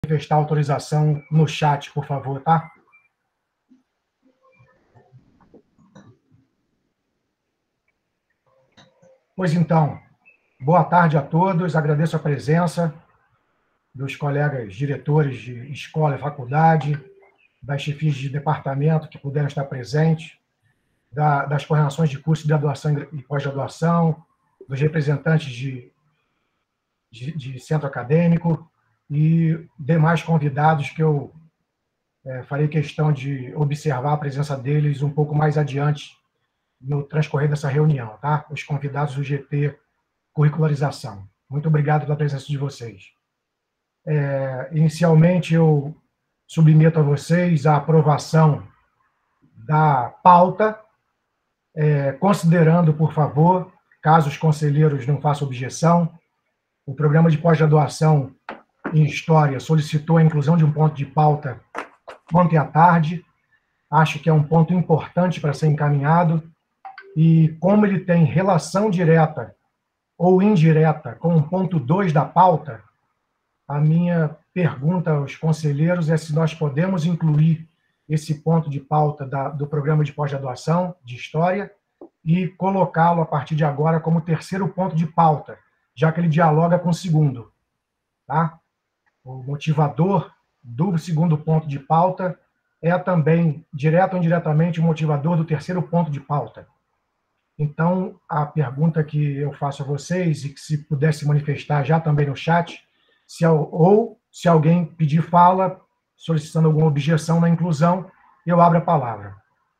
manifestar autorização no chat, por favor, tá? Pois então, boa tarde a todos, agradeço a presença dos colegas diretores de escola e faculdade, das chefias de departamento que puderam estar presentes, das coordenações de curso de graduação e pós-graduação, dos representantes de centro acadêmico e demais convidados que eu farei questão de observar a presença deles um pouco mais adiante no transcorrer dessa reunião, tá? Os convidados do GT Curricularização. Muito obrigado pela presença de vocês. Inicialmente, eu submeto a vocês a aprovação da pauta, considerando, por favor, caso os conselheiros não façam objeção, o programa de pós-graduação em História solicitou a inclusão de um ponto de pauta ontem à tarde. Acho que é um ponto importante para ser encaminhado, e como ele tem relação direta ou indireta com o ponto 2 da pauta, a minha pergunta aos conselheiros é se nós podemos incluir esse ponto de pauta do programa de pós-graduação de História e colocá-lo, a partir de agora, como terceiro ponto de pauta, já que ele dialoga com o segundo. Tá? O motivador do segundo ponto de pauta é também, direto ou indiretamente, o motivador do terceiro ponto de pauta. Então, a pergunta que eu faço a vocês, e que se pudesse manifestar já também no chat, se alguém pedir fala, solicitando alguma objeção na inclusão, eu abro a palavra.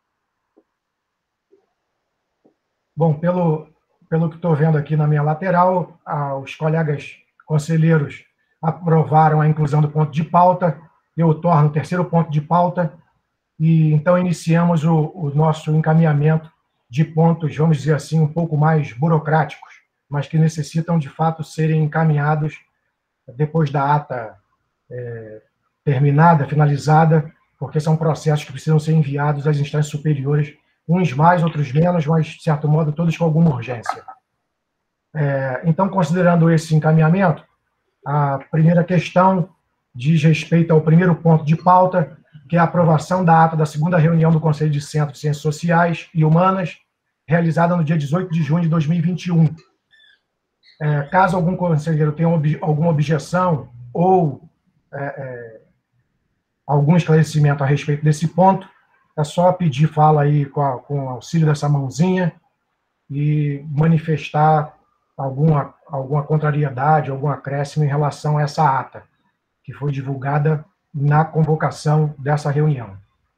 Bom, pelo que estou vendo aqui na minha lateral, os colegas conselheiros aprovaram a inclusão do ponto de pauta, eu torno o terceiro ponto de pauta, e então iniciamos o nosso encaminhamento de pontos, vamos dizer assim, um pouco mais burocráticos, mas que necessitam, de fato, serem encaminhados depois da ata terminada, finalizada, porque são processos que precisam ser enviados às instâncias superiores, uns mais, outros menos, mas, de certo modo, todos com alguma urgência. Então, considerando esse encaminhamento, a primeira questão diz respeito ao primeiro ponto de pauta, que é a aprovação da ata da segunda reunião do Conselho de Centro de Ciências Sociais e Humanas, realizada no dia 18 de junho de 2021. Caso algum conselheiro tenha alguma objeção ou algum esclarecimento a respeito desse ponto, é só pedir fala aí com o auxílio dessa mãozinha e manifestar alguma contrariedade, algum acréscimo em relação a essa ata, que foi divulgada na convocação dessa reunião.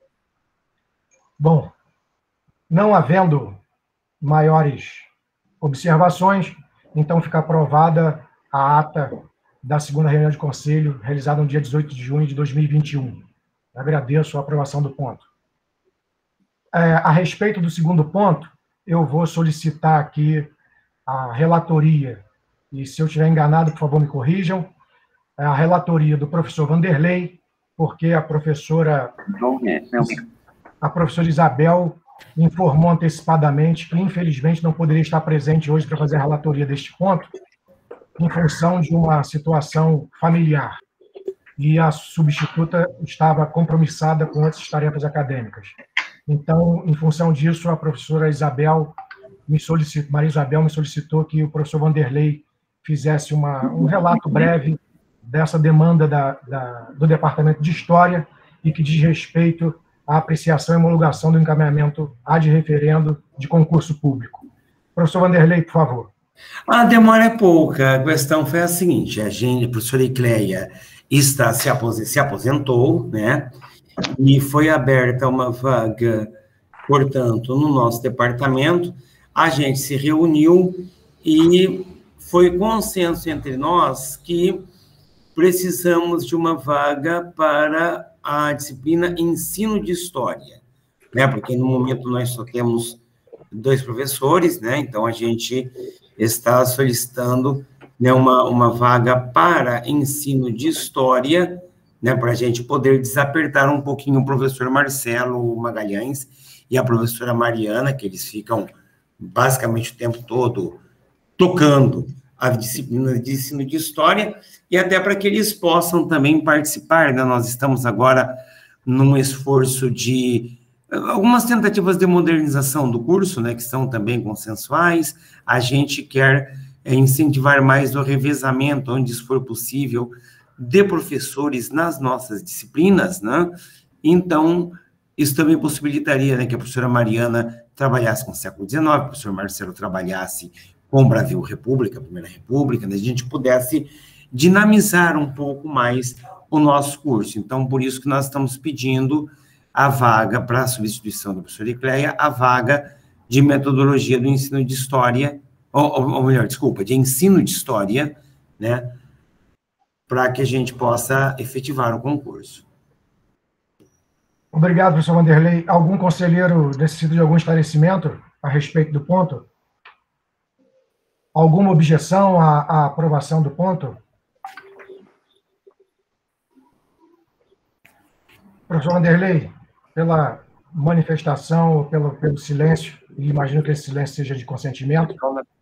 Bom, não havendo maiores observações, então fica aprovada a ata da segunda reunião de conselho, realizada no dia 18 de junho de 2021. Agradeço a aprovação do ponto. A respeito do segundo ponto, eu vou solicitar aqui a relatoria, e se eu estiver enganado, por favor, me corrijam, a relatoria do professor Vanderlei, porque a professora Isabel informou antecipadamente que, infelizmente, não poderia estar presente hoje para fazer a relatoria deste ponto, em função de uma situação familiar, e a substituta estava compromissada com outras tarefas acadêmicas. Então, em função disso, a professora Maria Isabel me solicitou que o professor Vanderlei fizesse um relato breve dessa demanda do Departamento de História e que diz respeito à apreciação e homologação do encaminhamento ad referendo de concurso público. Professor Vanderlei, por favor. A demora é pouca. A questão foi a seguinte: a professora Icleia se aposentou, né? E foi aberta uma vaga, portanto, no nosso departamento. A gente se reuniu e foi consenso entre nós que precisamos de uma vaga para a disciplina Ensino de História, né? Porque no momento nós só temos 2 professores, né? Então a gente está solicitando, né, uma vaga para ensino de História, né, para a gente poder desapertar um pouquinho o professor Marcelo Magalhães e a professora Mariana, que eles ficam basicamente o tempo todo tocando a disciplina de ensino de história, e até para que eles possam também participar, né? Nós estamos agora num esforço de algumas tentativas de modernização do curso, né, que são também consensuais. A gente quer incentivar mais o revezamento, onde isso for possível, de professores nas nossas disciplinas, né? Então, isso também possibilitaria, né, que a professora Mariana trabalhasse com o século XIX, o professor Marcelo trabalhasse com o Brasil República, a Primeira República, né, a gente pudesse dinamizar um pouco mais o nosso curso. Então, por isso que nós estamos pedindo a vaga para a substituição da professora Icleia, a vaga de metodologia do ensino de história, ou melhor, desculpa, de ensino de história, né, para que a gente possa efetivar o concurso. Obrigado, professor Vanderlei. Algum conselheiro necessita de algum esclarecimento a respeito do ponto? Alguma objeção à aprovação do ponto? Professor Vanderlei, pela manifestação, pelo silêncio, e imagino que esse silêncio seja de consentimento,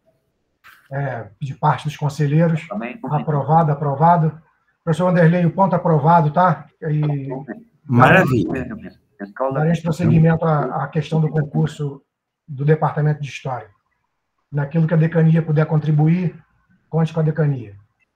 de parte dos conselheiros, aprovado, aprovado. Professor Vanderlei, o ponto aprovado, tá? E maravilha. daremos prosseguimento à questão do concurso do Departamento de História. Naquilo que a decania puder contribuir, conte com a decania.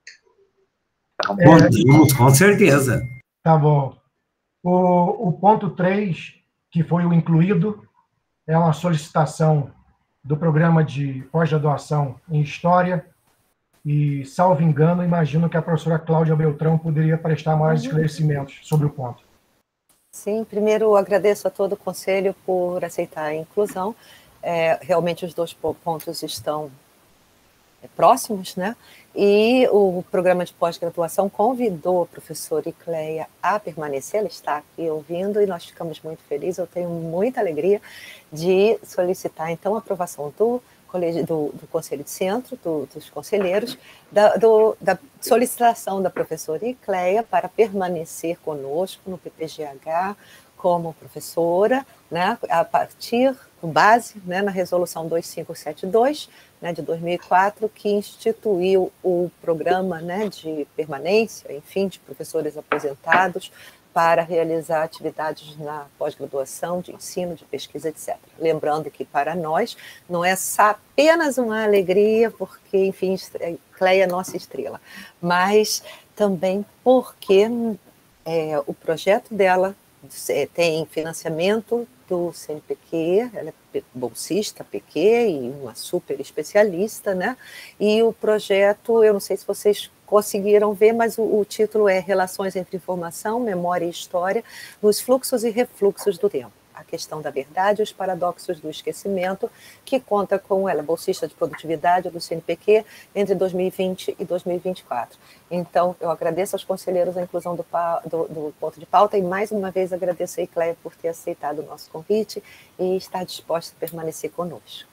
Com certeza. Tá bom. O ponto 3, que foi o incluído, é uma solicitação do programa de pós-graduação em História, e, salvo engano, imagino que a professora Cláudia Beltrão poderia prestar maiores esclarecimentos sobre o ponto. Sim, primeiro agradeço a todo o Conselho por aceitar a inclusão. Realmente os dois pontos estão próximos, né? E o programa de pós-graduação convidou a professora Icleia a permanecer, ela está aqui ouvindo, e nós ficamos muito felizes. Eu tenho muita alegria de solicitar, então, a aprovação do Conselho de Centro, dos conselheiros, da solicitação da professora Icleia para permanecer conosco no PPGH como professora, né, a partir, com base, né, na Resolução 2572, né, de 2004, que instituiu o programa, né, de permanência, enfim, de professores aposentados, para realizar atividades na pós-graduação, de ensino, de pesquisa, etc. Lembrando que, para nós, não é apenas uma alegria, porque, enfim, Cleia é nossa estrela, mas também porque o projeto dela tem financiamento do CNPq, ela é bolsista PQ e uma super especialista, né? E o projeto, eu não sei se vocês conseguiram ver, mas o título é Relações entre Informação, Memória e História nos Fluxos e Refluxos do Tempo. A questão da verdade e os paradoxos do esquecimento, que conta com ela, bolsista de produtividade do CNPq entre 2020 e 2024. Então, eu agradeço aos conselheiros a inclusão do ponto de pauta e, mais uma vez, agradeço a Icleia por ter aceitado o nosso convite e estar disposta a permanecer conosco.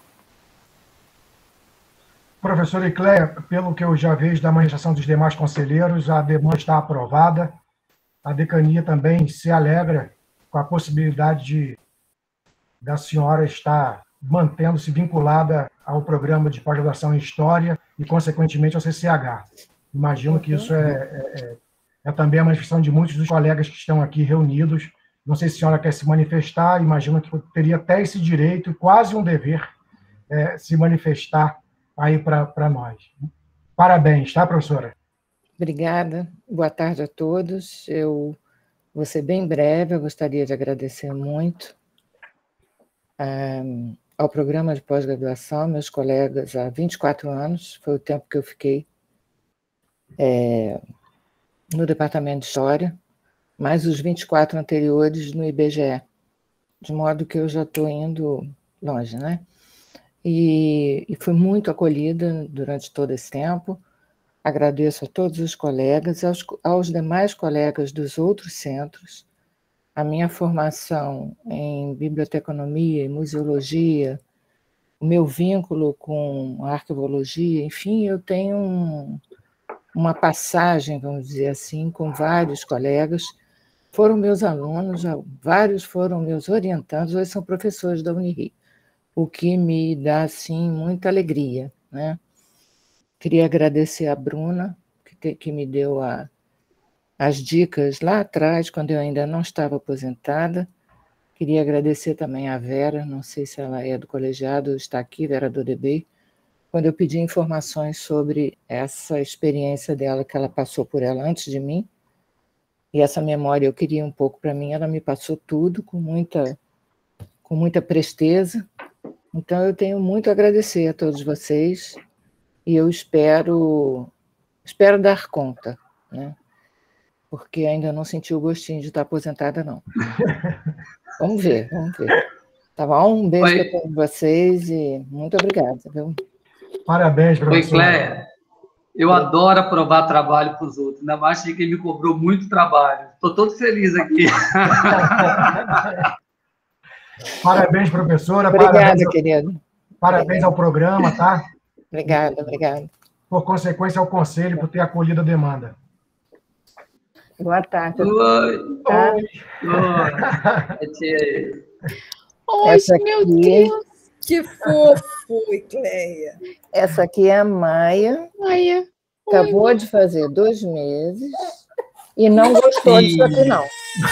Professora Icleia, pelo que eu já vejo da manifestação dos demais conselheiros, a demanda está aprovada. A decania também se alegra com a possibilidade da senhora estar mantendo-se vinculada ao programa de pós-graduação em História e, consequentemente, ao CCH. Imagino que isso é também a manifestação de muitos dos colegas que estão aqui reunidos. Não sei se a senhora quer se manifestar, imagino que teria até esse direito, quase um dever, se manifestar aí para nós. Parabéns, tá, professora? Obrigada. Boa tarde a todos. Eu vou ser bem breve, eu gostaria de agradecer muito ao programa de pós-graduação, meus colegas, há 24 anos, foi o tempo que eu fiquei no Departamento de História, mais os 24 anteriores no IBGE, de modo que eu já estou indo longe, né? E fui muito acolhida durante todo esse tempo. Agradeço a todos os colegas, aos demais colegas dos outros centros. A minha formação em biblioteconomia e museologia, o meu vínculo com a arqueologia, enfim, eu tenho uma passagem, vamos dizer assim, com vários colegas. Foram meus alunos, vários foram meus orientandos, hoje são professores da Unirio, o que me dá, assim, muita alegria, né? Queria agradecer a Bruna, que me deu as dicas lá atrás, quando eu ainda não estava aposentada. Queria agradecer também a Vera, não sei se ela é do colegiado ou está aqui, Vera do DB, quando eu pedi informações sobre essa experiência dela, que ela passou por ela antes de mim, e essa memória eu queria um pouco para mim, ela me passou tudo com muita presteza. Então, eu tenho muito a agradecer a todos vocês, e eu espero dar conta, né? Porque ainda não senti o gostinho de estar aposentada, não. Vamos ver. Tá bom? Um beijo para todos vocês e muito obrigada, viu? Parabéns, professora. Oi, Cléia. Eu adoro aprovar trabalho para os outros, ainda mais que quem me cobrou muito trabalho. Estou todo feliz aqui. Parabéns, professora. Obrigada, querido. Parabéns ao programa, tá? Obrigada. Por consequência, ao conselho por ter acolhido a demanda. Boa tarde. Oi. Tá? Oi, meu Deus. Que fofo, Cléia. Essa aqui é a Maia. Maia. Acabou de fazer 2 meses e não gostou disso aqui, não.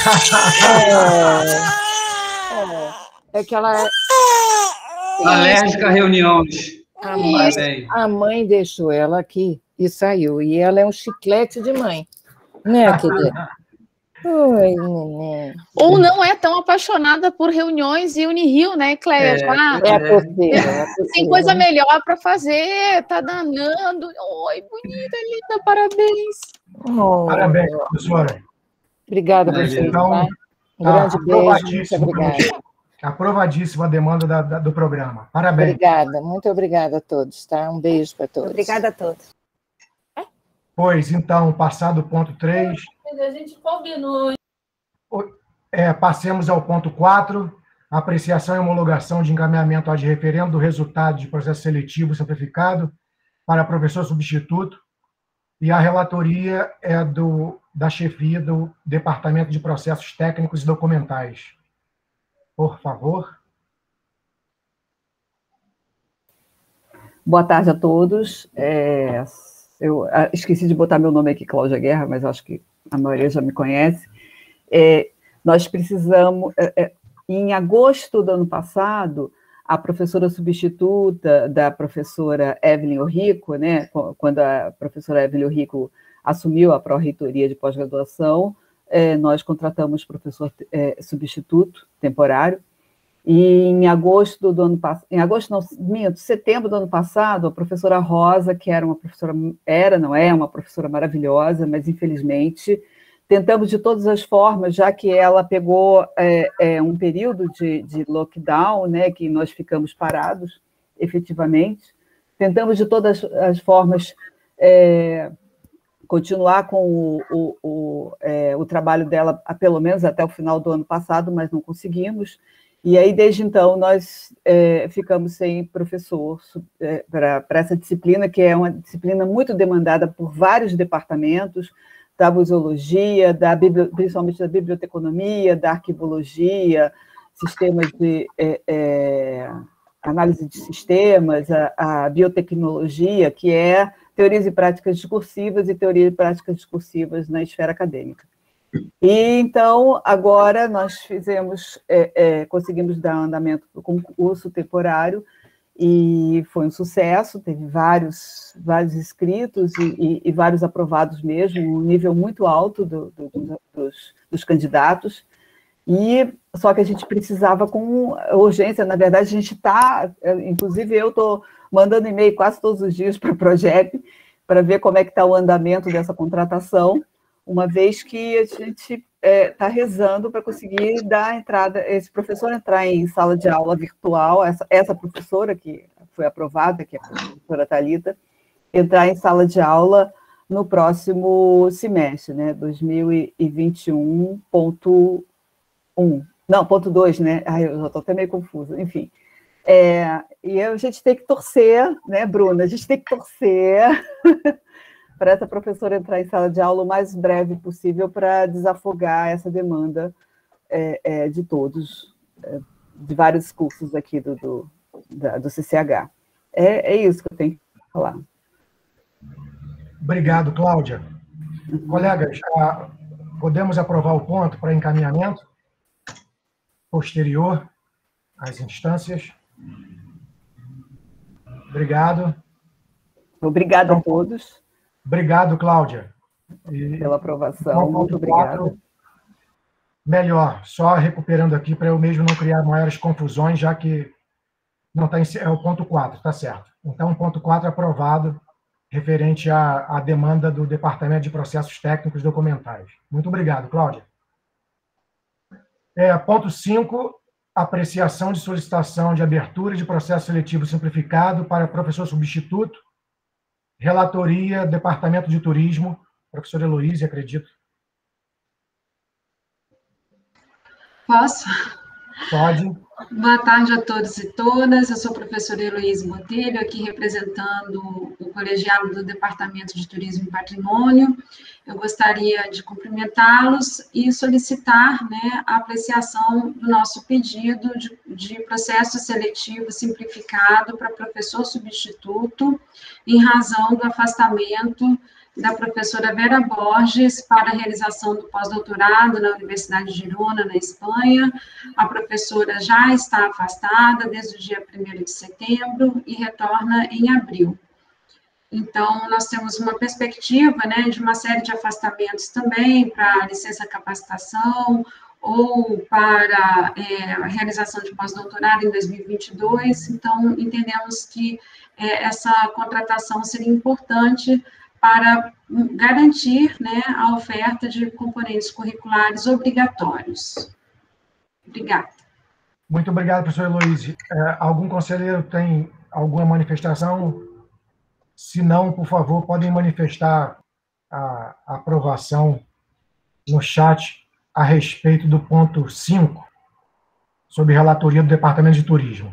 É que ela é alérgica a reuniões. A mãe deixou ela aqui e saiu. E ela é um chiclete de mãe. Né, querida? Oi, neném. Ou não é tão apaixonada por reuniões e Unirio, né, Cléia? É a porteira. Tem coisa melhor para fazer, tá danando. Oi, bonita, linda, parabéns. Parabéns, professora. Obrigada, professora. Então, um grande beijo. Muito obrigada. Aprovadíssima a demanda do programa. Parabéns. Obrigada, muito obrigada a todos, tá? Um beijo para todos. Obrigada a todos. Pois, então, passado o ponto 3... A gente combinou. Passemos ao ponto 4, apreciação e homologação de encaminhamento ad referendo do resultado de processo seletivo simplificado para professor substituto, e a relatoria é da chefia do Departamento de Processos Técnicos e Documentais. Por favor. Boa tarde a todos. Eu esqueci de botar meu nome aqui, Cláudia Guerra, mas acho que a maioria já me conhece. Nós precisamos... em agosto do ano passado, a professora substituta da professora Evelyn Orrico, né, quando a professora Evelyn Orrico assumiu a pró-reitoria de pós-graduação, nós contratamos professor substituto temporário, e em agosto do ano passado, setembro do ano passado, a professora Rosa, que era uma professora, não é uma professora maravilhosa, mas infelizmente tentamos de todas as formas, já que ela pegou um período de lockdown, né, que nós ficamos parados, efetivamente, tentamos de todas as formas continuar com o trabalho dela, pelo menos até o final do ano passado, mas não conseguimos. E aí, desde então, nós ficamos sem professor para essa disciplina, que é uma disciplina muito demandada por vários departamentos, da museologia, principalmente da biblioteconomia, da arquivologia, sistemas de análise de sistemas, a biotecnologia, que é teorias e práticas discursivas e teorias e práticas discursivas na esfera acadêmica. E, então, agora nós conseguimos dar andamento para o concurso temporário, e foi um sucesso, teve vários inscritos e vários aprovados mesmo, um nível muito alto dos candidatos, só que a gente precisava com urgência. Na verdade, a gente inclusive eu estou mandando e-mail quase todos os dias para a Progep, para ver como é que está o andamento dessa contratação, uma vez que a gente está rezando para conseguir dar entrada, esse professor entrar em sala de aula virtual, essa professora que foi aprovada, que é a professora Thalita, entrar em sala de aula no próximo semestre, né, 2021.1. Não, ponto 2, né? Eu já estou até meio confusa, enfim. E a gente tem que torcer, né, Bruna? A gente tem que torcer para essa professora entrar em sala de aula o mais breve possível para desafogar essa demanda de todos, de vários cursos aqui do CCH. É isso que eu tenho que falar. Obrigado, Cláudia. Colegas, podemos aprovar o ponto para encaminhamento posterior às instâncias? Obrigado. Obrigada a todos. Obrigado, Cláudia. Pela aprovação. Muito obrigada. Melhor, só recuperando aqui para eu mesmo não criar maiores confusões, já que não está é o ponto 4, está certo. Então, o ponto 4 aprovado, referente à demanda do Departamento de Processos Técnicos Documentais. Muito obrigado, Cláudia. Ponto 5, apreciação de solicitação de abertura de processo seletivo simplificado para professor substituto, relatoria, Departamento de Turismo, professora Heloísa, acredito. Posso? Pode. Boa tarde a todos e todas. Eu sou a professora Heloísa Botelho, aqui representando o colegiado do Departamento de Turismo e Patrimônio. Eu gostaria de cumprimentá-los e solicitar, né, a apreciação do nosso pedido de processo seletivo simplificado para professor substituto, em razão do afastamento da professora Vera Borges para a realização do pós-doutorado na Universidade de Girona, na Espanha. A professora já está afastada desde o dia 1º de setembro e retorna em abril. Então, nós temos uma perspectiva, né, de uma série de afastamentos também para licença capacitação ou para a realização de pós-doutorado em 2022. Então, entendemos que essa contratação seria importante para garantir, né, a oferta de componentes curriculares obrigatórios. Obrigada. Muito obrigado, professor Heloísa. Algum conselheiro tem alguma manifestação? Se não, por favor, podem manifestar a aprovação no chat a respeito do ponto 5, sobre relatoria do Departamento de Turismo.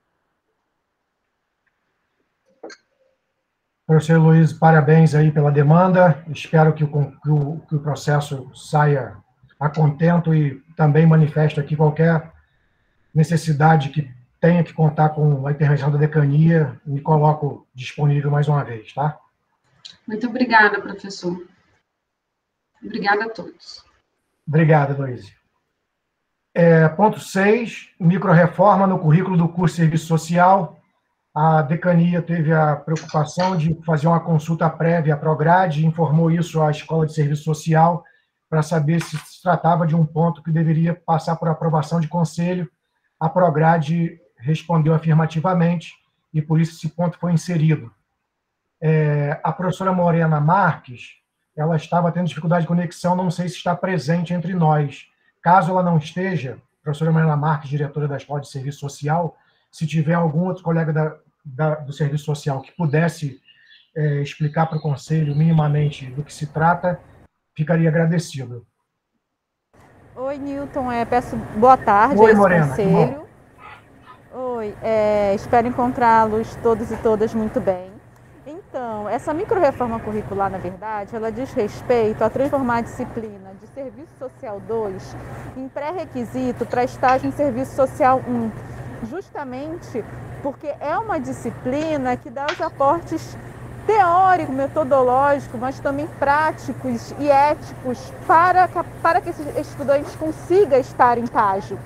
Professor Luiz, parabéns aí pela demanda. Espero que o processo saia a contento e também manifesto aqui qualquer necessidade que tenha que contar com a intervenção da decania. Me coloco disponível mais uma vez, tá? Muito obrigada, professor. Obrigada a todos. Obrigado, Luiz. Ponto 6, microrreforma no currículo do curso de Serviço Social. A decania teve a preocupação de fazer uma consulta prévia à Prograde, informou isso à Escola de Serviço Social, para saber se tratava de um ponto que deveria passar por aprovação de conselho. A Prograde respondeu afirmativamente, e por isso esse ponto foi inserido. A professora Morena Marques, ela estava tendo dificuldade de conexão, não sei se está presente entre nós. Caso ela não esteja, professora Morena Marques, diretora da Escola de Serviço Social, se tiver algum outro colega do Serviço Social que pudesse explicar para o Conselho minimamente do que se trata, ficaria agradecido. Oi, Newton. Peço boa tarde. Oi, Morena. Conselho. Oi, espero encontrá-los todos e todas muito bem. Então, essa microrreforma curricular, na verdade, ela diz respeito a transformar a disciplina de Serviço Social 2 em pré-requisito para estágio em Serviço Social 1. Justamente porque é uma disciplina que dá os aportes teóricos, metodológicos, mas também práticos e éticos para que esse estudante consiga estar em estágio.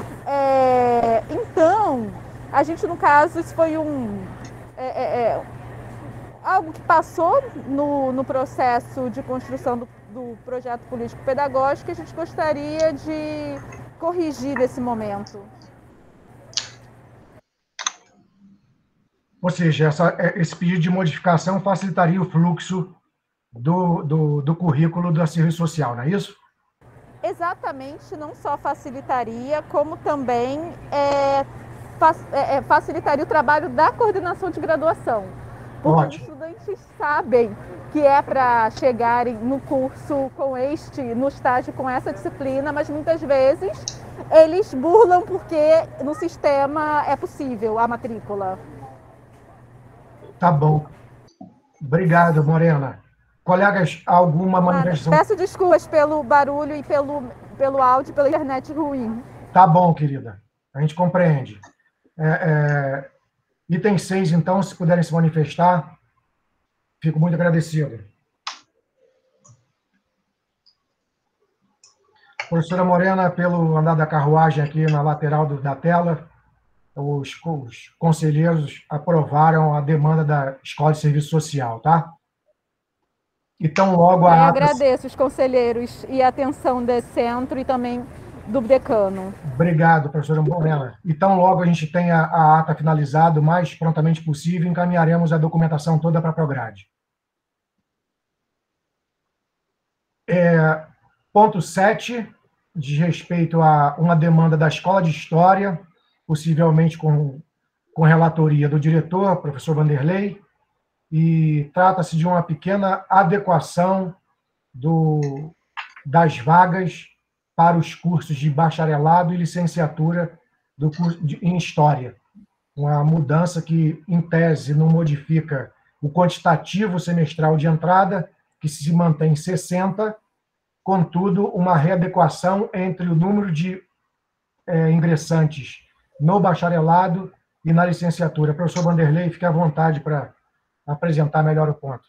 Então, a gente, no caso, isso foi algo que passou no processo de construção do projeto político-pedagógico que a gente gostaria de corrigir nesse momento. Ou seja, esse pedido de modificação facilitaria o fluxo do currículo da Serviço Social, não é isso? Exatamente, não só facilitaria, como também facilitaria o trabalho da coordenação de graduação. Porque Ótimo. Os estudantes sabem que é para chegarem no curso no estágio com essa disciplina, mas muitas vezes eles burlam porque no sistema é possível a matrícula. Tá bom. Obrigado, Morena. Colegas, alguma manifestação? Peço desculpas pelo barulho e pelo áudio, pela internet ruim. Tá bom, querida. A gente compreende. Item 6, então, se puderem se manifestar. Fico muito agradecido. Professora Morena, pelo andar da carruagem aqui na lateral da tela, os conselheiros aprovaram a demanda da Escola de Serviço Social, tá? Então, logo a ata... agradeço os conselheiros e a atenção desse centro e também do decano. Obrigado, professora Morena. Então, logo a gente tem a ata finalizada o mais prontamente possível, encaminharemos a documentação toda para a Prograde. Ponto 7, diz respeito a uma demanda da Escola de História, possivelmente com relatoria do diretor, professor Vanderlei, e trata-se de uma pequena adequação das vagas para os cursos de bacharelado e licenciatura do curso em História. Uma mudança que, em tese, não modifica o quantitativo semestral de entrada, que se mantém 60, contudo, uma readequação entre o número de ingressantes no bacharelado e na licenciatura. Professor Vanderlei, fique à vontade para apresentar melhor o ponto.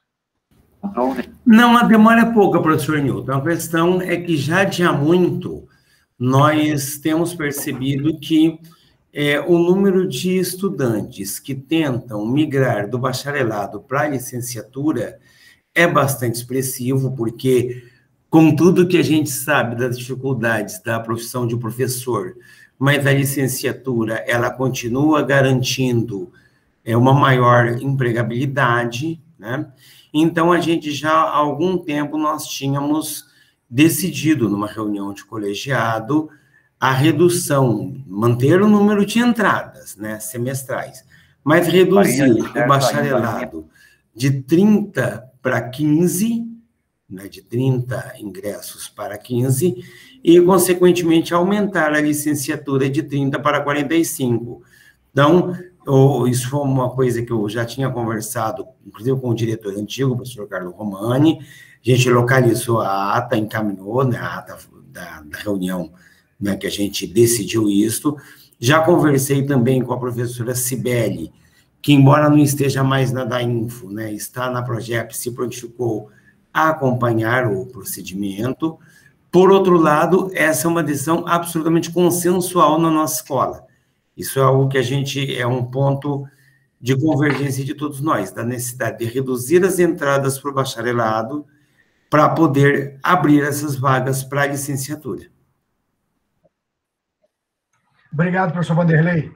Não, a demora é pouca, professor Newton. A questão é que já de há muito nós temos percebido que o número de estudantes que tentam migrar do bacharelado para a licenciatura é bastante expressivo, porque, com tudo que a gente sabe das dificuldades da profissão de professor, mas a licenciatura, ela continua garantindo uma maior empregabilidade, né? Então, a gente já há algum tempo nós tínhamos decidido, numa reunião de colegiado, a redução, manter o número de entradas, né, semestrais, mas reduzir o bacharelado de 30 para 15, né, de 30 ingressos para 15, e, consequentemente, aumentar a licenciatura de 30 para 45. Então, isso foi uma coisa que eu já tinha conversado, inclusive com o diretor antigo, o professor Carlos Romani. A gente localizou a ata, encaminhou, né, a ata da reunião, né, que a gente decidiu isso. Já conversei também com a professora Cibele, que, embora não esteja mais na DAINFO, né, está na Progep, se prontificou a acompanhar o procedimento. Por outro lado, essa é uma decisão absolutamente consensual na nossa escola. Isso é algo que é um ponto de convergência de todos nós, da necessidade de reduzir as entradas para o bacharelado para poder abrir essas vagas para a licenciatura. Obrigado, professor Vanderlei.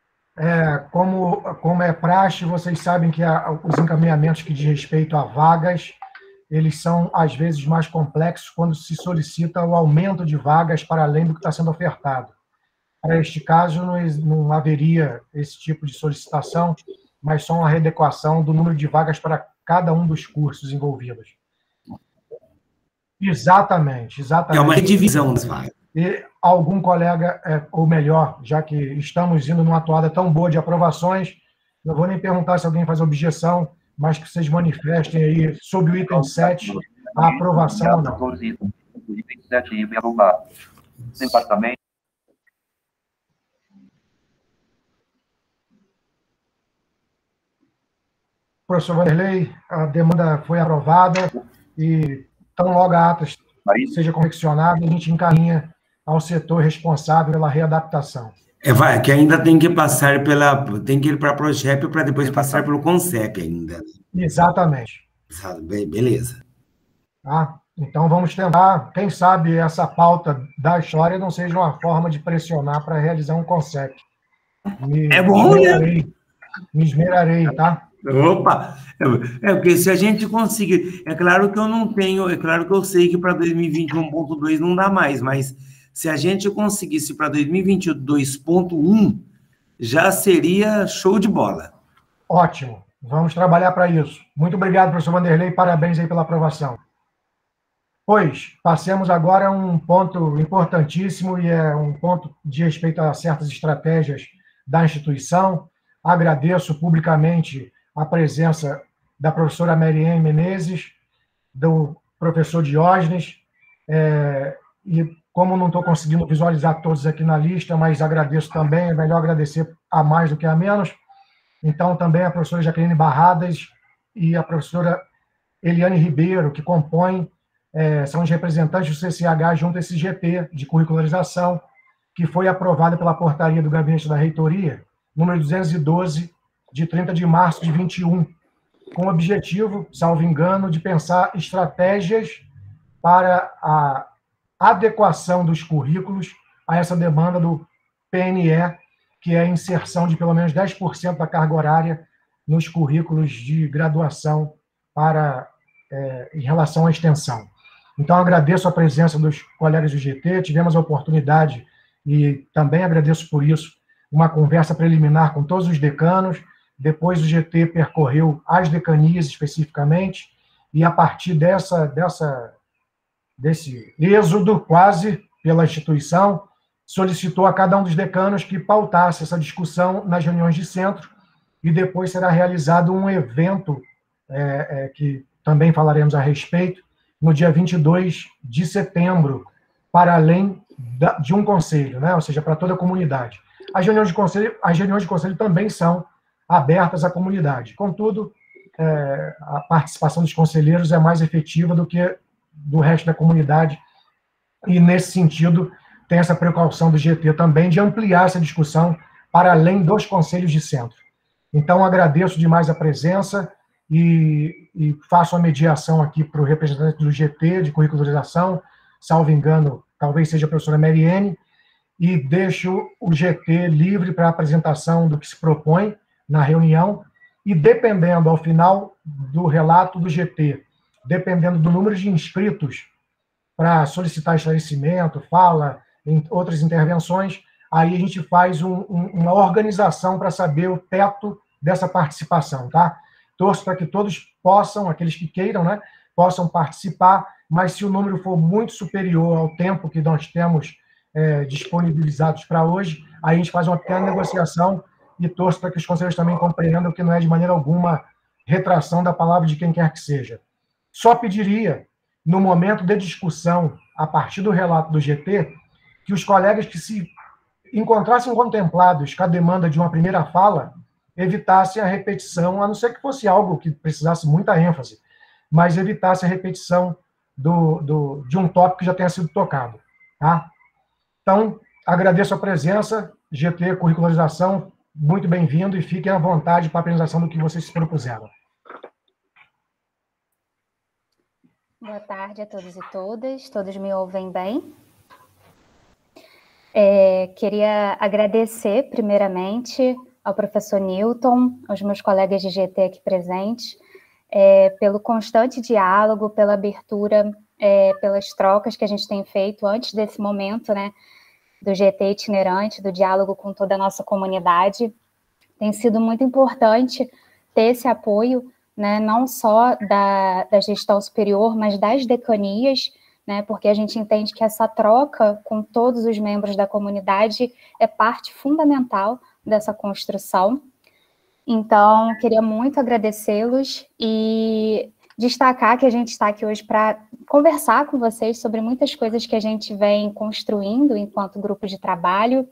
Como é praxe, vocês sabem que os encaminhamentos que diz respeito a vagas, eles são, às vezes, mais complexos quando se solicita o aumento de vagas para além do que está sendo ofertado. Para este caso, não haveria esse tipo de solicitação, mas só uma readequação do número de vagas para cada um dos cursos envolvidos. Exatamente. É uma redivisão das vagas. E algum colega, ou melhor, já que estamos indo numa toada tão boa de aprovações, não vou nem perguntar se alguém faz objeção, mas que vocês manifestem aí, sob o item 7, a aprovação ou não. O item 7 é aprovado. Departamento. Professor Vanderlei, a demanda foi aprovada e, tão logo a ata seja confeccionada, a gente encaminha ao setor responsável pela readaptação. Que ainda tem que passar tem que ir para a Progep para depois passar pelo CONCEP ainda. Exatamente. Beleza. Tá? Então, vamos tentar, quem sabe essa pauta da história não seja uma forma de pressionar para realizar um CONCEP. Me esmerarei, tá? Opa! Porque se a gente conseguir... É claro que eu não tenho... É claro que eu sei que para 2021.2 não dá mais, mas se a gente conseguisse para 2022.1, já seria show de bola. Ótimo. Vamos trabalhar para isso. Muito obrigado, professor Vanderlei. Parabéns aí pela aprovação. Pois, passemos agora a um ponto importantíssimo e é um ponto de respeito a certas estratégias da instituição. Agradeço publicamente a presença da professora Mariane Menezes, do professor Diógenes, e como não estou conseguindo visualizar todos aqui na lista, mas agradeço também, é melhor agradecer a mais do que a menos, então também a professora Jaqueline Barradas, e a professora Eliane Ribeiro, que compõem, são os representantes do CCH junto a esse GT de curricularização, que foi aprovada pela portaria do Gabinete da Reitoria, número 212, de 30 de março de 21, com o objetivo, salvo engano, de pensar estratégias para a adequação dos currículos a essa demanda do PNE, que é a inserção de pelo menos 10% da carga horária nos currículos de graduação em relação à extensão. Então, agradeço a presença dos colegas do GT, tivemos a oportunidade, e também agradeço por isso, uma conversa preliminar com todos os decanos, depois o GT percorreu as decanias especificamente, e a partir desse êxodo quase pela instituição, solicitou a cada um dos decanos que pautasse essa discussão nas reuniões de centro, e depois será realizado um evento, que também falaremos a respeito, no dia 22 de setembro, para além de um conselho, né? Ou seja, para toda a comunidade. As reuniões de conselho também são abertas à comunidade. Contudo, a participação dos conselheiros é mais efetiva do que do resto da comunidade, e, nesse sentido, tem essa precaução do GT também de ampliar essa discussão para além dos conselhos de centro. Então, agradeço demais a presença e faço a mediação aqui para o representante do GT de curricularização, salvo engano, talvez seja a professora Mariene, e deixo o GT livre para a apresentação do que se propõe na reunião, e dependendo, ao final do relato do GT, dependendo do número de inscritos para solicitar esclarecimento, fala, em outras intervenções, aí a gente faz uma organização para saber o teto dessa participação, tá? Torço para que todos possam, aqueles que queiram, né, possam participar, mas se o número for muito superior ao tempo que nós temos disponibilizados para hoje, aí a gente faz uma pequena negociação, e torço para que os conselheiros também compreendam que não é de maneira alguma retração da palavra de quem quer que seja. Só pediria, no momento de discussão, a partir do relato do GT, que os colegas que se encontrassem contemplados com a demanda de uma primeira fala, evitassem a repetição, a não ser que fosse algo que precisasse muita ênfase, mas evitasse a repetição de um tópico que já tenha sido tocado. Tá? Então, agradeço a presença, GT Curricularização, muito bem-vindo, e fiquem à vontade para a apresentação do que vocês se propuseram. Boa tarde a todos e todas, todos me ouvem bem? Queria agradecer, primeiramente, ao professor Newton, aos meus colegas de GT aqui presentes, pelo constante diálogo, pela abertura, pelas trocas que a gente tem feito antes desse momento, né, do GT itinerante, do diálogo com toda a nossa comunidade. Tem sido muito importante ter esse apoio, né, não só da gestão superior, mas das decanias, né, porque a gente entende que essa troca com todos os membros da comunidade é parte fundamental dessa construção. Então, queria muito agradecê-los e destacar que a gente está aqui hoje para conversar com vocês sobre muitas coisas que a gente vem construindo enquanto grupo de trabalho,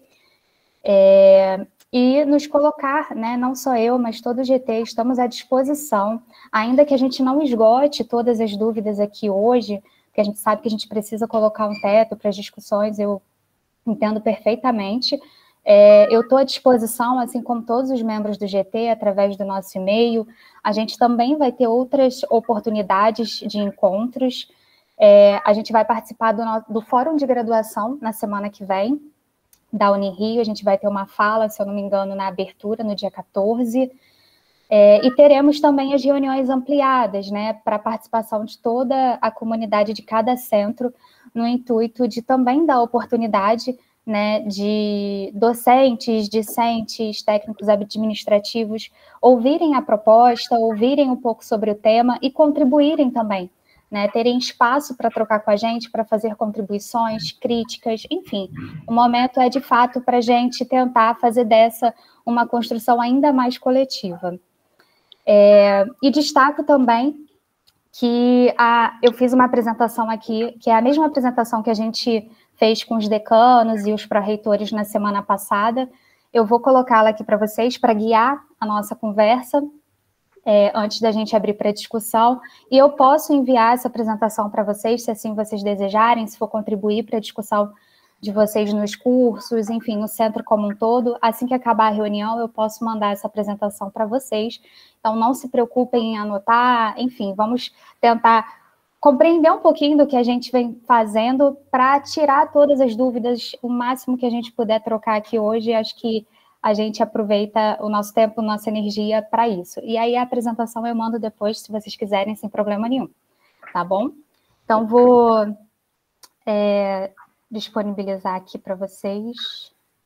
e nos colocar, né, não só eu, mas todo o GT, estamos à disposição, ainda que a gente não esgote todas as dúvidas aqui hoje, porque a gente sabe que a gente precisa colocar um teto para as discussões, eu entendo perfeitamente. Eu estou à disposição, assim como todos os membros do GT, através do nosso e-mail. A gente também vai ter outras oportunidades de encontros. A gente vai participar do Fórum de Graduação na semana que vem, da Unirio. A gente vai ter uma fala, se eu não me engano, na abertura, no dia 14. E teremos também as reuniões ampliadas, né, para a participação de toda a comunidade de cada centro, no intuito de também dar oportunidade, né, de docentes, discentes, técnicos administrativos ouvirem a proposta, ouvirem um pouco sobre o tema e contribuírem também, né, terem espaço para trocar com a gente, para fazer contribuições, críticas, enfim. O momento é, de fato, para a gente tentar fazer dessa uma construção ainda mais coletiva. E destaco também que eu fiz uma apresentação aqui, que é a mesma apresentação que a gente fez com os decanos e os pró-reitores na semana passada. Eu vou colocá-la aqui para vocês, para guiar a nossa conversa. antes da gente abrir para discussão, e eu posso enviar essa apresentação para vocês, se assim vocês desejarem, se for contribuir para a discussão de vocês nos cursos, enfim, no centro como um todo. Assim que acabar a reunião, eu posso mandar essa apresentação para vocês. Então, não se preocupem em anotar, enfim, vamos tentar compreender um pouquinho do que a gente vem fazendo para tirar todas as dúvidas, o máximo que a gente puder trocar aqui hoje. Acho que a gente aproveita o nosso tempo, nossa energia para isso. E aí a apresentação eu mando depois, se vocês quiserem, sem problema nenhum. Tá bom? Então, vou disponibilizar aqui para vocês.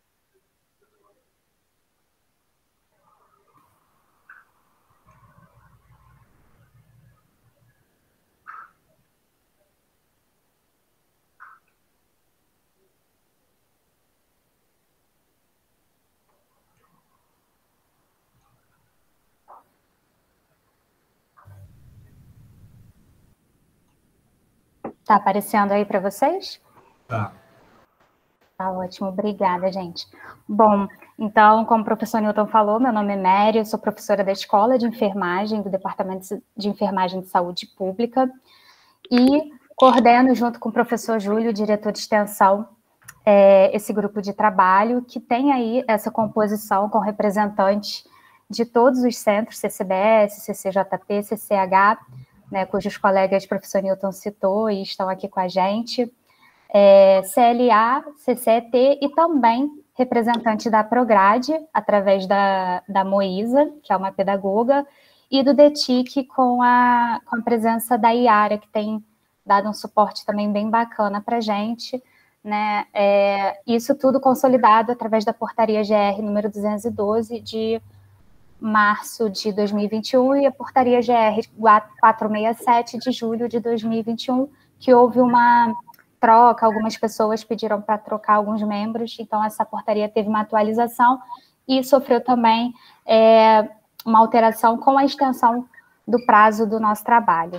Tá aparecendo aí para vocês? Tá. Tá ótimo, obrigada, gente. Bom, então, como o professor Newton falou, meu nome é Mary, eu sou professora da Escola de Enfermagem, do Departamento de Enfermagem de Saúde Pública, e coordeno, junto com o professor Júlio, diretor de extensão, esse grupo de trabalho, que tem aí essa composição com representantes de todos os centros, CCBS, CCJP, CCH, né, cujos colegas o professor Newton citou e estão aqui com a gente, CLA, CCET e também representante da Prograde, através da Moísa, que é uma pedagoga, e do DETIC com a presença da Iara, que tem dado um suporte também bem bacana para a gente, né? Isso tudo consolidado através da portaria GR número 212 de março de 2021 e a portaria GR 467 de julho de 2021, que houve uma troca, algumas pessoas pediram para trocar alguns membros, então essa portaria teve uma atualização e sofreu também uma alteração com a extensão do prazo do nosso trabalho.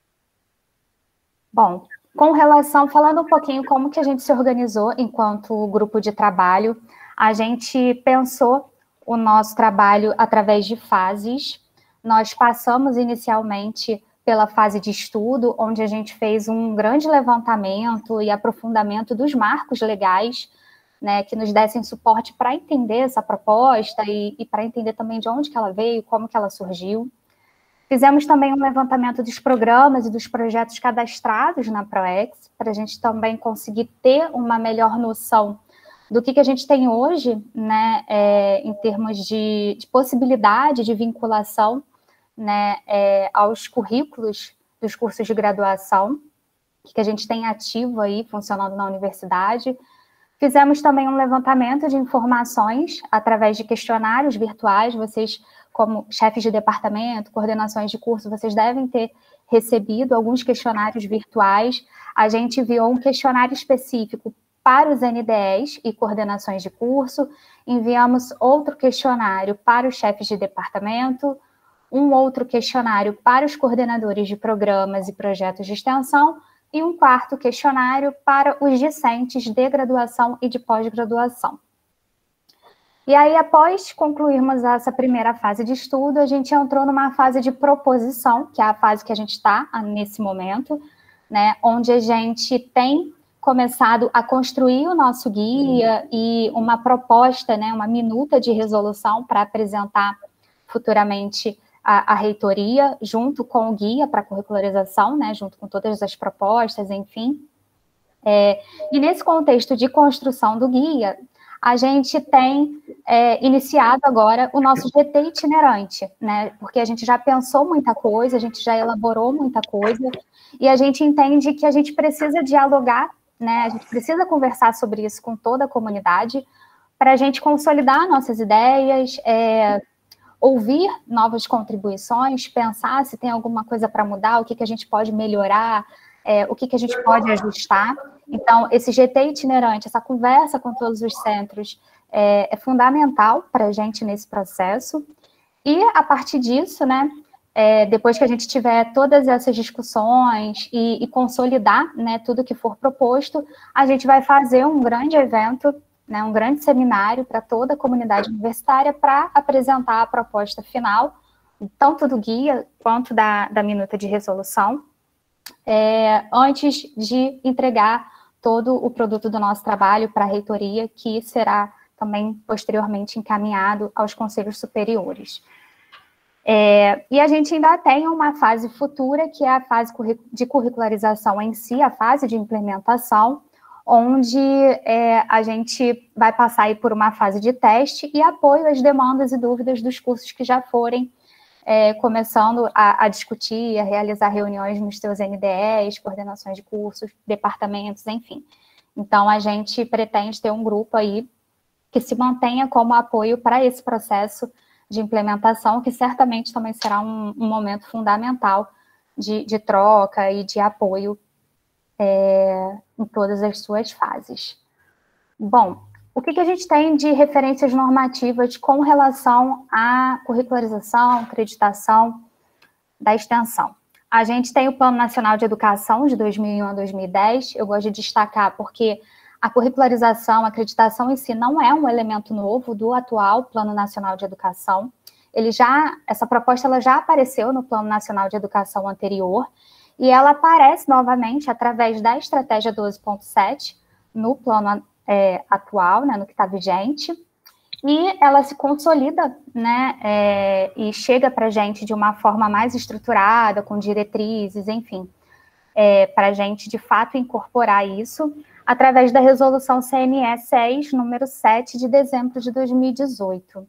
Bom, com relação, falando um pouquinho como que a gente se organizou enquanto grupo de trabalho, a gente pensou o nosso trabalho através de fases. Nós passamos inicialmente pela fase de estudo, onde a gente fez um grande levantamento e aprofundamento dos marcos legais, né, que nos dessem suporte para entender essa proposta e para entender também de onde que ela veio, como que ela surgiu. Fizemos também um levantamento dos programas e dos projetos cadastrados na ProEx, para a gente também conseguir ter uma melhor noção do que a gente tem hoje, né, em termos de possibilidade de vinculação, né, aos currículos dos cursos de graduação, que a gente tem ativo aí, funcionando na universidade. Fizemos também um levantamento de informações através de questionários virtuais. Vocês, como chefes de departamento, coordenações de curso, vocês devem ter recebido alguns questionários virtuais. A gente enviou um questionário específico para os NDEs e coordenações de curso, enviamos outro questionário para os chefes de departamento, um outro questionário para os coordenadores de programas e projetos de extensão, e um quarto questionário para os discentes de graduação e de pós-graduação. E aí, após concluirmos essa primeira fase de estudo, a gente entrou numa fase de proposição, que é a fase que a gente está nesse momento, né, onde a gente tem começado a construir o nosso guia e uma proposta, né, uma minuta de resolução para apresentar futuramente a reitoria, junto com o guia para curricularização, né, junto com todas as propostas, enfim. E nesse contexto de construção do guia, a gente tem iniciado agora o nosso GT itinerante, né, porque a gente já pensou muita coisa, a gente já elaborou muita coisa, e a gente entende que a gente precisa dialogar, né, a gente precisa conversar sobre isso com toda a comunidade, para a gente consolidar nossas ideias, ouvir novas contribuições, pensar se tem alguma coisa para mudar, o que a gente pode melhorar, o que a gente pode ajustar. Então, esse GT itinerante, essa conversa com todos os centros é fundamental para a gente nesse processo. E, a partir disso, né, depois que a gente tiver todas essas discussões e consolidar, né, tudo que for proposto, a gente vai fazer um grande evento, né, um grande seminário para toda a comunidade universitária para apresentar a proposta final tanto do guia quanto da minuta de resolução, antes de entregar todo o produto do nosso trabalho para a reitoria, que será também posteriormente encaminhado aos conselhos superiores. E a gente ainda tem uma fase futura, que é a fase de curricularização em si, a fase de implementação, onde a gente vai passar aí por uma fase de teste e apoio às demandas e dúvidas dos cursos que já forem começando a discutir, a realizar reuniões nos seus NDEs, coordenações de cursos, departamentos, enfim. Então, a gente pretende ter um grupo aí que se mantenha como apoio para esse processo de implementação, que certamente também será um momento fundamental de troca e de apoio em todas as suas fases. Bom, o que a gente tem de referências normativas com relação à curricularização, acreditação da extensão? A gente tem o Plano Nacional de Educação de 2001 a 2010, eu gosto de destacar porque a curricularização, a acreditação em si não é um elemento novo do atual Plano Nacional de Educação. Essa proposta ela já apareceu no Plano Nacional de Educação anterior, e ela aparece novamente através da Estratégia 12.7 no plano atual, né, no que está vigente, e ela se consolida, né, e chega para a gente de uma forma mais estruturada, com diretrizes, enfim, para a gente, de fato, incorporar isso através da Resolução CNE 6, número 7, de dezembro de 2018.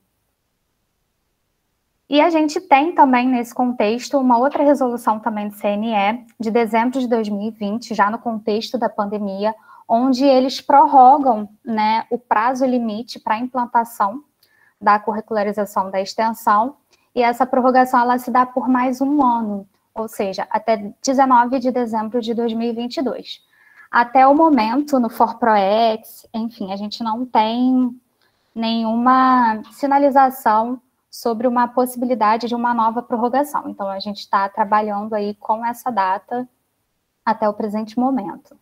E a gente tem também, nesse contexto, uma outra resolução também do CNE, de dezembro de 2020, já no contexto da pandemia, onde eles prorrogam, né, o prazo limite para a implantação da curricularização da extensão, e essa prorrogação ela se dá por mais um ano, ou seja, até 19 de dezembro de 2022. Até o momento, no ForProEx, enfim, a gente não tem nenhuma sinalização sobre uma possibilidade de uma nova prorrogação. Então, a gente está trabalhando aí com essa data até o presente momento.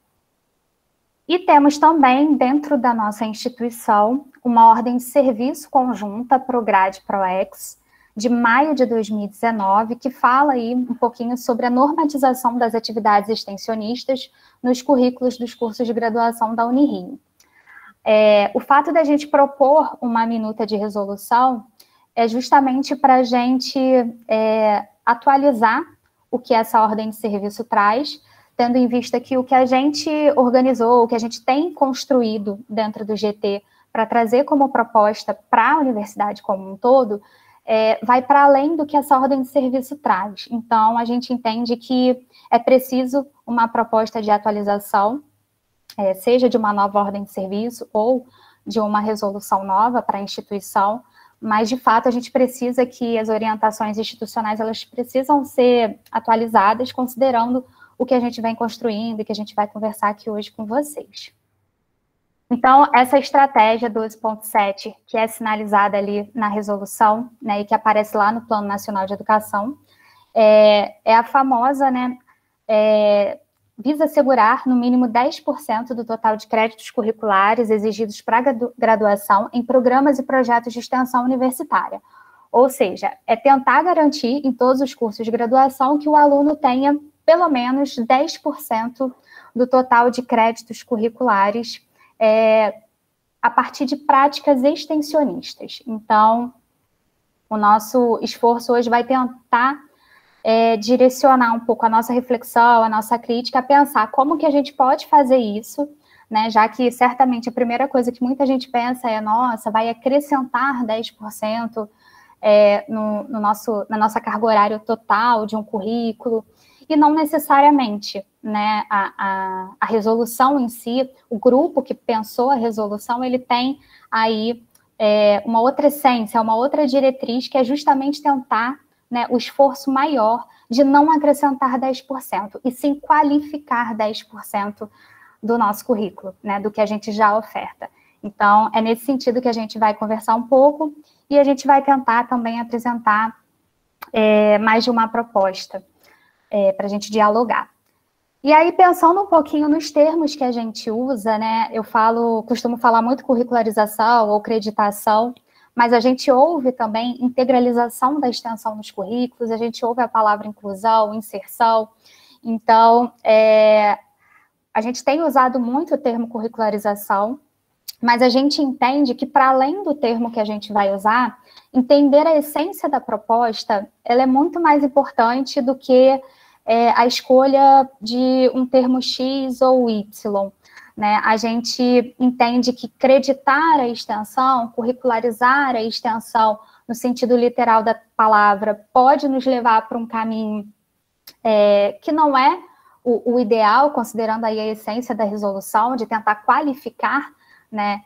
E temos também, dentro da nossa instituição, uma ordem de serviço conjunta PROGRADE-PROEX, de maio de 2019, que fala aí um pouquinho sobre a normatização das atividades extensionistas nos currículos dos cursos de graduação da Unirio. O fato da gente propor uma minuta de resolução é justamente para a gente atualizar o que essa ordem de serviço traz, tendo em vista que o que a gente organizou, o que a gente tem construído dentro do GT para trazer como proposta para a universidade como um todo, vai para além do que essa ordem de serviço traz. Então, a gente entende que é preciso uma proposta de atualização, seja de uma nova ordem de serviço ou de uma resolução nova para a instituição, mas, de fato, a gente precisa que as orientações institucionais, elas precisam ser atualizadas, considerando o que a gente vem construindo e que a gente vai conversar aqui hoje com vocês. Então, essa estratégia 12.7, que é sinalizada ali na resolução, né, e que aparece lá no Plano Nacional de Educação, é a famosa, né, visa assegurar no mínimo 10% do total de créditos curriculares exigidos para graduação em programas e projetos de extensão universitária. Ou seja, é tentar garantir em todos os cursos de graduação que o aluno tenha pelo menos 10% do total de créditos curriculares a partir de práticas extensionistas. Então, o nosso esforço hoje vai tentar direcionar um pouco a nossa reflexão, a nossa crítica, a pensar como que a gente pode fazer isso, né, já que certamente a primeira coisa que muita gente pensa é, nossa, vai acrescentar 10% na nossa carga horária total de um currículo, e não necessariamente, né, a resolução em si, o grupo que pensou a resolução, ele tem aí uma outra essência, uma outra diretriz, que é justamente tentar, né, o esforço maior de não acrescentar 10%, e sim qualificar 10% do nosso currículo, né, do que a gente já oferta. Então, é nesse sentido que a gente vai conversar um pouco, e a gente vai tentar também apresentar mais de uma proposta para a gente dialogar. E aí, pensando um pouquinho nos termos que a gente usa, né, costumo falar muito curricularização ou creditação, mas a gente ouve também integralização da extensão nos currículos, a gente ouve a palavra inclusão, inserção. Então, a gente tem usado muito o termo curricularização, mas a gente entende que, para além do termo que a gente vai usar, entender a essência da proposta, ela é muito mais importante do que a escolha de um termo X ou Y. Né? A gente entende que creditar a extensão, curricularizar a extensão, no sentido literal da palavra, pode nos levar para um caminho que não é o ideal, considerando aí a essência da resolução, de tentar qualificar, né,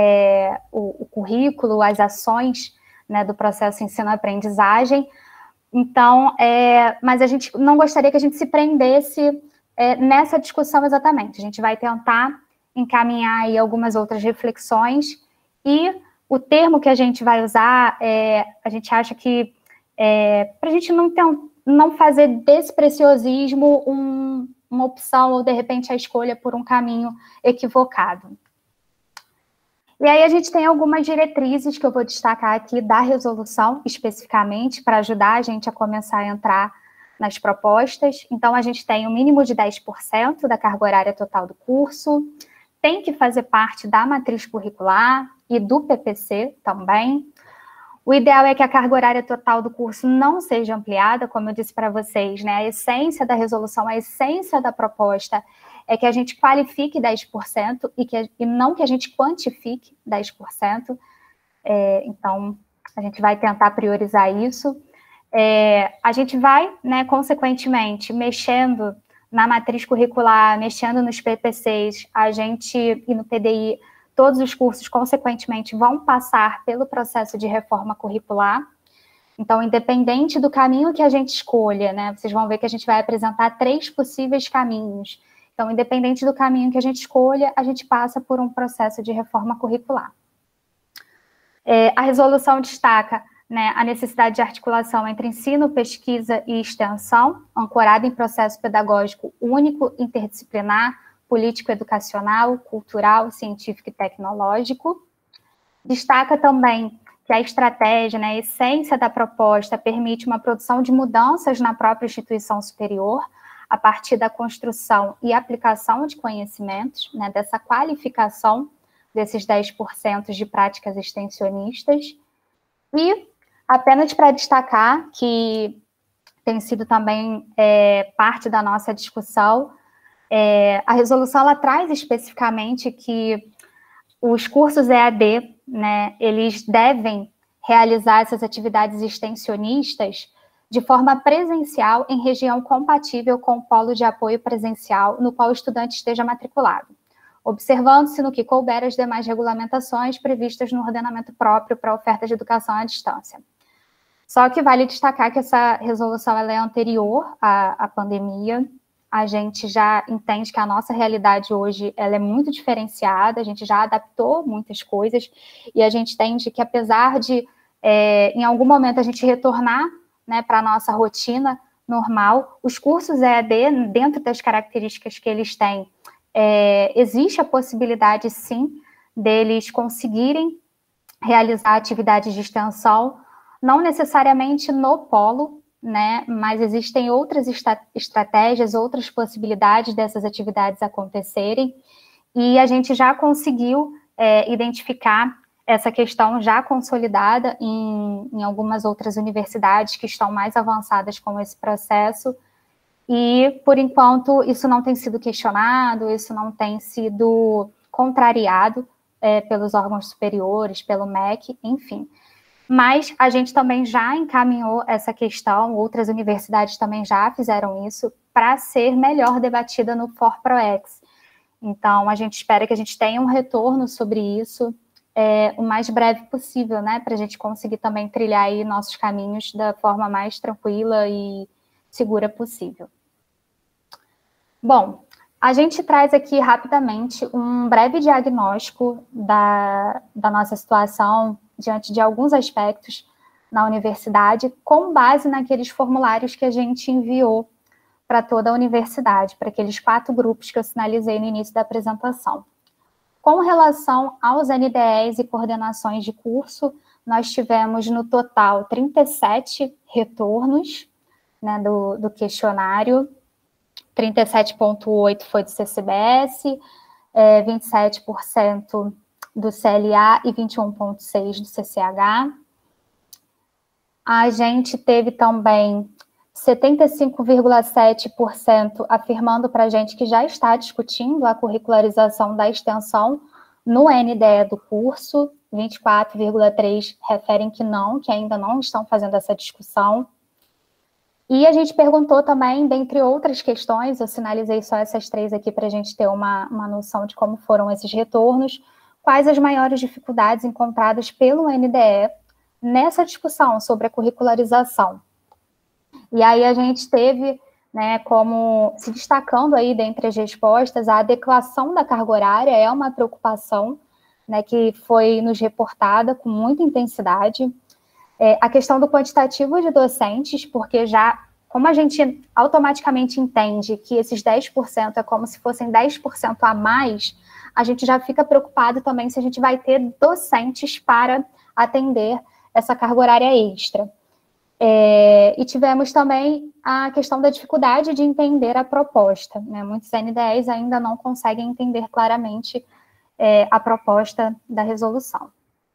o currículo, as ações, né, do processo ensino-aprendizagem. Então, mas a gente não gostaria que a gente se prendesse nessa discussão exatamente. A gente vai tentar encaminhar aí algumas outras reflexões, e o termo que a gente vai usar, a gente acha que, para a gente não fazer desse preciosismo uma opção, ou de repente a escolha por um caminho equivocado. E aí a gente tem algumas diretrizes que eu vou destacar aqui da resolução, especificamente, para ajudar a gente a começar a entrar nas propostas. Então, a gente tem um mínimo de 10% da carga horária total do curso, tem que fazer parte da matriz curricular e do PPC também. O ideal é que a carga horária total do curso não seja ampliada, como eu disse para vocês, né? A essência da resolução, a essência da proposta é que a gente qualifique 10% e não que a gente quantifique 10%. Então, a gente vai tentar priorizar isso. A gente vai, né, consequentemente, mexendo na matriz curricular, mexendo nos PPCs, e no PDI, todos os cursos, consequentemente, vão passar pelo processo de reforma curricular. Então, independente do caminho que a gente escolha, né, vocês vão ver que a gente vai apresentar 3 possíveis caminhos. Então, independente do caminho que a gente escolha, a gente passa por um processo de reforma curricular. A resolução destaca, né, a necessidade de articulação entre ensino, pesquisa e extensão, ancorada em processo pedagógico único, interdisciplinar, político-educacional, cultural, científico e tecnológico. Destaca também que a estratégia, né, a essência da proposta permite uma produção de mudanças na própria instituição superior, a partir da construção e aplicação de conhecimentos, né, dessa qualificação desses 10% de práticas extensionistas. E apenas para destacar que tem sido também parte da nossa discussão, a resolução ela traz especificamente que os cursos EAD, né, eles devem realizar essas atividades extensionistas de forma presencial em região compatível com o polo de apoio presencial no qual o estudante esteja matriculado, observando-se no que couber as demais regulamentações previstas no ordenamento próprio para a oferta de educação à distância. Só que vale destacar que essa resolução ela é anterior à pandemia. A gente já entende que a nossa realidade hoje ela é muito diferenciada, a gente já adaptou muitas coisas, e a gente entende que, apesar de, em algum momento, a gente retornar, né, para a nossa rotina normal, os cursos EAD, dentro das características que eles têm, existe a possibilidade, sim, deles conseguirem realizar atividades de extensão, não necessariamente no polo, né, mas existem outras estratégias, outras possibilidades dessas atividades acontecerem, e a gente já conseguiu identificar essa questão já consolidada em algumas outras universidades que estão mais avançadas com esse processo, e, por enquanto, isso não tem sido questionado, isso não tem sido contrariado pelos órgãos superiores, pelo MEC, enfim. Mas a gente também já encaminhou essa questão, outras universidades também já fizeram isso, para ser melhor debatida no ForProEx. Então, a gente espera que a gente tenha um retorno sobre isso o mais breve possível, né, para a gente conseguir também trilhar aí nossos caminhos da forma mais tranquila e segura possível. Bom, a gente traz aqui rapidamente um breve diagnóstico da nossa situação diante de alguns aspectos na universidade, com base naqueles formulários que a gente enviou para toda a universidade, para aqueles 4 grupos que eu sinalizei no início da apresentação. Com relação aos NDEs e coordenações de curso, nós tivemos no total 37 retornos, né, do questionário, 37,8% foi do CCBS, 27% do CLA e 21,6% do CCH. A gente teve também 75,7% afirmando para a gente que já está discutindo a curricularização da extensão no NDE do curso, 24,3% referem que ainda não estão fazendo essa discussão. E a gente perguntou também, dentre outras questões, eu sinalizei só essas 3 aqui para a gente ter uma noção de como foram esses retornos, quais as maiores dificuldades encontradas pelo NDE nessa discussão sobre a curricularização. E aí a gente teve, né, como se destacando aí dentre as respostas, a adequação da carga horária é uma preocupação, né, que foi nos reportada com muita intensidade. A questão do quantitativo de docentes, porque já, como a gente automaticamente entende que esses 10% é como se fossem 10% a mais, a gente já fica preocupado também se a gente vai ter docentes para atender essa carga horária extra. E tivemos também a questão da dificuldade de entender a proposta, né? Muitos NDEs ainda não conseguem entender claramente a proposta da resolução.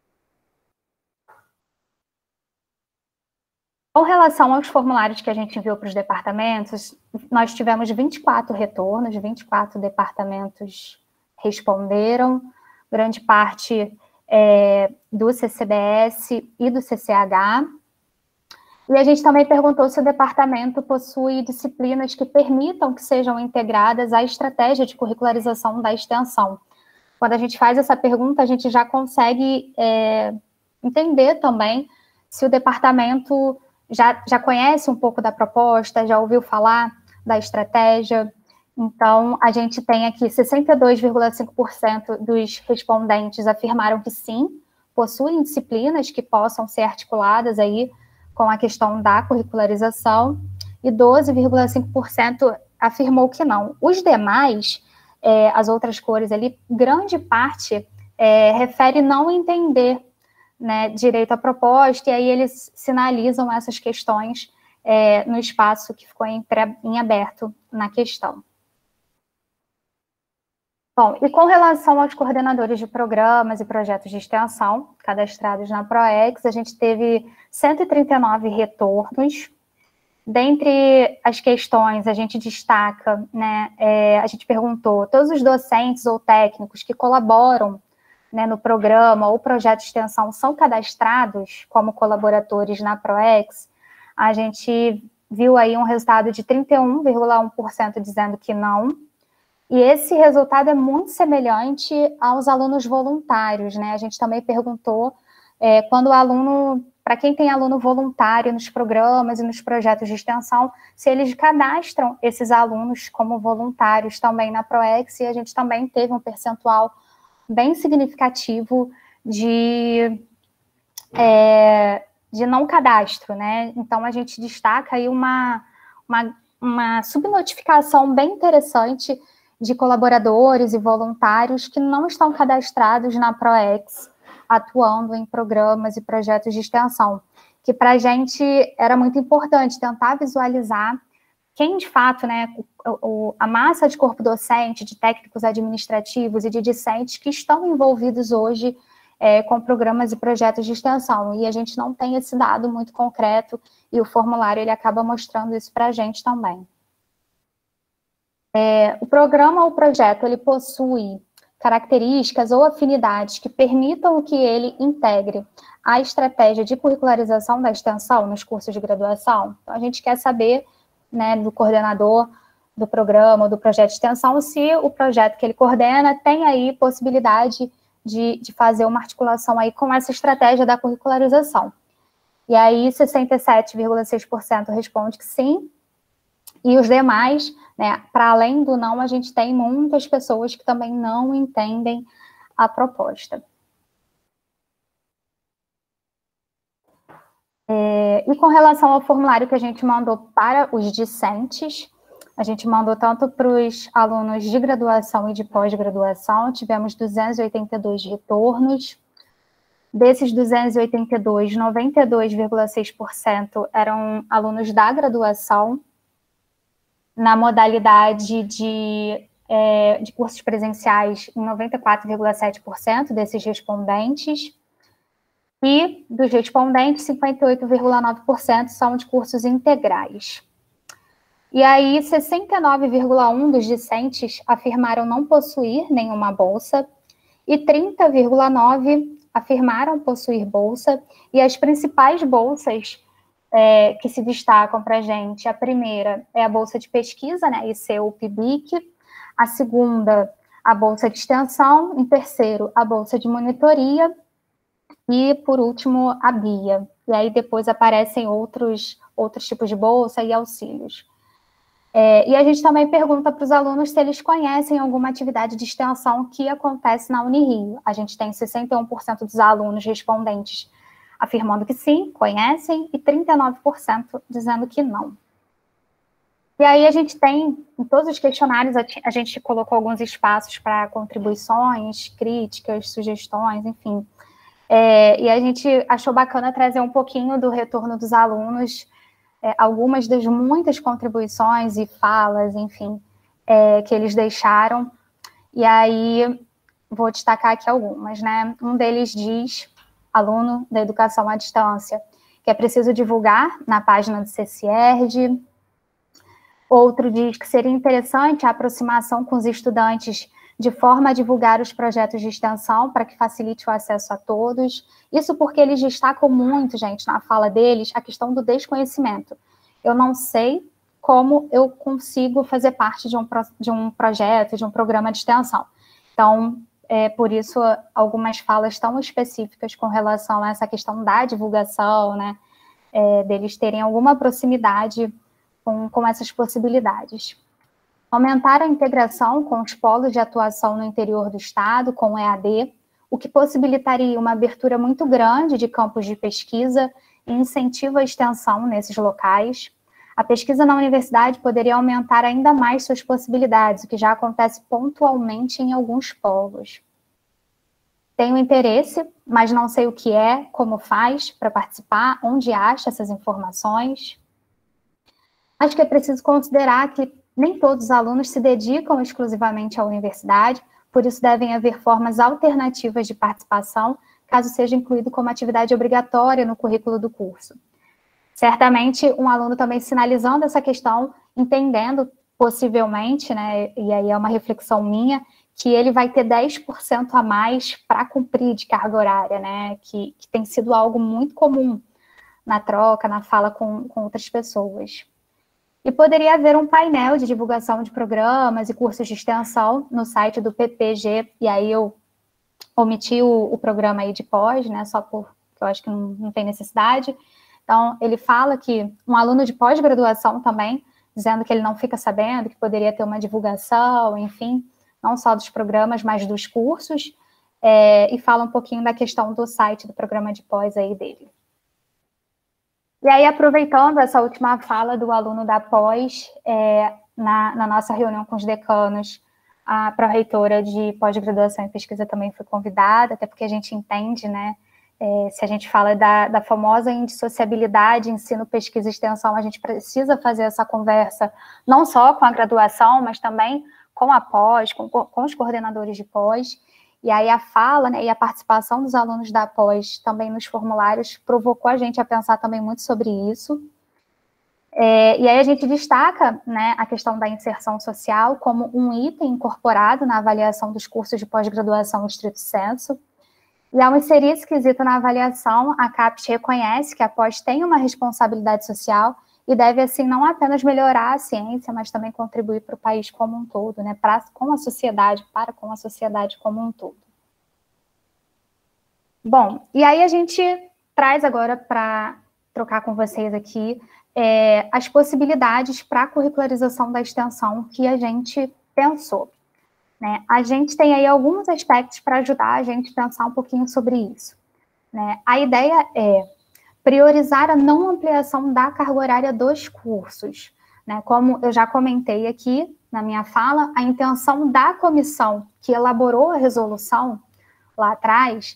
Com relação aos formulários que a gente enviou para os departamentos, nós tivemos 24 retornos, 24 departamentos responderam, grande parte do CCBS e do CCH. E a gente também perguntou se o departamento possui disciplinas que permitam que sejam integradas à estratégia de curricularização da extensão. Quando a gente faz essa pergunta, a gente já consegue entender também se o departamento já conhece um pouco da proposta, já ouviu falar da estratégia. Então, a gente tem aqui 62,5% dos respondentes afirmaram que sim, possuem disciplinas que possam ser articuladas aí com a questão da curricularização, e 12,5% afirmou que não. Os demais, as outras cores ali, grande parte refere não entender, né, direito à proposta, e aí eles sinalizam essas questões no espaço que ficou em aberto na questão. Bom, e com relação aos coordenadores de programas e projetos de extensão cadastrados na PROEX, a gente teve 139 retornos. Dentre as questões, a gente destaca, né, a gente perguntou, todos os docentes ou técnicos que colaboram, né, no programa ou projeto de extensão são cadastrados como colaboradores na PROEX? A gente viu aí um resultado de 31,1% dizendo que não. E esse resultado é muito semelhante aos alunos voluntários, né? A gente também perguntou quando o aluno, para quem tem aluno voluntário nos programas e nos projetos de extensão, se eles cadastram esses alunos como voluntários também na PROEX, e a gente também teve um percentual bem significativo de não cadastro, né? Então, a gente destaca aí uma subnotificação bem interessante de colaboradores e voluntários que não estão cadastrados na PROEX, atuando em programas e projetos de extensão, que para a gente era muito importante tentar visualizar quem, de fato, né, a massa de corpo docente, de técnicos administrativos e de discentes que estão envolvidos hoje com programas e projetos de extensão, e a gente não tem esse dado muito concreto, e o formulário ele acaba mostrando isso para a gente também. O programa ou projeto, ele possui características ou afinidades que permitam que ele integre a estratégia de curricularização da extensão nos cursos de graduação? Então, a gente quer saber, né, do coordenador do programa ou do projeto de extensão, se o projeto que ele coordena tem aí possibilidade de fazer uma articulação aí com essa estratégia da curricularização. E aí, 67,6% responde que sim, e os demais, né, para além do não, a gente tem muitas pessoas que também não entendem a proposta. E com relação ao formulário que a gente mandou para os discentes, a gente mandou tanto para os alunos de graduação e de pós-graduação, tivemos 282 retornos. Desses 282, 92,6% eram alunos da graduação, na modalidade de cursos presenciais, em 94,7% desses respondentes, e dos respondentes, 58,9% são de cursos integrais. E aí, 69,1% dos discentes afirmaram não possuir nenhuma bolsa, e 30,9% afirmaram possuir bolsa, e as principais bolsas que se destacam para a gente, a primeira é a bolsa de pesquisa, né, ICU-PIBIC, a segunda, a bolsa de extensão, em terceiro, a bolsa de monitoria, e, por último, a BIA. E aí depois aparecem outros tipos de bolsa e auxílios. E a gente também pergunta para os alunos se eles conhecem alguma atividade de extensão que acontece na Unirio. A gente tem 61% dos alunos respondentes afirmando que sim, conhecem, e 39% dizendo que não. E aí a gente tem, em todos os questionários, a gente colocou alguns espaços para contribuições, críticas, sugestões, enfim. E a gente achou bacana trazer um pouquinho do retorno dos alunos, algumas das muitas contribuições e falas, enfim, que eles deixaram. E aí vou destacar aqui algumas, né? Um deles diz, aluno da educação à distância, que é preciso divulgar na página do CCIERD. Outro diz que seria interessante a aproximação com os estudantes de forma a divulgar os projetos de extensão para que facilite o acesso a todos. Isso porque eles destacam muito, gente, na fala deles, a questão do desconhecimento. Eu não sei como eu consigo fazer parte de um projeto, de um programa de extensão. Então, por isso, algumas falas tão específicas com relação a essa questão da divulgação, né, deles terem alguma proximidade com essas possibilidades. Aumentar a integração com os polos de atuação no interior do estado, com o EAD, o que possibilitaria uma abertura muito grande de campos de pesquisa e incentivo à extensão nesses locais. A pesquisa na universidade poderia aumentar ainda mais suas possibilidades, o que já acontece pontualmente em alguns polos. Tenho interesse, mas não sei o que é, como faz para participar, onde acha essas informações. Acho que é preciso considerar que nem todos os alunos se dedicam exclusivamente à universidade, por isso devem haver formas alternativas de participação, caso seja incluído como atividade obrigatória no currículo do curso. Certamente, um aluno também sinalizando essa questão, entendendo possivelmente, né, e aí é uma reflexão minha, que ele vai ter 10% a mais para cumprir de carga horária, né, que tem sido algo muito comum na troca, na fala com outras pessoas. E poderia haver um painel de divulgação de programas e cursos de extensão no site do PPG, e aí eu omiti o programa aí de pós, né, só porque eu acho que não tem necessidade. Então, ele fala que um aluno de pós-graduação também, dizendo que ele não fica sabendo, que poderia ter uma divulgação, enfim, não só dos programas, mas dos cursos, e fala um pouquinho da questão do site do programa de pós aí dele. E aí, aproveitando essa última fala do aluno da pós, na nossa reunião com os decanos, a pró-reitora de pós-graduação e pesquisa também foi convidada, até porque a gente entende, né, se a gente fala da famosa indissociabilidade, ensino, pesquisa e extensão, a gente precisa fazer essa conversa, não só com a graduação, mas também com a pós, com os coordenadores de pós. E aí a fala, né, e a participação dos alunos da pós também nos formulários provocou a gente a pensar também muito sobre isso. E aí a gente destaca, né, a questão da inserção social como um item incorporado na avaliação dos cursos de pós-graduação estrito sensu. E ao inserir esse quesito na avaliação, a CAPES reconhece que a pós tem uma responsabilidade social e deve, assim, não apenas melhorar a ciência, mas também contribuir para o país como um todo, né, para com a sociedade como um todo. Bom, e aí a gente traz agora para trocar com vocês aqui as possibilidades para a curricularização da extensão que a gente pensou, né? A gente tem aí alguns aspectos para ajudar a gente a pensar um pouquinho sobre isso, né? A ideia é priorizar a não ampliação da carga horária dos cursos, né? Como eu já comentei aqui na minha fala, a intenção da comissão que elaborou a resolução lá atrás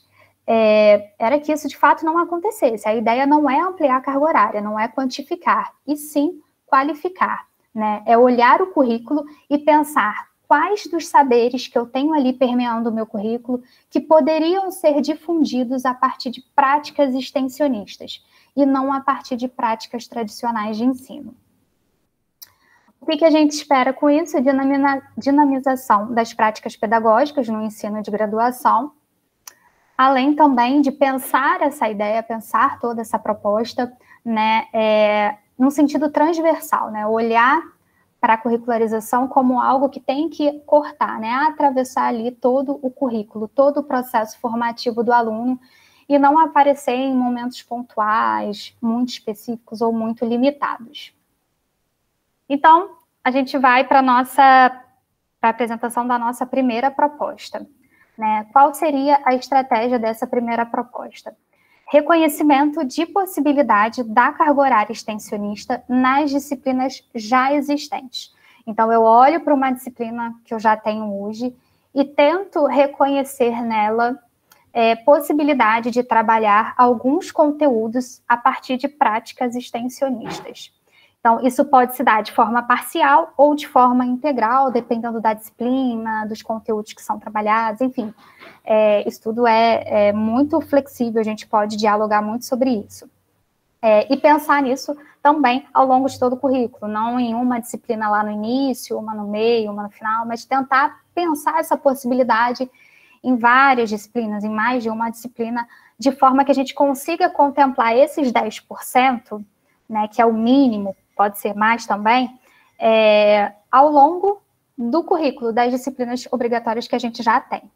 era que isso de fato não acontecesse. A ideia não é ampliar a carga horária, não é quantificar, e sim qualificar, né? É olhar o currículo e pensar quais dos saberes que eu tenho ali permeando o meu currículo que poderiam ser difundidos a partir de práticas extensionistas e não a partir de práticas tradicionais de ensino. O que a gente espera com isso? Dinamização das práticas pedagógicas no ensino de graduação, além também de pensar essa ideia, pensar toda essa proposta, né, num sentido transversal, né, olhar para a curricularização como algo que tem que cortar, né, atravessar ali todo o currículo, todo o processo formativo do aluno e não aparecer em momentos pontuais, muito específicos ou muito limitados. Então, a gente vai para a apresentação da nossa primeira proposta, né? Qual seria a estratégia dessa primeira proposta? Reconhecimento de possibilidade da carga horária extensionista nas disciplinas já existentes. Então, eu olho para uma disciplina que eu já tenho hoje e tento reconhecer nela possibilidade de trabalhar alguns conteúdos a partir de práticas extensionistas. Então, isso pode se dar de forma parcial ou de forma integral, dependendo da disciplina, dos conteúdos que são trabalhados, enfim. Isso tudo é muito flexível, a gente pode dialogar muito sobre isso. E pensar nisso também ao longo de todo o currículo, não em uma disciplina lá no início, uma no meio, uma no final, mas tentar pensar essa possibilidade em várias disciplinas, em mais de uma disciplina, de forma que a gente consiga contemplar esses 10%, né, que é o mínimo, pode ser mais também, ao longo do currículo das disciplinas obrigatórias que a gente já tem.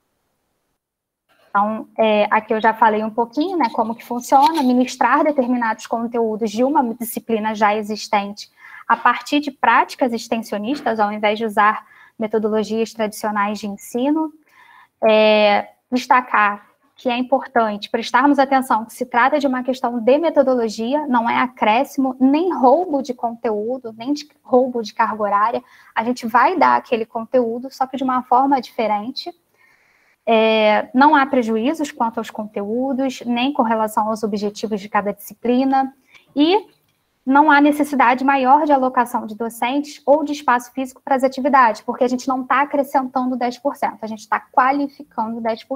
Então, aqui eu já falei um pouquinho, né, como que funciona, ministrar determinados conteúdos de uma disciplina já existente a partir de práticas extensionistas, ao invés de usar metodologias tradicionais de ensino. Destacar que é importante prestarmos atenção que se trata de uma questão de metodologia, não é acréscimo, nem roubo de conteúdo, nem de roubo de carga horária. A gente vai dar aquele conteúdo, só que de uma forma diferente. Não há prejuízos quanto aos conteúdos, nem com relação aos objetivos de cada disciplina, e não há necessidade maior de alocação de docentes ou de espaço físico para as atividades, porque a gente não está acrescentando 10%, a gente está qualificando 10%.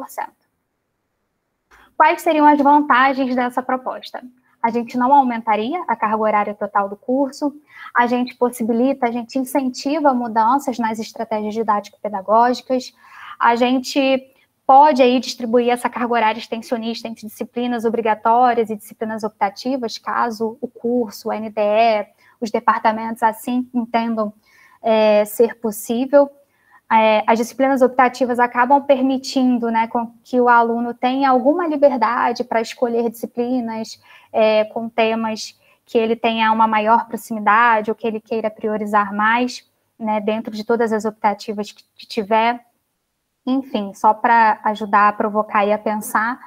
Quais seriam as vantagens dessa proposta? A gente não aumentaria a carga horária total do curso, a gente possibilita, a gente incentiva mudanças nas estratégias didático-pedagógicas, a gente pode aí distribuir essa carga horária extensionista entre disciplinas obrigatórias e disciplinas optativas, caso o curso, o NDE, os departamentos assim entendam ser possível. As disciplinas optativas acabam permitindo, né, com que o aluno tenha alguma liberdade para escolher disciplinas com temas que ele tenha uma maior proximidade ou que ele queira priorizar mais, né, dentro de todas as optativas que tiver. Enfim, só para ajudar a provocar e a pensar,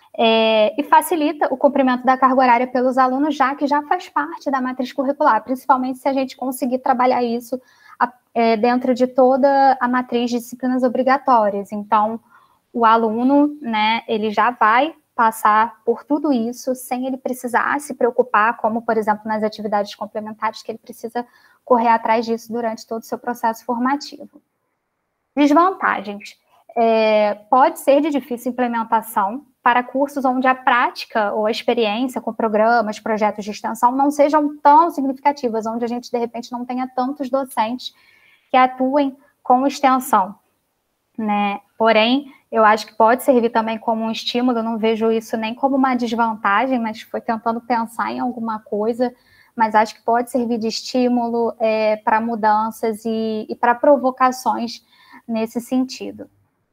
e facilita o cumprimento da carga horária pelos alunos, já que já faz parte da matriz curricular, principalmente se a gente conseguir trabalhar isso dentro de toda a matriz de disciplinas obrigatórias. Então, o aluno, né, ele já vai passar por tudo isso sem ele precisar se preocupar, como, por exemplo, nas atividades complementares, que ele precisa correr atrás disso durante todo o seu processo formativo. Desvantagens. Pode ser de difícil implementação para cursos onde a prática ou a experiência com programas, projetos de extensão não sejam tão significativas, onde a gente, de repente, não tenha tantos docentes que atuem com extensão, né? Porém, eu acho que pode servir também como um estímulo, eu não vejo isso nem como uma desvantagem, mas foi tentando pensar em alguma coisa, mas acho que pode servir de estímulo para mudanças e para provocações nesse sentido.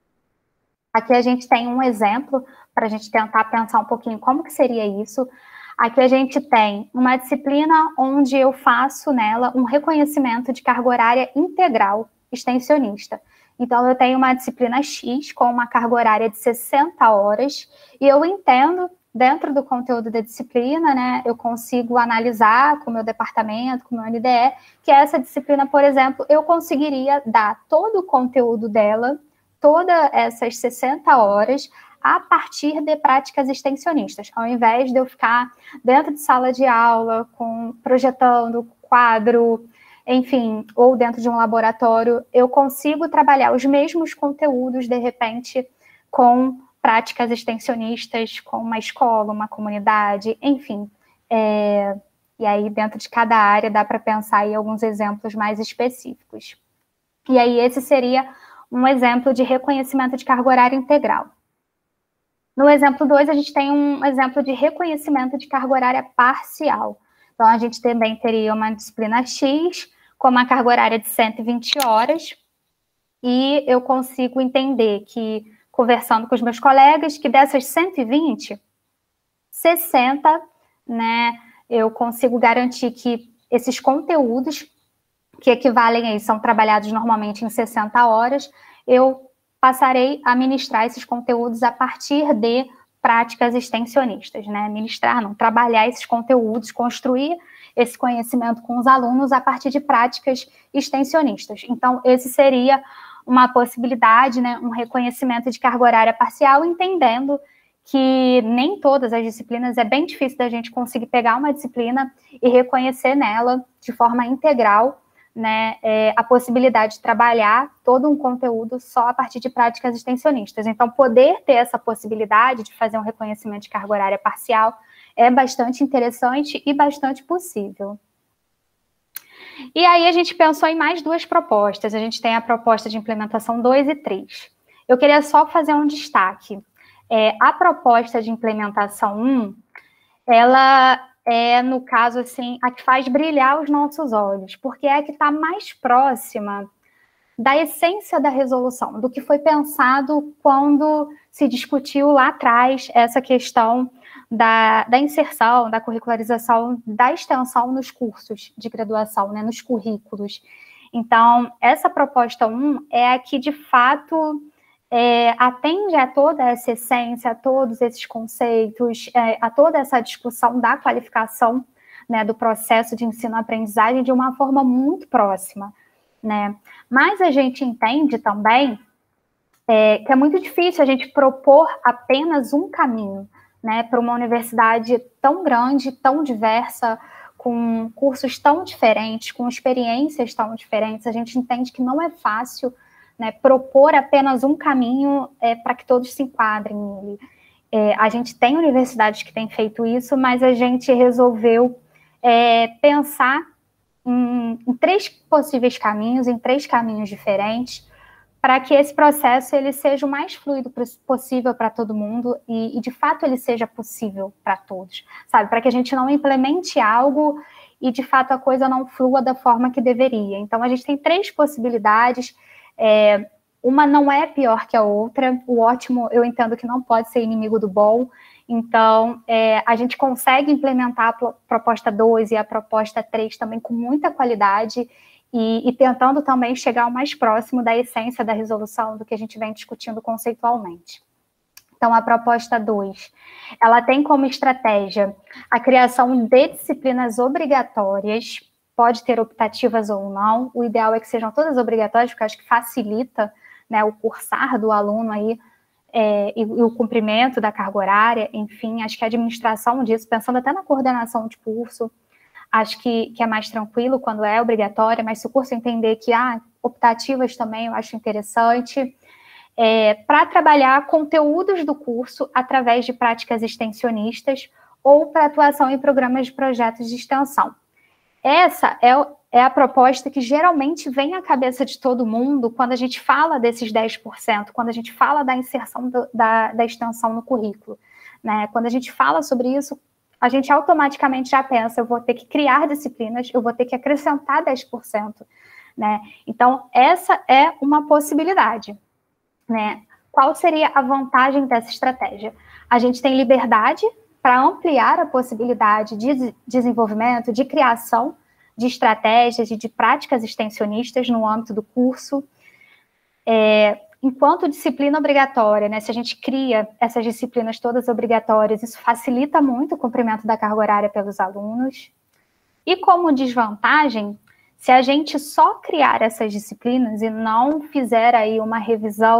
Aqui a gente tem um exemplo para a gente tentar pensar um pouquinho como que seria isso. Aqui a gente tem uma disciplina onde eu faço nela um reconhecimento de carga horária integral extensionista. Então, eu tenho uma disciplina X com uma carga horária de 60 horas e eu entendo, dentro do conteúdo da disciplina, né, eu consigo analisar com o meu departamento, com o meu NDE, que essa disciplina, por exemplo, eu conseguiria dar todo o conteúdo dela, todas essas 60 horas, a partir de práticas extensionistas, ao invés de eu ficar dentro de sala de aula, projetando quadro, enfim, ou dentro de um laboratório, eu consigo trabalhar os mesmos conteúdos, de repente, com práticas extensionistas, com uma escola, uma comunidade, enfim. E aí, dentro de cada área, dá para pensar em alguns exemplos mais específicos. E aí, esse seria um exemplo de reconhecimento de carga horária integral. No exemplo 2, a gente tem um exemplo de reconhecimento de carga horária parcial. Então, a gente também teria uma disciplina X, com uma carga horária de 120 horas, e eu consigo entender que, conversando com os meus colegas, que dessas 120, 60, né, eu consigo garantir que esses conteúdos, que equivalem aí, são trabalhados normalmente em 60 horas, eu passarei a ministrar esses conteúdos a partir de práticas extensionistas, né? Ministrar, não, trabalhar esses conteúdos, construir esse conhecimento com os alunos a partir de práticas extensionistas. Então, esse seria uma possibilidade, né, um reconhecimento de carga horária parcial, entendendo que nem todas as disciplinas, é bem difícil da gente conseguir pegar uma disciplina e reconhecer nela, de forma integral, né, a possibilidade de trabalhar todo um conteúdo só a partir de práticas extensionistas. Então, poder ter essa possibilidade de fazer um reconhecimento de carga horária parcial é bastante interessante e bastante possível. E aí a gente pensou em mais duas propostas. A gente tem a proposta de implementação 2 e 3. Eu queria só fazer um destaque. A proposta de implementação 1, ela é, no caso, assim, a que faz brilhar os nossos olhos, porque é a que está mais próxima da essência da resolução, do que foi pensado quando se discutiu lá atrás essa questão da inserção, da curricularização, da extensão nos cursos de graduação, né, nos currículos. Então, essa proposta 1 é a que, de fato, atende a toda essa essência, a todos esses conceitos, a toda essa discussão da qualificação, né, do processo de ensino-aprendizagem de uma forma muito próxima, né? Mas a gente entende também que é muito difícil a gente propor apenas um caminho, né, para uma universidade tão grande, tão diversa, com cursos tão diferentes, com experiências tão diferentes. A gente entende que não é fácil, né, propor apenas um caminho para que todos se enquadrem nele. A gente tem universidades que têm feito isso, mas a gente resolveu pensar em 3 possíveis caminhos, em 3 caminhos diferentes, para que esse processo ele seja o mais fluido possível para todo mundo e, de fato, ele seja possível para todos, sabe? Para que a gente não implemente algo e, de fato, a coisa não flua da forma que deveria. Então, a gente tem 3 possibilidades. Uma não é pior que a outra. O ótimo, eu entendo que não pode ser inimigo do bom. Então, a gente consegue implementar a proposta 2 e a proposta 3 também com muita qualidade e tentando também chegar o mais próximo da essência da resolução do que a gente vem discutindo conceitualmente. Então, a proposta 2, ela tem como estratégia a criação de disciplinas obrigatórias, pode ter optativas ou não, o ideal é que sejam todas obrigatórias, porque eu acho que facilita, né, o cursar do aluno aí, e o cumprimento da carga horária, enfim, acho que a administração disso, pensando até na coordenação de curso, acho que é mais tranquilo quando é obrigatória, mas se o curso entender que optativas também eu acho interessante, para trabalhar conteúdos do curso através de práticas extensionistas ou para atuação em programas de projetos de extensão. Essa é a proposta que geralmente vem à cabeça de todo mundo quando a gente fala desses 10%, quando a gente fala da inserção da extensão no currículo, né? Quando a gente fala sobre isso, a gente automaticamente já pensa, eu vou ter que criar disciplinas, eu vou ter que acrescentar 10%, né? Então, essa é uma possibilidade, né? Qual seria a vantagem dessa estratégia? A gente tem liberdade para ampliar a possibilidade de desenvolvimento, de criação de estratégias e de práticas extensionistas no âmbito do curso. Enquanto disciplina obrigatória, né, se a gente cria essas disciplinas todas obrigatórias, isso facilita muito o cumprimento da carga horária pelos alunos. E como desvantagem, se a gente só criar essas disciplinas e não fizer aí uma revisão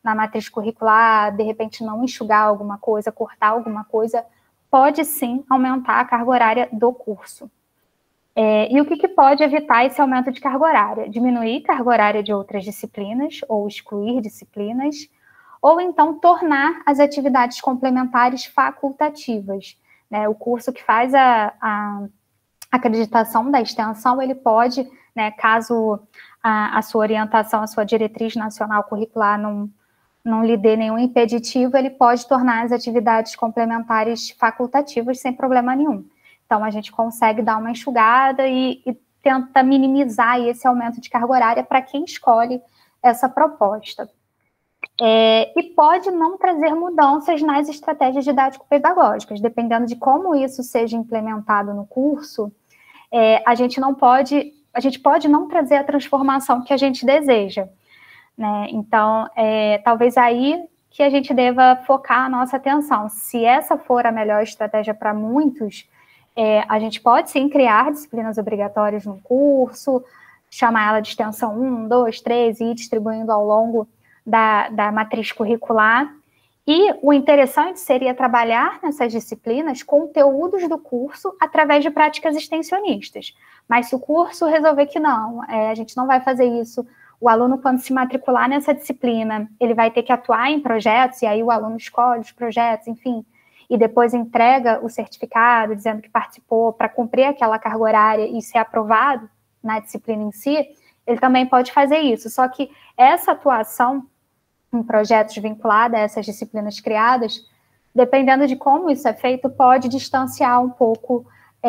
na matriz curricular, de repente não enxugar alguma coisa, cortar alguma coisa, pode sim aumentar a carga horária do curso. E o que pode evitar esse aumento de carga horária? Diminuir carga horária de outras disciplinas, ou excluir disciplinas, ou então tornar as atividades complementares facultativas, né? O curso que faz a acreditação da extensão, ele pode, né, caso a sua orientação, a sua diretriz nacional curricular não lhe dê nenhum impeditivo, ele pode tornar as atividades complementares facultativas sem problema nenhum. Então, a gente consegue dar uma enxugada e tenta minimizar esse aumento de carga horária para quem escolhe essa proposta. E pode não trazer mudanças nas estratégias didático-pedagógicas, dependendo de como isso seja implementado no curso, a gente pode não trazer a transformação que a gente deseja, né? Então, talvez aí que a gente deva focar a nossa atenção. Se essa for a melhor estratégia para muitos, a gente pode sim criar disciplinas obrigatórias no curso, chamar ela de extensão 1, 2, 3 e ir distribuindo ao longo da matriz curricular. E o interessante seria trabalhar nessas disciplinas conteúdos do curso através de práticas extensionistas. Mas se o curso resolver que não, a gente não vai fazer isso, o aluno, quando se matricular nessa disciplina, ele vai ter que atuar em projetos, e aí o aluno escolhe os projetos, enfim, e depois entrega o certificado dizendo que participou para cumprir aquela carga horária e ser aprovado na disciplina em si, ele também pode fazer isso. Só que essa atuação em projetos vinculados a essas disciplinas criadas, dependendo de como isso é feito, pode distanciar um pouco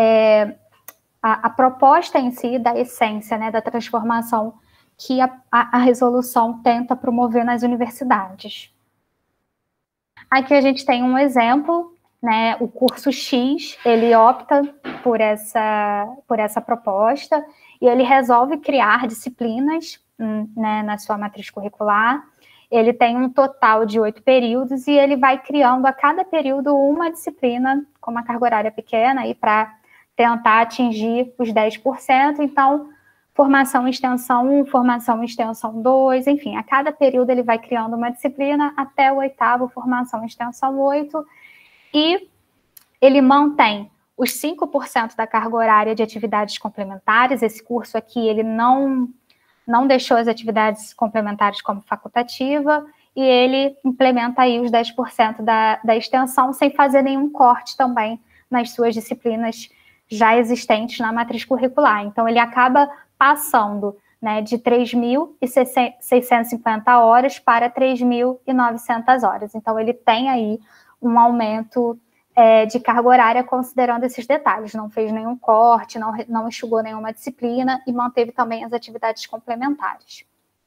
a proposta em si da essência, né, da transformação que a resolução tenta promover nas universidades. Aqui a gente tem um exemplo, né, o curso X, ele opta por essa proposta e ele resolve criar disciplinas, né, na sua matriz curricular. Ele tem um total de 8 períodos e ele vai criando a cada período uma disciplina com uma carga horária pequena para tentar atingir os 10%. Então, formação e extensão 1, formação e extensão 2, enfim, a cada período ele vai criando uma disciplina até o 8º, formação e extensão 8, e ele mantém os 5% da carga horária de atividades complementares. Esse curso aqui, ele não deixou as atividades complementares como facultativa, e ele implementa aí os 10% da extensão, sem fazer nenhum corte também nas suas disciplinas já existentes na matriz curricular. Então, ele acaba passando, né, de 3.650 horas para 3.900 horas. Então, ele tem aí um aumento de carga horária considerando esses detalhes. Não fez nenhum corte, não enxugou nenhuma disciplina e manteve também as atividades complementares.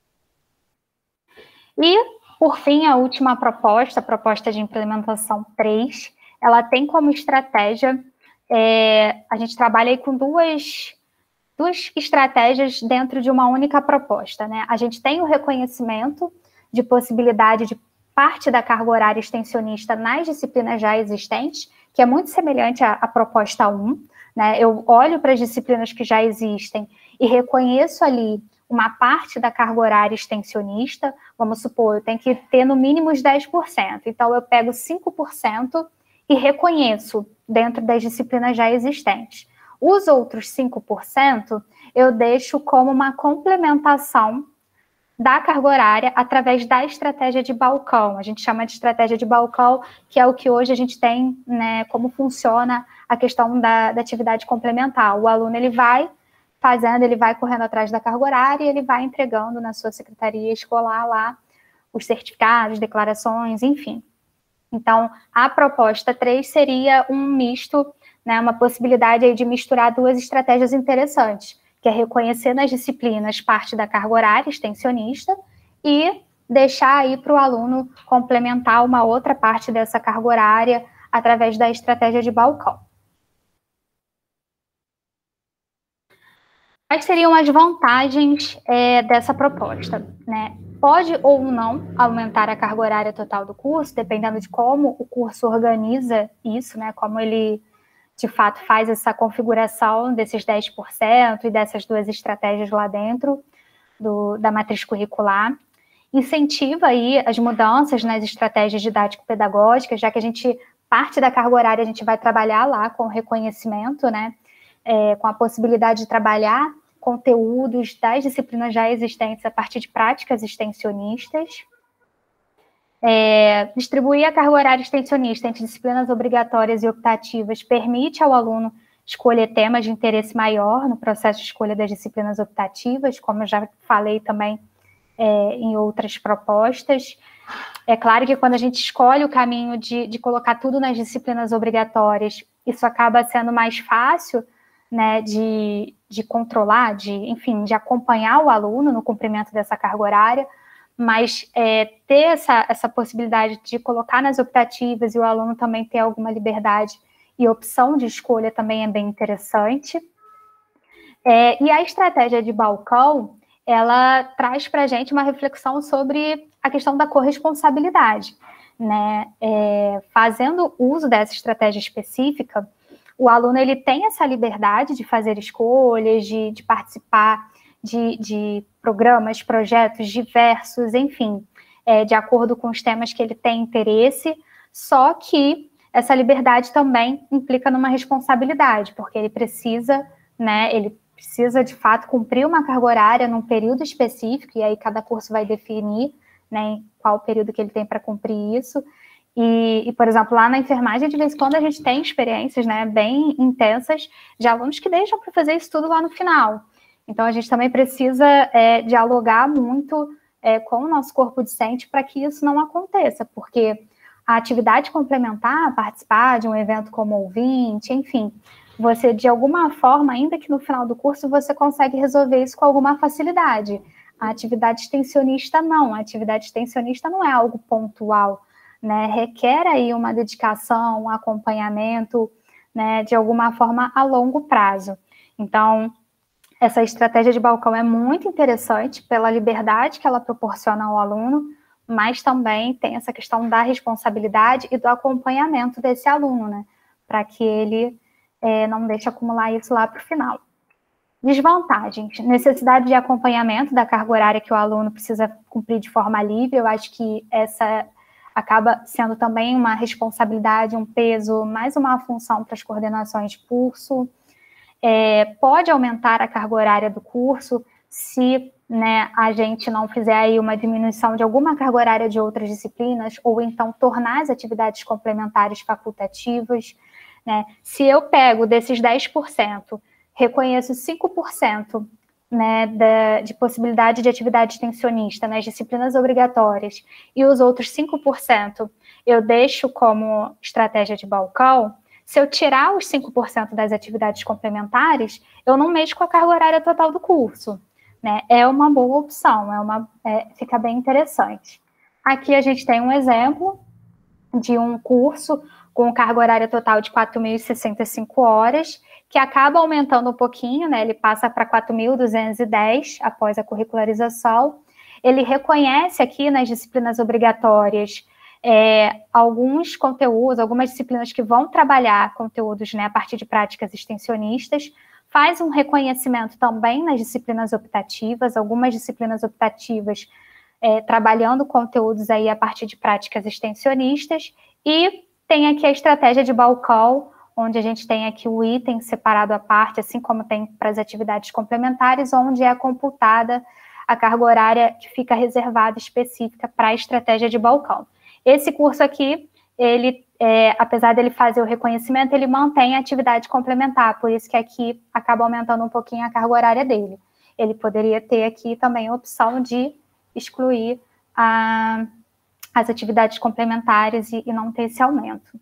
E, por fim, a última proposta, a proposta de implementação 3, ela tem como estratégia, a gente trabalha aí com duas estratégias dentro de uma única proposta, né? A gente tem o reconhecimento de possibilidade de parte da carga horária extensionista nas disciplinas já existentes, que é muito semelhante à proposta 1, né? Eu olho para as disciplinas que já existem e reconheço ali uma parte da carga horária extensionista. Vamos supor, eu tenho que ter no mínimo os 10%. Então, eu pego 5% e reconheço dentro das disciplinas já existentes. Os outros 5% eu deixo como uma complementação da carga horária através da estratégia de balcão. A gente chama de estratégia de balcão, que é o que hoje a gente tem, né, como funciona a questão da atividade complementar. O aluno, ele vai fazendo, ele vai correndo atrás da carga horária e ele vai entregando na sua secretaria escolar lá os certificados, declarações, enfim. Então, a proposta 3 seria um misto, né, uma possibilidade aí de misturar duas estratégias interessantes, que é reconhecer nas disciplinas parte da carga horária extensionista e deixar aí para o aluno complementar uma outra parte dessa carga horária através da estratégia de balcão. Quais seriam as vantagens dessa proposta, né? Pode ou não aumentar a carga horária total do curso, dependendo de como o curso organiza isso, né? Como ele, de fato, faz essa configuração desses 10% e dessas duas estratégias lá dentro da matriz curricular. incentiva aí as mudanças nas estratégias didático-pedagógicas, já que parte da carga horária a gente vai trabalhar lá com o reconhecimento, né, com a possibilidade de trabalhar conteúdos das disciplinas já existentes a partir de práticas extensionistas. Distribuir a carga horária extensionista entre disciplinas obrigatórias e optativas permite ao aluno escolher temas de interesse maior no processo de escolha das disciplinas optativas, como eu já falei também em outras propostas. É claro que quando a gente escolhe o caminho de colocar tudo nas disciplinas obrigatórias, isso acaba sendo mais fácil, né, de controlar, enfim, de acompanhar o aluno no cumprimento dessa carga horária, mas ter essa possibilidade de colocar nas optativas e o aluno também ter alguma liberdade e opção de escolha também é bem interessante. E a estratégia de balcão, ela traz para a gente uma reflexão sobre a questão da corresponsabilidade, né? Fazendo uso dessa estratégia específica, o aluno ele tem essa liberdade de fazer escolhas, de participar de programas, projetos diversos, enfim, de acordo com os temas que ele tem interesse, só que essa liberdade também implica numa responsabilidade, porque ele precisa, né, de fato cumprir uma carga horária num período específico, e aí cada curso vai definir, né, qual período que ele tem para cumprir isso. E, por exemplo, lá na enfermagem, de vez em quando a gente tem experiências, né, bem intensas de alunos que deixam para fazer isso tudo lá no final. Então, a gente também precisa dialogar muito com o nosso corpo docente para que isso não aconteça, porque a atividade complementar, participar de um evento como ouvinte, enfim, você, de alguma forma, ainda que no final do curso, você consegue resolver isso com alguma facilidade. A atividade extensionista, não. A atividade extensionista não é algo pontual, né? Requer aí uma dedicação, um acompanhamento, né, de alguma forma a longo prazo. Então, essa estratégia de balcão é muito interessante pela liberdade que ela proporciona ao aluno, mas também tem essa questão da responsabilidade e do acompanhamento desse aluno, né? Para que ele não deixe acumular isso lá para o final. Desvantagens. Necessidade de acompanhamento da carga horária que o aluno precisa cumprir de forma livre. Eu acho que essa acaba sendo também uma responsabilidade, um peso, mais uma função para as coordenações de curso. Pode aumentar a carga horária do curso se, né, a gente não fizer aí uma diminuição de alguma carga horária de outras disciplinas, ou então tornar as atividades complementares facultativas, né? Se eu pego desses 10%, reconheço 5%, né, de possibilidade de atividade extensionista nas disciplinas obrigatórias, e os outros 5% eu deixo como estratégia de balcão, se eu tirar os 5% das atividades complementares, eu não mexo com a carga horária total do curso, né? É uma boa opção, fica bem interessante. Aqui a gente tem um exemplo de um curso com carga horária total de 4.065 horas, que acaba aumentando um pouquinho, né? Ele passa para 4.210 após a curricularização. Ele reconhece aqui nas disciplinas obrigatórias alguns conteúdos, algumas disciplinas que vão trabalhar conteúdos, né, a partir de práticas extensionistas, faz um reconhecimento também nas disciplinas optativas, algumas disciplinas optativas trabalhando conteúdos aí a partir de práticas extensionistas, e tem aqui a estratégia de balcão, onde a gente tem aqui o item separado à parte, assim como tem para as atividades complementares, onde é computada a carga horária que fica reservada específica para a estratégia de balcão. Esse curso aqui, ele, apesar dele fazer o reconhecimento, ele mantém a atividade complementar, por isso que aqui acaba aumentando um pouquinho a carga horária dele. Ele poderia ter aqui também a opção de excluir as atividades complementares e não ter esse aumento.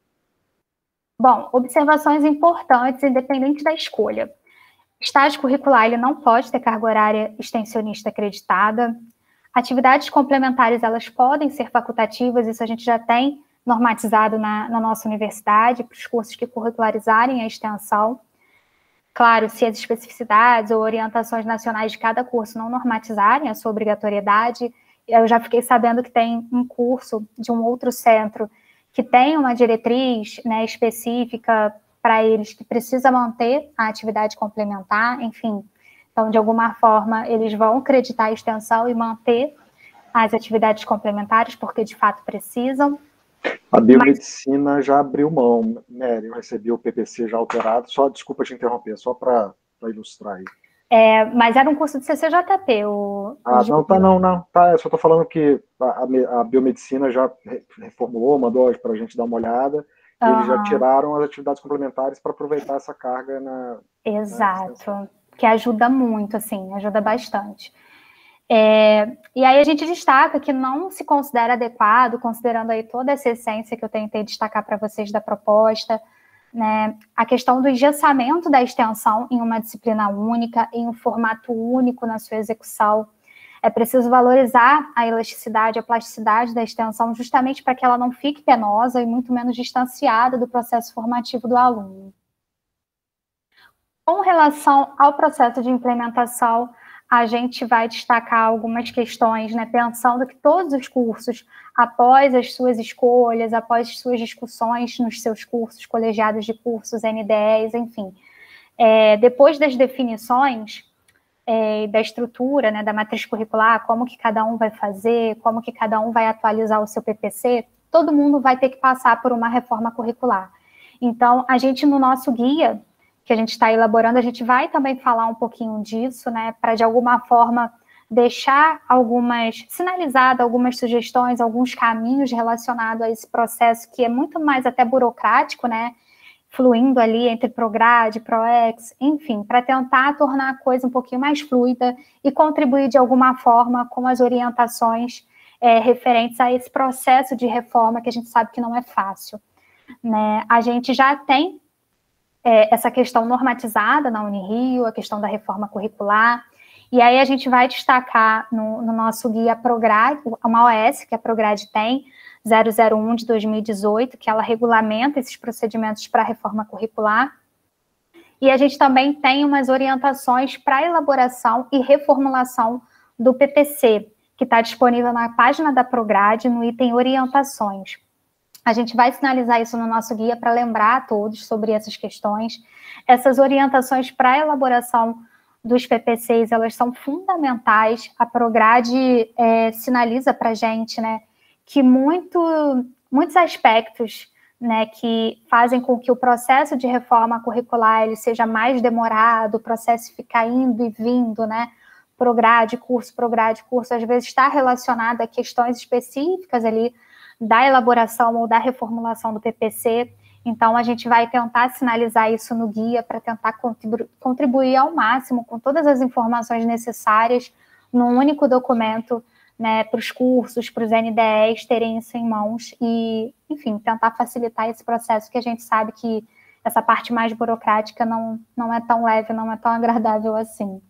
Bom, observações importantes, independente da escolha. Estágio curricular, ele não pode ter carga horária extensionista acreditada. Atividades complementares, elas podem ser facultativas, isso a gente já tem normatizado na nossa universidade, para os cursos que curricularizarem a extensão. Claro, se as especificidades ou orientações nacionais de cada curso não normatizarem a sua obrigatoriedade, eu já fiquei sabendo que tem um curso de um outro centro que tem uma diretriz, né, específica para eles, que precisa manter a atividade complementar, enfim. Então, de alguma forma, eles vão acreditar a extensão e manter as atividades complementares, porque de fato precisam. A biomedicina já abriu mão, né? Eu recebi o PPC já alterado, só, desculpa te interromper, só para ilustrar aí. Mas era um curso de CCJP. Tá, eu só estou falando que a biomedicina já reformulou, mandou para a gente dar uma olhada, e eles já tiraram as atividades complementares para aproveitar essa carga na... Exato, que ajuda muito, assim, ajuda bastante. E aí a gente destaca que não se considera adequado, considerando aí toda essa essência que eu tentei destacar para vocês da proposta, né, a questão do engessamento da extensão em uma disciplina única, em um formato único na sua execução. É preciso valorizar a elasticidade, a plasticidade da extensão, justamente para que ela não fique penosa e muito menos distanciada do processo formativo do aluno. Com relação ao processo de implementação, a gente vai destacar algumas questões, né, pensando que todos os cursos, após as suas escolhas, após as suas discussões nos seus cursos, colegiados de cursos, NDEs, enfim, depois das definições da estrutura, né, da matriz curricular, como que cada um vai fazer, como que cada um vai atualizar o seu PPC, todo mundo vai ter que passar por uma reforma curricular. Então, a gente, no nosso guia, que a gente está elaborando, a gente vai também falar um pouquinho disso, né, para de alguma forma deixar sinalizado algumas sugestões, alguns caminhos relacionados a esse processo que é muito mais até burocrático, né, fluindo ali entre Prograde, Proex, enfim, para tentar tornar a coisa um pouquinho mais fluida e contribuir de alguma forma com as orientações referentes a esse processo de reforma que a gente sabe que não é fácil, né? A gente já tem essa questão normatizada na Unirio, a questão da reforma curricular, e aí a gente vai destacar no nosso guia Prograde, uma OS que a Prograde tem, 001 de 2018, que ela regulamenta esses procedimentos para a reforma curricular, e a gente também tem umas orientações para elaboração e reformulação do PPC, que está disponível na página da Prograde, no item orientações. A gente vai sinalizar isso no nosso guia para lembrar a todos sobre essas questões. Essas orientações para a elaboração dos PPCs, elas são fundamentais. A Prograde sinaliza para a gente, né, que muitos aspectos, né, que fazem com que o processo de reforma curricular ele seja mais demorado, o processo fica indo e vindo, né, Prograde, curso, às vezes está relacionado a questões específicas ali da elaboração ou da reformulação do PPC. Então, a gente vai tentar sinalizar isso no guia para tentar contribuir ao máximo com todas as informações necessárias num único documento, né, para os cursos, para os NDEs terem isso em mãos e, enfim, tentar facilitar esse processo que a gente sabe que essa parte mais burocrática não é tão leve, não é tão agradável assim.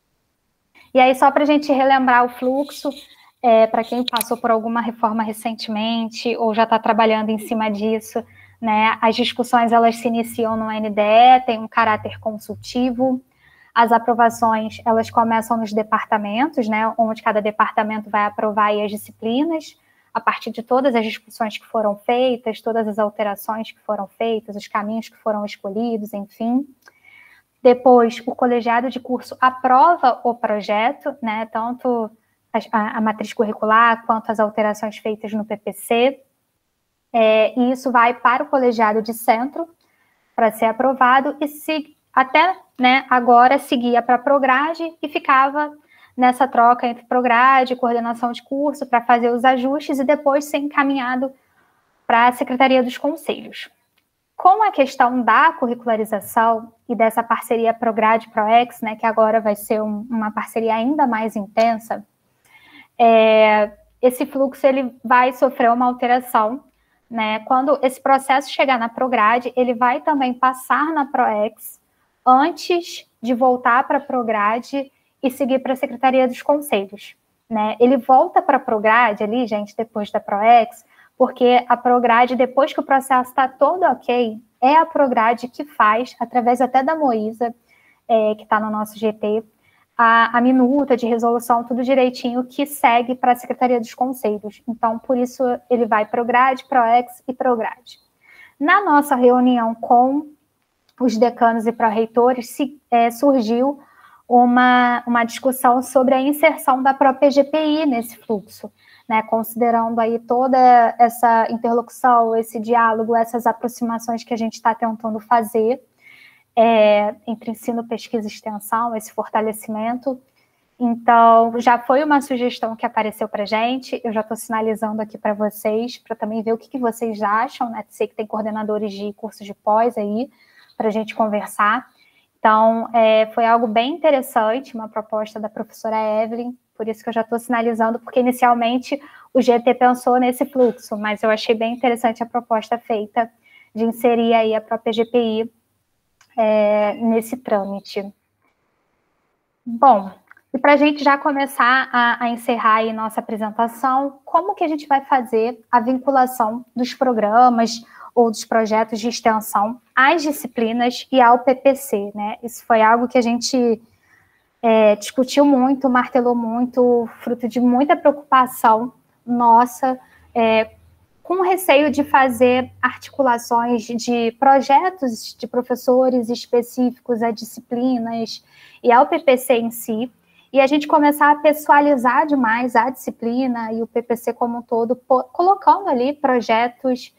E aí, só para a gente relembrar o fluxo, para quem passou por alguma reforma recentemente ou já está trabalhando em cima disso, né, as discussões elas se iniciam no NDE, tem um caráter consultivo, as aprovações elas começam nos departamentos, né, onde cada departamento vai aprovar aí as disciplinas, a partir de todas as discussões que foram feitas, todas as alterações que foram feitas, os caminhos que foram escolhidos, enfim. Depois, o colegiado de curso aprova o projeto, né, tanto a matriz curricular, quanto as alterações feitas no PPC, e isso vai para o colegiado de centro para ser aprovado, e até, né, agora seguia para a Prograde e ficava nessa troca entre Prograde e coordenação de curso para fazer os ajustes e depois ser encaminhado para a Secretaria dos Conselhos. Com a questão da curricularização e dessa parceria Prograde-Proex, né, que agora vai ser uma parceria ainda mais intensa, esse fluxo ele vai sofrer uma alteração, né? Quando esse processo chegar na Prograde, ele vai também passar na Proex antes de voltar para a Prograde e seguir para a Secretaria dos Conselhos, né? Ele volta para a Prograde ali, gente, depois da Proex, porque a Prograde, depois que o processo está todo ok, é a Prograde que faz, através até da Moisa, que está no nosso GT, a minuta de resolução, tudo direitinho, que segue para a Secretaria dos Conselhos. Então, por isso, ele vai Prograde, Proex e Prograde. Na nossa reunião com os decanos e pró-reitores, surgiu uma discussão sobre a inserção da própria GPI nesse fluxo, né, considerando aí toda essa interlocução, esse diálogo, essas aproximações que a gente está tentando fazer entre ensino, pesquisa e extensão, esse fortalecimento. Então, já foi uma sugestão que apareceu para a gente, eu já estou sinalizando aqui para vocês, para também ver o que vocês acham, né? Sei que tem coordenadores de cursos de pós aí, para a gente conversar. Então, foi algo bem interessante, uma proposta da professora Evelyn, por isso que eu já estou sinalizando, porque inicialmente o GT pensou nesse fluxo, mas eu achei bem interessante a proposta feita de inserir aí a própria GPI nesse trâmite. Bom, e para a gente já começar a encerrar aí nossa apresentação, como que a gente vai fazer a vinculação dos programas ou dos projetos de extensão às disciplinas e ao PPC, né? Isso foi algo que a gente discutiu muito, martelou muito, fruto de muita preocupação nossa, com receio de fazer articulações de projetos de professores específicos a disciplinas e ao PPC em si, e a gente começar a pessoalizar demais a disciplina e o PPC como um todo, colocando ali projetos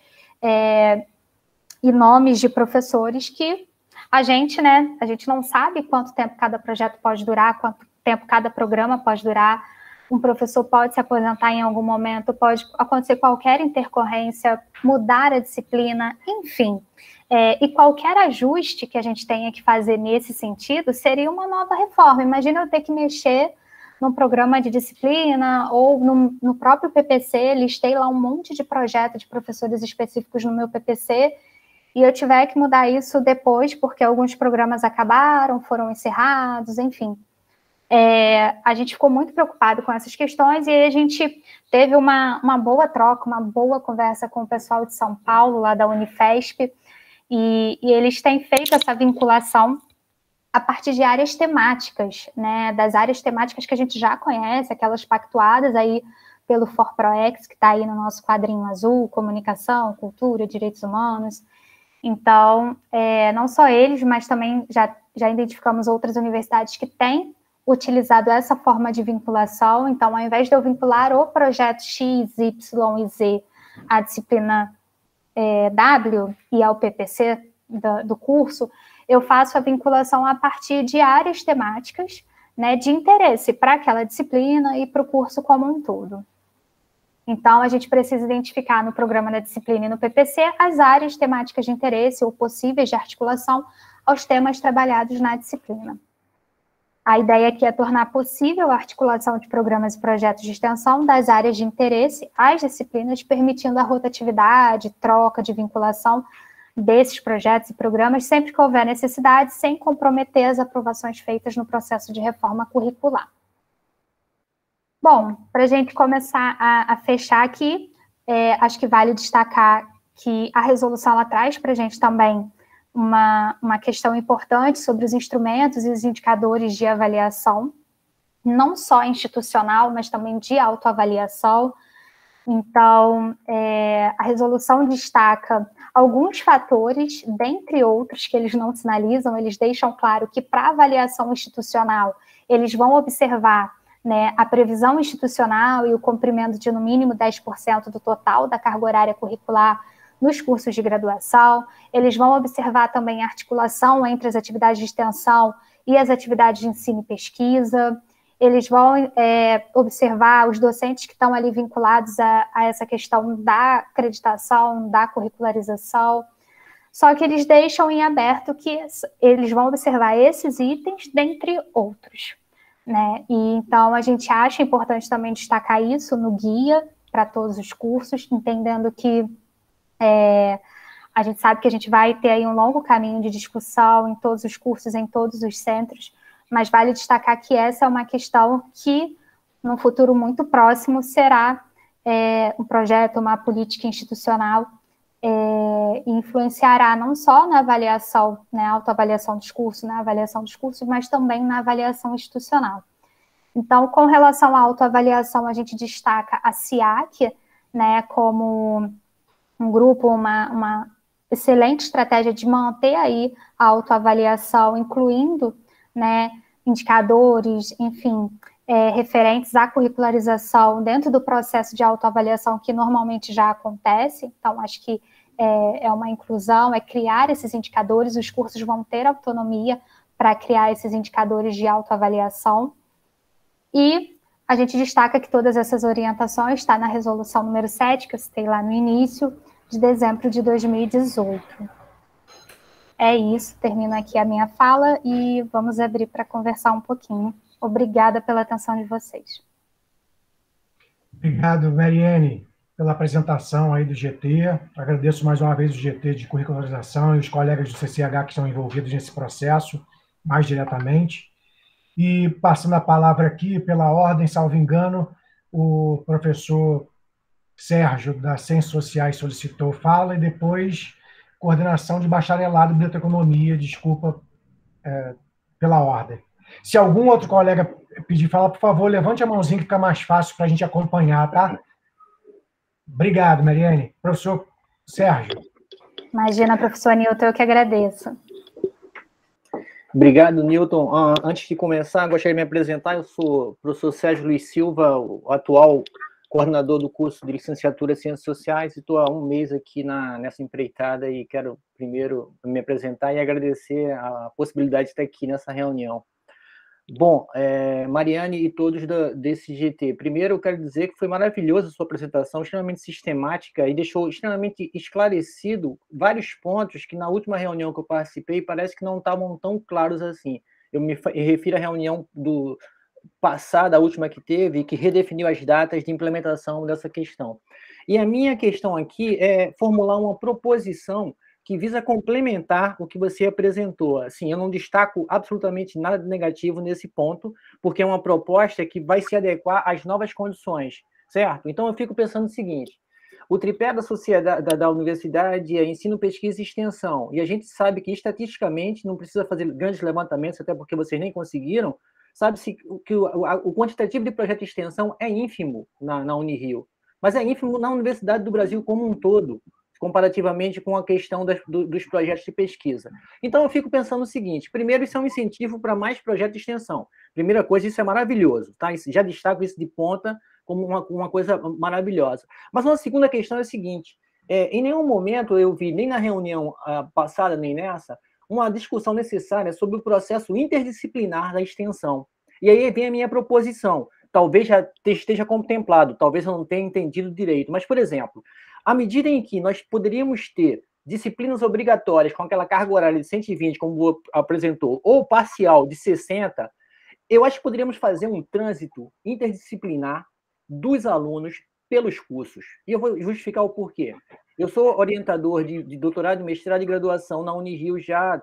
e nomes de professores que a gente não sabe quanto tempo cada projeto pode durar, quanto tempo cada programa pode durar. Um professor pode se aposentar em algum momento, pode acontecer qualquer intercorrência, mudar a disciplina, enfim. E qualquer ajuste que a gente tenha que fazer nesse sentido seria uma nova reforma. Imagina eu ter que mexer num programa de disciplina ou no próprio PPC, listei lá um monte de projetos de professores específicos no meu PPC, e eu tiver que mudar isso depois, porque alguns programas acabaram, foram encerrados, enfim. A gente ficou muito preocupado com essas questões, e aí a gente teve uma boa troca, uma boa conversa com o pessoal de São Paulo, lá da Unifesp, e eles têm feito essa vinculação a partir de áreas temáticas, né, das áreas temáticas que a gente já conhece, aquelas pactuadas aí pelo ForProEx, que está aí no nosso quadrinho azul, comunicação, cultura, direitos humanos. Então, não só eles, mas também já identificamos outras universidades que têm utilizado essa forma de vinculação. Então, ao invés de eu vincular o projeto X, Y e Z à disciplina W e ao PPC do curso, eu faço a vinculação a partir de áreas temáticas, né, de interesse para aquela disciplina e para o curso como um todo. Então, a gente precisa identificar no programa da disciplina e no PPC as áreas temáticas de interesse ou possíveis de articulação aos temas trabalhados na disciplina. A ideia aqui é tornar possível a articulação de programas e projetos de extensão das áreas de interesse às disciplinas, permitindo a rotatividade, troca de vinculação desses projetos e programas, sempre que houver necessidade, sem comprometer as aprovações feitas no processo de reforma curricular. Bom, para a gente começar a fechar aqui, acho que vale destacar que a resolução ela traz para a gente também uma questão importante sobre os instrumentos e os indicadores de avaliação, não só institucional, mas também de autoavaliação. Então, a resolução destaca alguns fatores, dentre outros, que eles não sinalizam, eles deixam claro que para avaliação institucional, eles vão observar, né, a previsão institucional e o cumprimento de no mínimo 10% do total da carga horária curricular nos cursos de graduação. Eles vão observar também a articulação entre as atividades de extensão e as atividades de ensino e pesquisa. Eles vão observar os docentes que estão ali vinculados a essa questão da acreditação, da curricularização. Só que eles deixam em aberto que eles vão observar esses itens, dentre outros, né? E então a gente acha importante também destacar isso no guia para todos os cursos, entendendo que a gente sabe que a gente vai ter aí um longo caminho de discussão em todos os cursos, em todos os centros, mas vale destacar que essa é uma questão que, no futuro muito próximo, será um projeto, uma política institucional, e influenciará não só na avaliação, né, autoavaliação dos cursos, na avaliação dos cursos, mas também na avaliação institucional. Então, com relação à autoavaliação, a gente destaca a SIAC, né, como um grupo, uma excelente estratégia de manter aí a autoavaliação, incluindo, né, indicadores, enfim, referentes à curricularização dentro do processo de autoavaliação que normalmente já acontece. Então, acho que é uma inclusão, é criar esses indicadores, os cursos vão ter autonomia para criar esses indicadores de autoavaliação. E a gente destaca que todas essas orientações estão na resolução número 7, que eu citei lá no início, de dezembro de 2018. É isso, termino aqui a minha fala e vamos abrir para conversar um pouquinho. Obrigada pela atenção de vocês. Obrigado, Mariane, pela apresentação aí do GT. Agradeço mais uma vez o GT de curricularização e os colegas do CCH que estão envolvidos nesse processo mais diretamente. E passando a palavra aqui, pela ordem, salvo engano, o professor Sérgio, da Ciências Sociais, solicitou fala, e depois coordenação de bacharelado em biblioteconomia, desculpa pela ordem. Se algum outro colega pedir fala, por favor, levante a mãozinha que fica mais fácil para a gente acompanhar, tá? Obrigado, Mariane. Professor Sérgio. Imagina, professor Newton, eu que agradeço. Obrigado, Newton. Antes de começar, gostaria de me apresentar. Eu sou o professor Sérgio Luiz Silva, o atual coordenador do curso de licenciatura em Ciências Sociais, e estou há um mês aqui nessa empreitada e quero primeiro me apresentar e agradecer a possibilidade de estar aqui nessa reunião. Bom, Mariane e todos desse GT, primeiro eu quero dizer que foi maravilhosa a sua apresentação, extremamente sistemática e deixou extremamente esclarecido vários pontos que na última reunião que eu participei parece que não estavam tão claros assim. Eu me refiro à reunião passada, a última que teve, que redefiniu as datas de implementação dessa questão. E a minha questão aqui é formular uma proposição que visa complementar o que você apresentou. Assim, eu não destaco absolutamente nada de negativo nesse ponto, porque é uma proposta que vai se adequar às novas condições, certo? Então, eu fico pensando o seguinte, o tripé da sociedade, da universidade é ensino, pesquisa e extensão, e a gente sabe que, estatisticamente, não precisa fazer grandes levantamentos, até porque vocês nem conseguiram, sabe-se que o quantitativo de projeto de extensão é ínfimo na Unirio, mas é ínfimo na Universidade do Brasil como um todo, comparativamente com a questão dos projetos de pesquisa. Então, eu fico pensando o seguinte, primeiro, isso é um incentivo para mais projetos de extensão. Primeira coisa, isso é maravilhoso, tá? Já destaco isso de ponta como uma coisa maravilhosa. Mas uma segunda questão é a seguinte, em nenhum momento eu vi, nem na reunião passada, nem nessa, uma discussão necessária sobre o processo interdisciplinar da extensão. E aí vem a minha proposição. Talvez já esteja contemplado, talvez eu não tenha entendido direito, mas, por exemplo, à medida em que nós poderíamos ter disciplinas obrigatórias com aquela carga horária de 120, como apresentou, ou parcial de 60, eu acho que poderíamos fazer um trânsito interdisciplinar dos alunos pelos cursos. E eu vou justificar o porquê. Eu sou orientador de doutorado, mestrado e graduação na Unirio já há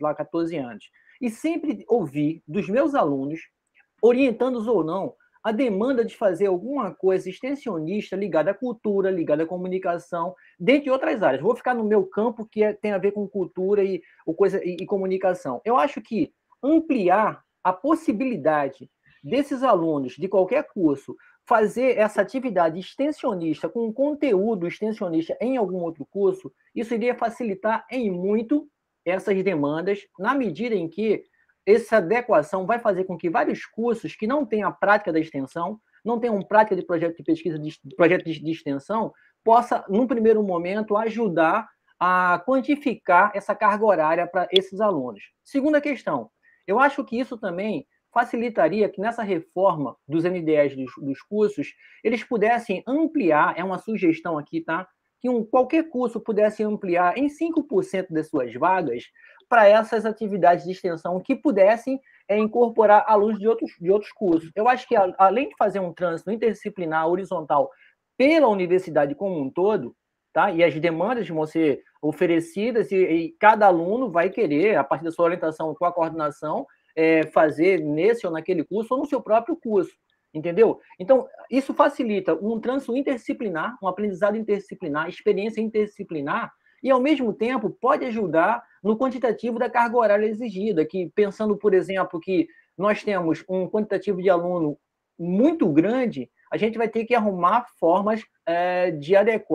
14 anos. E sempre ouvi dos meus alunos, orientandos ou não, a demanda de fazer alguma coisa extensionista ligada à cultura, ligada à comunicação, dentre outras áreas. Vou ficar no meu campo, que tem a ver com cultura e comunicação. Eu acho que ampliar a possibilidade desses alunos de qualquer curso fazer essa atividade extensionista com conteúdo extensionista em algum outro curso, isso iria facilitar em muito essas demandas, na medida em que essa adequação vai fazer com que vários cursos que não têm a prática da extensão, não tenham prática de projeto de pesquisa, de projeto de extensão, possa, num primeiro momento, ajudar a quantificar essa carga horária para esses alunos. Segunda questão, eu acho que isso também facilitaria que nessa reforma dos NDEs dos cursos, eles pudessem ampliar, é uma sugestão aqui, tá? Que qualquer curso pudesse ampliar em 5% das suas vagas para essas atividades de extensão que pudessem incorporar alunos de outros cursos. Eu acho que, além de fazer um trânsito interdisciplinar, horizontal, pela universidade como um todo, tá? E as demandas vão ser oferecidas e cada aluno vai querer, a partir da sua orientação com a coordenação, fazer nesse ou naquele curso ou no seu próprio curso, entendeu? Então, isso facilita um trânsito interdisciplinar, um aprendizado interdisciplinar, experiência interdisciplinar, e, ao mesmo tempo, pode ajudar no quantitativo da carga horária exigida, que, pensando, por exemplo, que nós temos um quantitativo de aluno muito grande, a gente vai ter que arrumar formas de adequar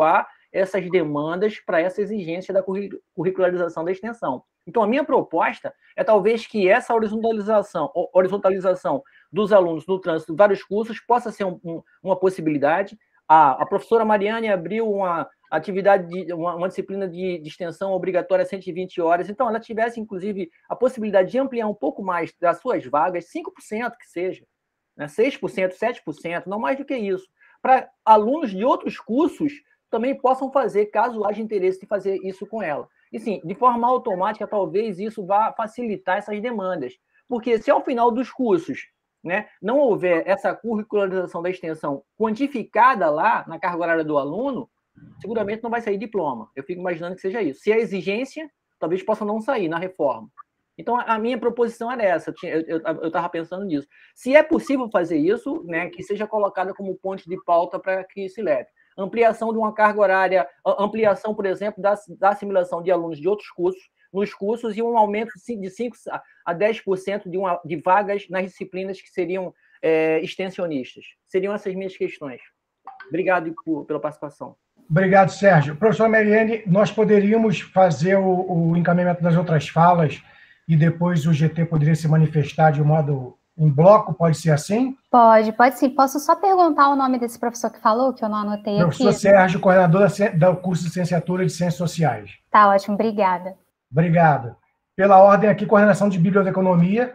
essas demandas para essa exigência da curricularização da extensão. Então, a minha proposta é talvez que essa horizontalização dos alunos no trânsito de vários cursos possa ser uma possibilidade. A professora Mariane abriu uma atividade, uma disciplina de extensão obrigatória 120 horas, então ela tivesse, inclusive, a possibilidade de ampliar um pouco mais das suas vagas, 5% que seja, né, 6%, 7%, não mais do que isso, para alunos de outros cursos também possam fazer, caso haja interesse de fazer isso com ela. E sim, de forma automática, talvez isso vá facilitar essas demandas, porque se ao final dos cursos, né, não houver essa curricularização da extensão quantificada lá na carga horária do aluno, seguramente não vai sair diploma. Eu fico imaginando que seja isso. Se é exigência, talvez possa não sair na reforma. Então, a minha proposição era essa, eu estava pensando nisso. Se é possível fazer isso, né, que seja colocada como ponte de pauta para que se leve. Ampliação de uma carga horária, ampliação, por exemplo, da assimilação de alunos de outros cursos, nos cursos, e um aumento de 5% a 10% de vagas nas disciplinas que seriam extensionistas. Seriam essas minhas questões. Obrigado pela participação. Obrigado, Sérgio. Professora Mariane, nós poderíamos fazer o encaminhamento das outras falas e depois o GT poderia se manifestar de um modo em bloco, pode ser assim? Pode sim. Posso só perguntar o nome desse professor que falou, que eu não anotei aqui? Professor Sérgio, coordenador do curso de Licenciatura de Ciências Sociais. Tá ótimo, obrigada. Obrigado. Pela ordem aqui, coordenação de Biblioteconomia.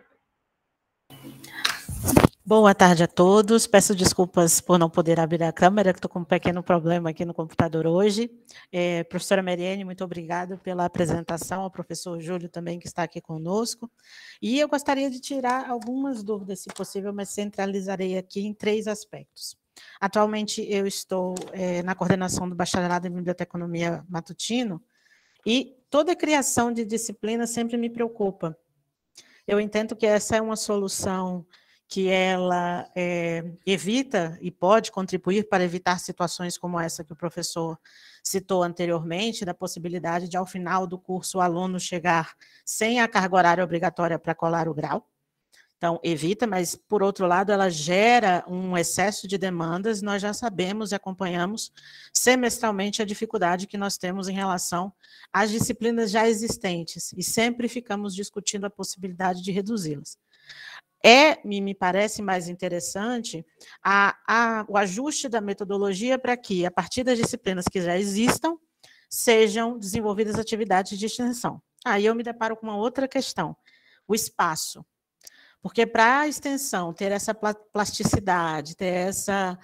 Boa tarde a todos. Peço desculpas por não poder abrir a câmera, que estou com um pequeno problema aqui no computador hoje. Professora Mariane, muito obrigada pela apresentação, ao professor Júlio também, que está aqui conosco. E eu gostaria de tirar algumas dúvidas, se possível, mas centralizarei aqui em 3 aspectos. Atualmente, eu estou na coordenação do Bacharelado em Biblioteconomia Matutino, e toda criação de disciplina sempre me preocupa. Eu entendo que essa é uma solução que ela evita e pode contribuir para evitar situações como essa que o professor citou anteriormente, da possibilidade de, ao final do curso, o aluno chegar sem a carga horária obrigatória para colar o grau. Então, evita, mas, por outro lado, ela gera um excesso de demandas. Nós já sabemos e acompanhamos semestralmente a dificuldade que nós temos em relação às disciplinas já existentes, e sempre ficamos discutindo a possibilidade de reduzi-las. Me parece mais interessante o ajuste da metodologia para que, a partir das disciplinas que já existam, sejam desenvolvidas atividades de extensão. Aí eu me deparo com uma outra questão, o espaço. Porque para a extensão ter essa plasticidade, ter essa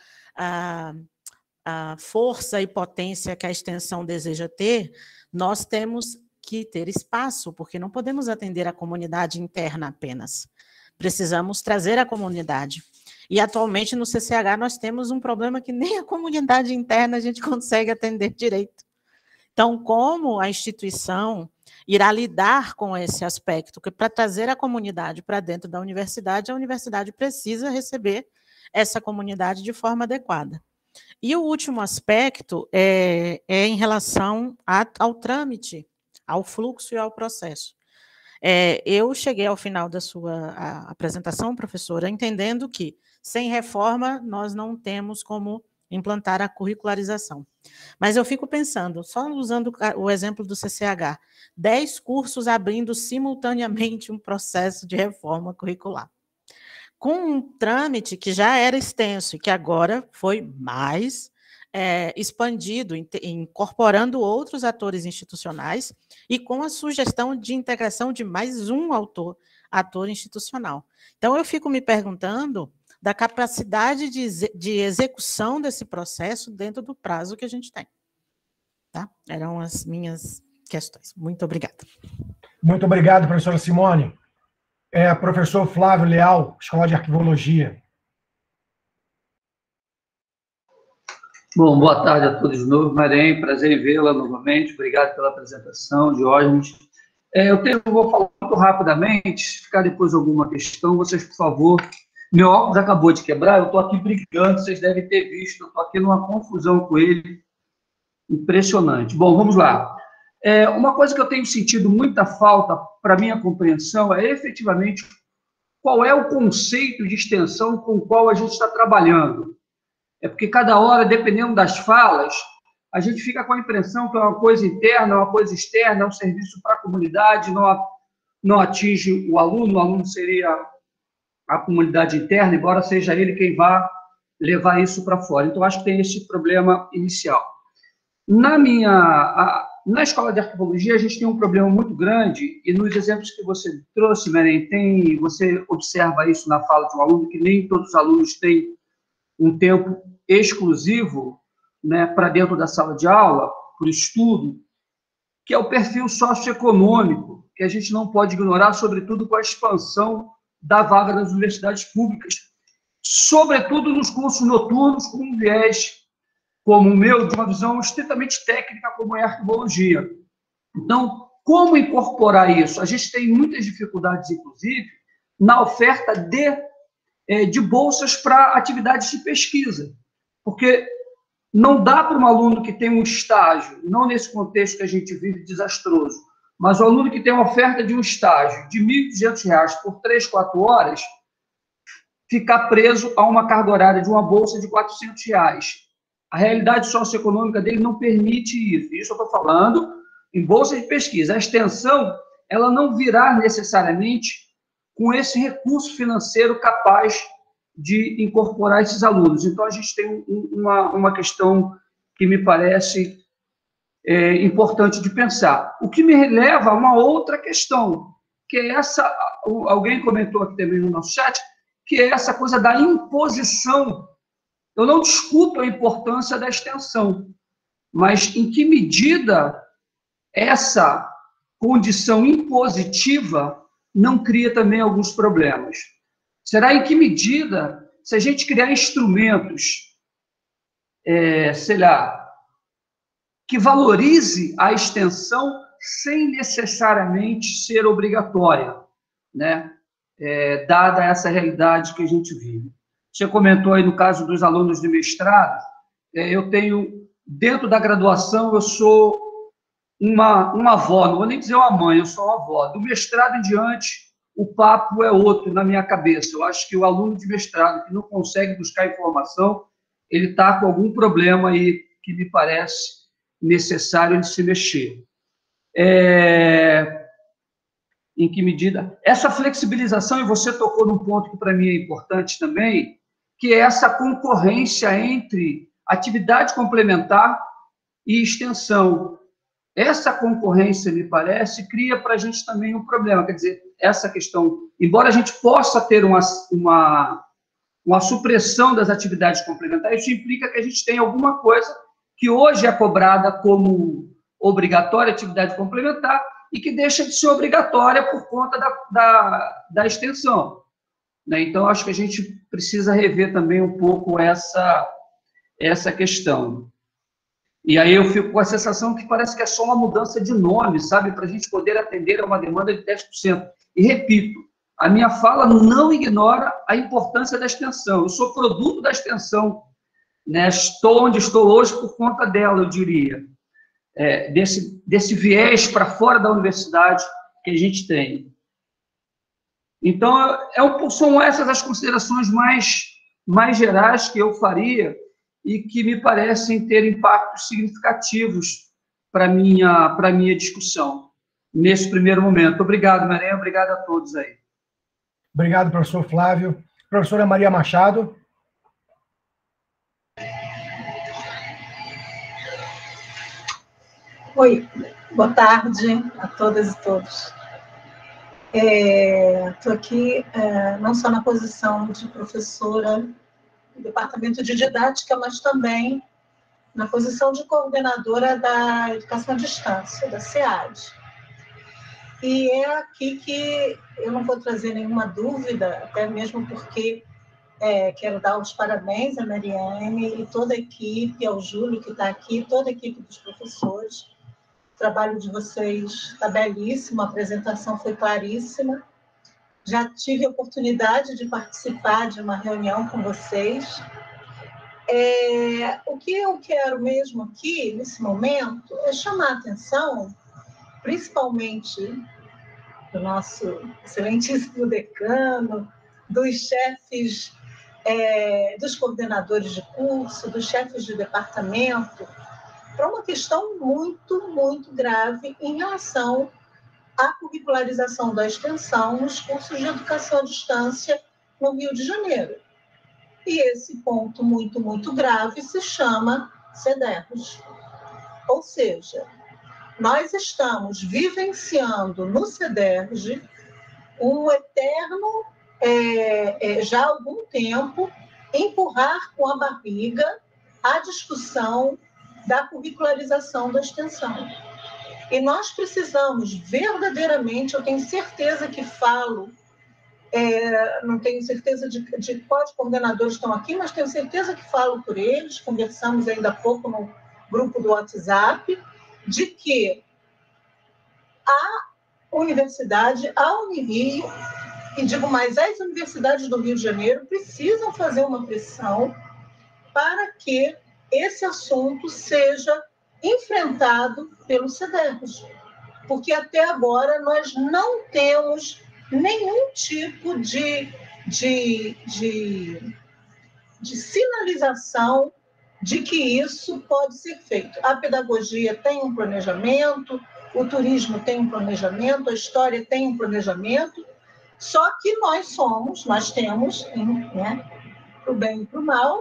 força e potência que a extensão deseja ter, nós temos que ter espaço, porque não podemos atender a comunidade interna apenas. Precisamos trazer a comunidade. E, atualmente, no CCH, nós temos um problema que nem a comunidade interna a gente consegue atender direito. Então, como a instituição irá lidar com esse aspecto? Porque, para trazer a comunidade para dentro da universidade, a universidade precisa receber essa comunidade de forma adequada. E o último aspecto é em relação ao trâmite, ao fluxo e ao processo. Eu cheguei ao final da sua apresentação, professora, entendendo que, sem reforma, nós não temos como implantar a curricularização. Mas eu fico pensando, só usando o exemplo do CCH, 10 cursos abrindo simultaneamente um processo de reforma curricular. Com um trâmite que já era extenso e que agora foi mais expandido, incorporando outros atores institucionais e com a sugestão de integração de mais um ator institucional. Então, eu fico me perguntando da capacidade de execução desse processo dentro do prazo que a gente tem. Tá? Eram as minhas questões. Muito obrigada. Muito obrigado, professora Simone. Professor Flávio Leal, Escola de Arquivologia. Bom, boa tarde a todos de novo. Mariane, prazer em vê-la novamente. Obrigado pela apresentação, Diógenes. Vou falar muito rapidamente, se ficar depois alguma questão, vocês, por favor. Meu óculos acabou de quebrar, eu estou aqui brigando, vocês devem ter visto, eu estou aqui numa confusão com ele, impressionante. Bom, vamos lá. Uma coisa que eu tenho sentido muita falta para minha compreensão é, efetivamente, qual é o conceito de extensão com o qual a gente está trabalhando. Porque cada hora, dependendo das falas, a gente fica com a impressão que é uma coisa interna, uma coisa externa, é um serviço para a comunidade, não atinge o aluno seria a comunidade interna, embora seja ele quem vá levar isso para fora. Então, acho que tem esse problema inicial. Na escola de arquivologia, a gente tem um problema muito grande, e nos exemplos que você trouxe, Meren, você observa isso na fala de um aluno, que nem todos os alunos têm um tempo exclusivo, né, para dentro da sala de aula, para o estudo, que é o perfil socioeconômico, que a gente não pode ignorar, sobretudo com a expansão da vaga nas universidades públicas, sobretudo nos cursos noturnos, com um viés como o meu, de uma visão estritamente técnica, como é a arquivologia. Então, como incorporar isso? A gente tem muitas dificuldades, inclusive, na oferta de bolsas para atividades de pesquisa, porque não dá para um aluno que tem um estágio, não nesse contexto que a gente vive desastroso, mas o aluno que tem uma oferta de um estágio de R$ 1.200 por 3, 4 horas, ficar preso a uma carga horária de uma bolsa de R$ 400. A realidade socioeconômica dele não permite isso. Isso eu estou falando em bolsa de pesquisa. A extensão, ela não virá necessariamente com esse recurso financeiro capaz de incorporar esses alunos. Então, a gente tem uma questão que me parece importante de pensar. O que me leva a uma outra questão, que é essa, alguém comentou aqui também no nosso chat, que é essa coisa da imposição. Eu não discuto a importância da extensão, mas em que medida essa condição impositiva não cria também alguns problemas? Será em que medida, se a gente criar instrumentos, sei lá, que valorize a extensão sem necessariamente ser obrigatória, né? Dada essa realidade que a gente vive. Você comentou aí no caso dos alunos de mestrado, eu tenho, dentro da graduação, eu sou uma avó, não vou nem dizer uma mãe, eu sou uma avó. Do mestrado em diante, o papo é outro na minha cabeça. Eu acho que o aluno de mestrado que não consegue buscar informação, ele está com algum problema aí que me parece necessário ele se mexer. Em que medida? Essa flexibilização, e você tocou num ponto que para mim é importante também, que é essa concorrência entre atividade complementar e extensão. Essa concorrência, me parece, cria para a gente também um problema. Quer dizer, essa questão, embora a gente possa ter uma supressão das atividades complementares, isso implica que a gente tem alguma coisa que hoje é cobrada como obrigatória, atividade complementar, e que deixa de ser obrigatória por conta da extensão. Então, acho que a gente precisa rever também um pouco essa questão. E aí eu fico com a sensação que parece que é só uma mudança de nome, sabe, para a gente poder atender a uma demanda de 10%. E repito, a minha fala não ignora a importância da extensão. Eu sou produto da extensão, né? Estou onde estou hoje por conta dela, eu diria. Desse viés para fora da universidade que a gente tem. Então, são essas as considerações mais gerais que eu faria e que me parecem ter impactos significativos para a minha discussão, nesse primeiro momento. Obrigado, Maria, obrigado a todos aí. Obrigado, professor Flávio. Professora Maria Machado. Oi, boa tarde a todas e todos. Estou aqui não só na posição de professora do Departamento de Didática, mas também na posição de coordenadora da Educação à Distância, da SEAD. E é aqui que eu não vou trazer nenhuma dúvida, até mesmo porque quero dar os parabéns à Mariane e toda a equipe, ao Júlio que está aqui, toda a equipe dos professores. O trabalho de vocês está belíssimo, a apresentação foi claríssima. Já tive a oportunidade de participar de uma reunião com vocês. O que eu quero mesmo aqui, nesse momento, é chamar a atenção, principalmente do nosso excelentíssimo decano, dos chefes, dos coordenadores de curso, dos chefes de departamento, para uma questão muito, muito grave em relação à curricularização da extensão nos cursos de educação à distância no Rio de Janeiro. E esse ponto muito, muito grave se chama CEDERJ. Ou seja, nós estamos vivenciando no CEDERJ um eterno, já há algum tempo, empurrar com a barriga a discussão da curricularização da extensão. E nós precisamos verdadeiramente, eu tenho certeza que falo, não tenho certeza de quais coordenadores estão aqui, mas tenho certeza que falo por eles, conversamos ainda há pouco no grupo do WhatsApp, de que a universidade, a Unirio, e digo mais, as universidades do Rio de Janeiro precisam fazer uma pressão para que esse assunto seja enfrentado pelo CEDERJ. Porque até agora nós não temos nenhum tipo de sinalização de que isso pode ser feito. A pedagogia tem um planejamento, o turismo tem um planejamento, a história tem um planejamento, só que nós temos, né, para o bem e para o mal,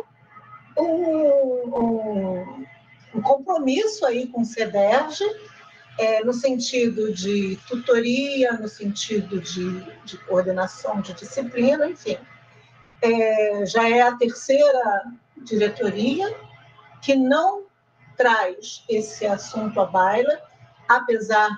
um compromisso aí com o CEDERJ, no sentido de tutoria, no sentido de coordenação de disciplina, enfim. Já é a terceira diretoria que não traz esse assunto à baila, apesar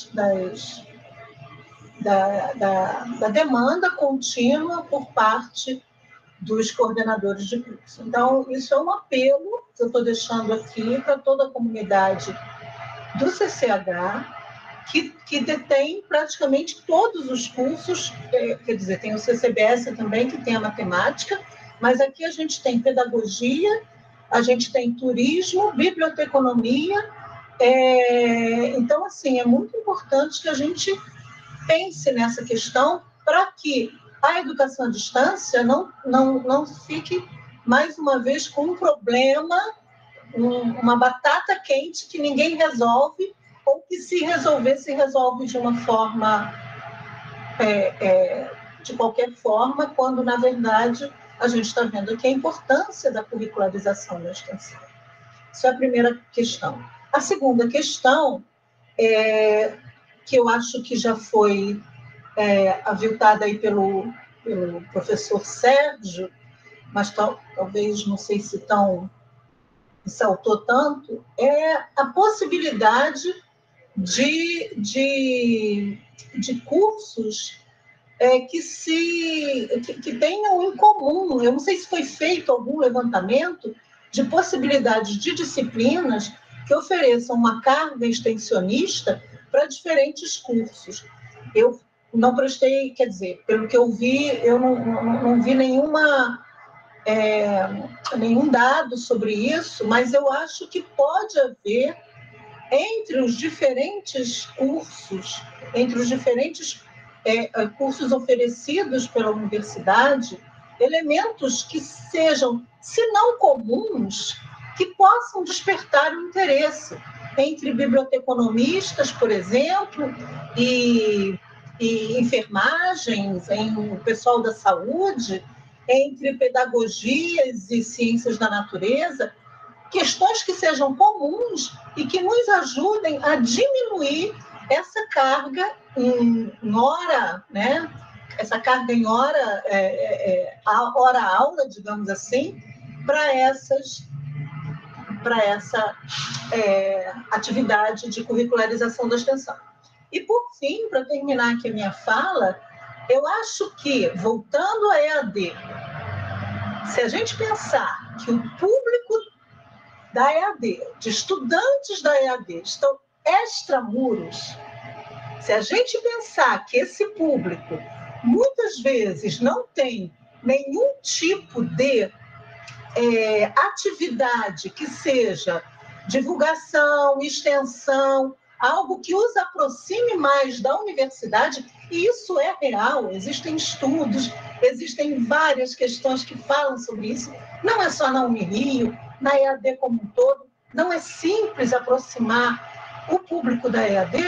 da demanda contínua por parte dos coordenadores de curso. Então, isso é um apelo que eu estou deixando aqui para toda a comunidade do CCH, que detém praticamente todos os cursos, quer dizer, tem o CCBS também, que tem a matemática, mas aqui a gente tem pedagogia, a gente tem turismo, biblioteconomia. Então, assim, é muito importante que a gente pense nessa questão para que a educação à distância não fique, mais uma vez, com um problema, uma batata quente que ninguém resolve, ou que se resolver, se resolve de uma forma, de qualquer forma, quando, na verdade, a gente está vendo aqui a importância da curricularização da extensão. Isso é a primeira questão. A segunda questão, que eu acho que já foi aviltada aí pelo professor Sérgio, mas talvez, não sei se saltou tanto, é a possibilidade de cursos que tenham em comum. Eu não sei se foi feito algum levantamento de possibilidades de disciplinas que ofereçam uma carga extensionista para diferentes cursos. Eu não prestei, quer dizer, pelo que eu vi, eu não vi nenhum dado sobre isso, mas eu acho que pode haver, entre os diferentes cursos, cursos oferecidos pela universidade, elementos que sejam, se não comuns, que possam despertar o interesse entre biblioteconomistas, por exemplo, e enfermagens, em o pessoal da saúde, entre pedagogias e ciências da natureza, questões que sejam comuns e que nos ajudem a diminuir essa carga em hora, né? Essa carga em hora aula, digamos assim, para essa atividade de curricularização da extensão. E, por fim, para terminar aqui a minha fala, eu acho que, voltando à EAD, se a gente pensar que o público da EAD, de estudantes da EAD, estão extramuros, se a gente pensar que esse público, muitas vezes, não tem nenhum tipo de atividade que seja divulgação, extensão, algo que os aproxime mais da universidade, e isso é real, existem estudos, existem várias questões que falam sobre isso, não é só na Unirio, na EAD como um todo, não é simples aproximar o público da EAD,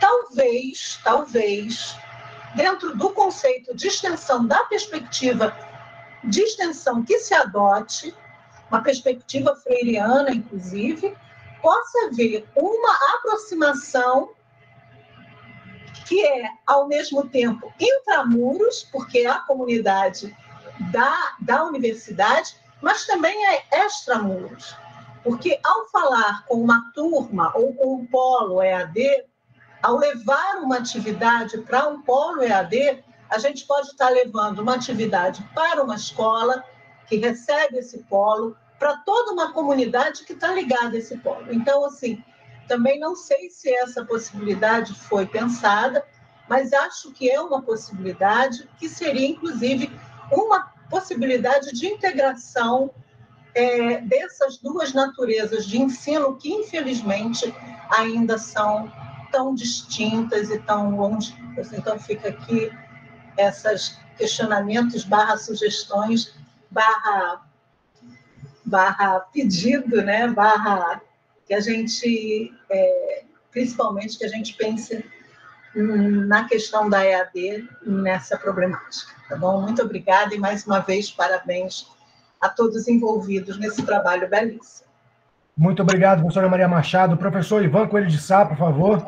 talvez, dentro do conceito de extensão, da perspectiva de extensão que se adote, uma perspectiva freiriana, inclusive, possa haver uma aproximação que é, ao mesmo tempo, intramuros, porque é a comunidade da universidade, mas também é extramuros. Porque, ao falar com uma turma ou com um polo EAD, ao levar uma atividade para um polo EAD, a gente pode estar levando uma atividade para uma escola que recebe esse polo, para toda uma comunidade que está ligada a esse polo. Então, assim, também não sei se essa possibilidade foi pensada, mas acho que é uma possibilidade que seria, inclusive, uma possibilidade de integração dessas duas naturezas de ensino que, infelizmente, ainda são tão distintas e tão longínquas. Então, fica aqui esses questionamentos, /sugestões, pedido, né? Que a gente, principalmente, que a gente pense na questão da EAD, nessa problemática. Tá bom? Muito obrigada e, mais uma vez, parabéns a todos envolvidos nesse trabalho belíssimo. Muito obrigado, professora Maria Machado. Professor Ivan Coelho de Sá, por favor.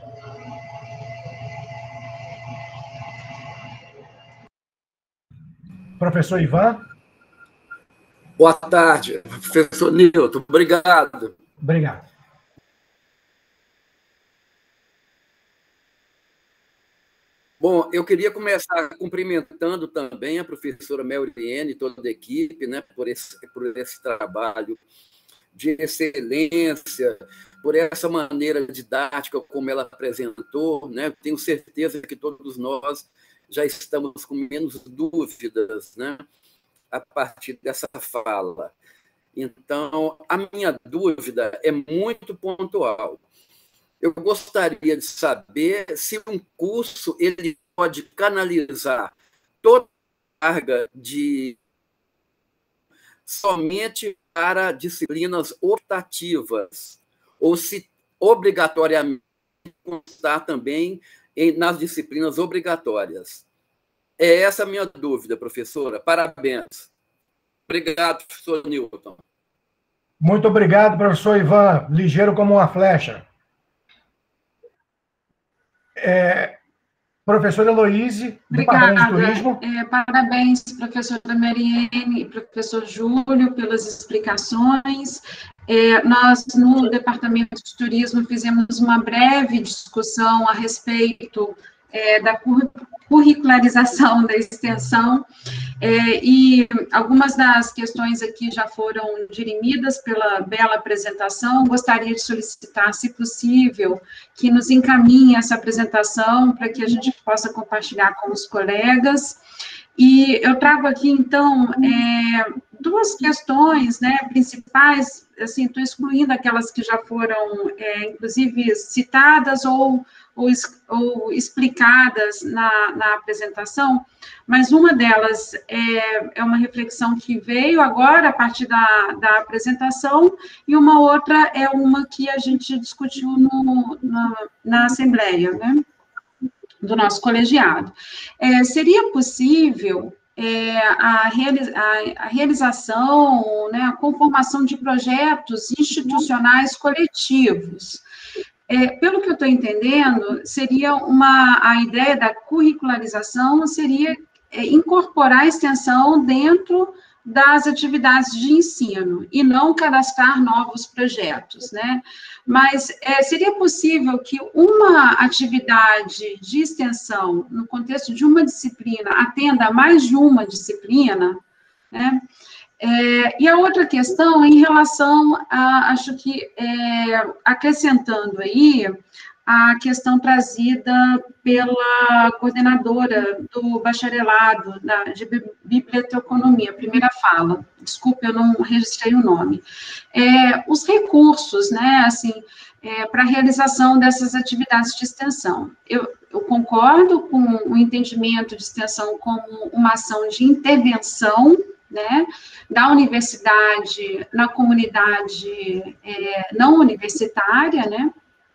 Professor Ivan. Boa tarde, professor Nilton. Obrigado. Obrigado. Bom, eu queria começar cumprimentando também a professora Melriene e toda a equipe, né, por esse trabalho de excelência, por essa maneira didática como ela apresentou, né? Tenho certeza que todos nós já estamos com menos dúvidas, né, a partir dessa fala. Então, a minha dúvida é muito pontual. Eu gostaria de saber se um curso ele pode canalizar toda a carga somente para disciplinas optativas, ou se obrigatoriamente constar também nas disciplinas obrigatórias. É essa a minha dúvida, professora. Parabéns. Obrigado, professor Nilton. Muito obrigado, professor Ivan. Ligeiro como uma flecha. Professora Heloíse, do Departamento de Turismo. Parabéns, professora Mariene e professor Júlio, pelas explicações. Nós, no Departamento de Turismo, fizemos uma breve discussão a respeito da curricularização da extensão, e algumas das questões aqui já foram dirimidas pela bela apresentação. Gostaria de solicitar, se possível, que nos encaminhe essa apresentação para que a gente possa compartilhar com os colegas. E eu trago aqui, então, duas questões, né, principais. Assim, estou excluindo aquelas que já foram, inclusive, citadas ou explicadas na apresentação, mas uma delas é uma reflexão que veio agora a partir da apresentação, e uma outra é uma que a gente discutiu na Assembleia, né, do nosso colegiado. Seria possível a realização, né, a conformação de projetos institucionais coletivos. Pelo que eu estou entendendo, seria a ideia da curricularização seria incorporar a extensão dentro das atividades de ensino, e não cadastrar novos projetos, né? Mas seria possível que uma atividade de extensão, no contexto de uma disciplina, atenda a mais de uma disciplina, né? E a outra questão, em relação acho que, acrescentando aí, a questão trazida pela coordenadora do bacharelado de biblioteconomia, primeira fala, desculpe, eu não registrei o nome. Os recursos, né, assim, para a realização dessas atividades de extensão. Eu concordo com o entendimento de extensão como uma ação de intervenção, né, da universidade na comunidade não universitária, né?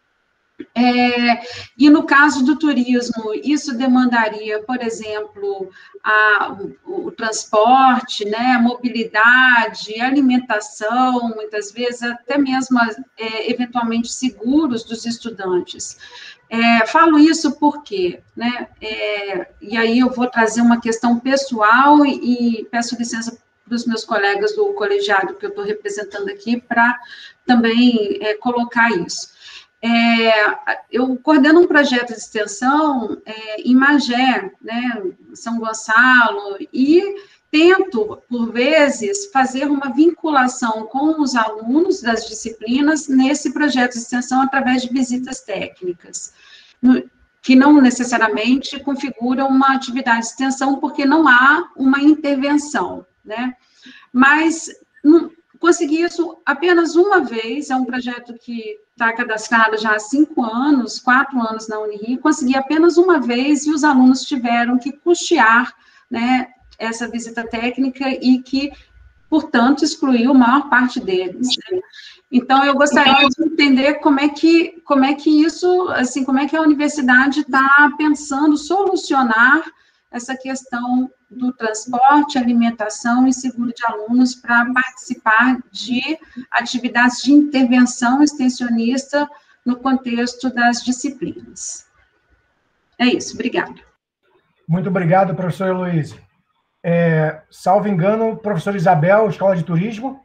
E no caso do turismo, isso demandaria, por exemplo, o transporte, né, a mobilidade, a alimentação, muitas vezes até mesmo, eventualmente, seguros dos estudantes. Falo isso porque, né, e aí eu vou trazer uma questão pessoal e peço licença para os meus colegas do colegiado que eu estou representando aqui para também colocar isso. Eu coordeno um projeto de extensão em Magé, né, São Gonçalo, e tento, por vezes, fazer uma vinculação com os alunos das disciplinas nesse projeto de extensão através de visitas técnicas, que não necessariamente configuram uma atividade de extensão, porque não há uma intervenção, né? Mas consegui isso apenas uma vez, é um projeto que está cadastrado já há 5 anos, 4 anos na Unirio, consegui apenas uma vez e os alunos tiveram que custear, né, essa visita técnica e que, portanto, excluiu a maior parte deles, né? Então, eu gostaria de entender como é que isso, assim, como é que a universidade está pensando solucionar essa questão do transporte, alimentação e seguro de alunos para participar de atividades de intervenção extensionista no contexto das disciplinas. É isso, obrigada. Muito obrigado, professor Heloísa. Salvo engano, professora Isabel, Escola de Turismo.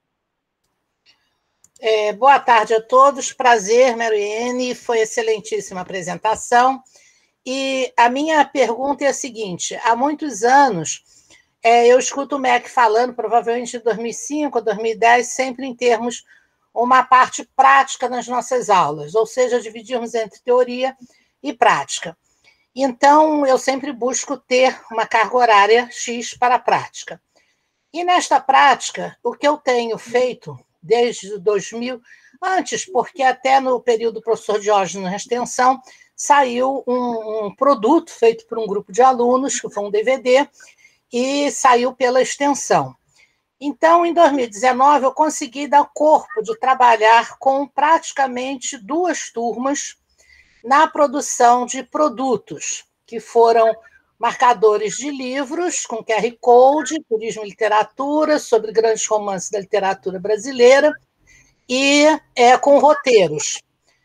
Boa tarde a todos, prazer, Mariene, foi excelentíssima apresentação. E a minha pergunta é a seguinte: há muitos anos eu escuto o MEC falando, provavelmente em 2005 ou 2010, sempre em termos uma parte prática nas nossas aulas, ou seja, dividirmos entre teoria e prática. Então, eu sempre busco ter uma carga horária X para a prática. E nesta prática, o que eu tenho feito desde 2000, antes, porque até no período do professor Diógenes na extensão, saiu um produto feito por um grupo de alunos, que foi um DVD, e saiu pela extensão. Então, em 2019, eu consegui dar corpo de trabalhar com praticamente 2 turmas na produção de produtos, que foram marcadores de livros com QR Code, turismo e literatura, sobre grandes romances da literatura brasileira, e com roteiros.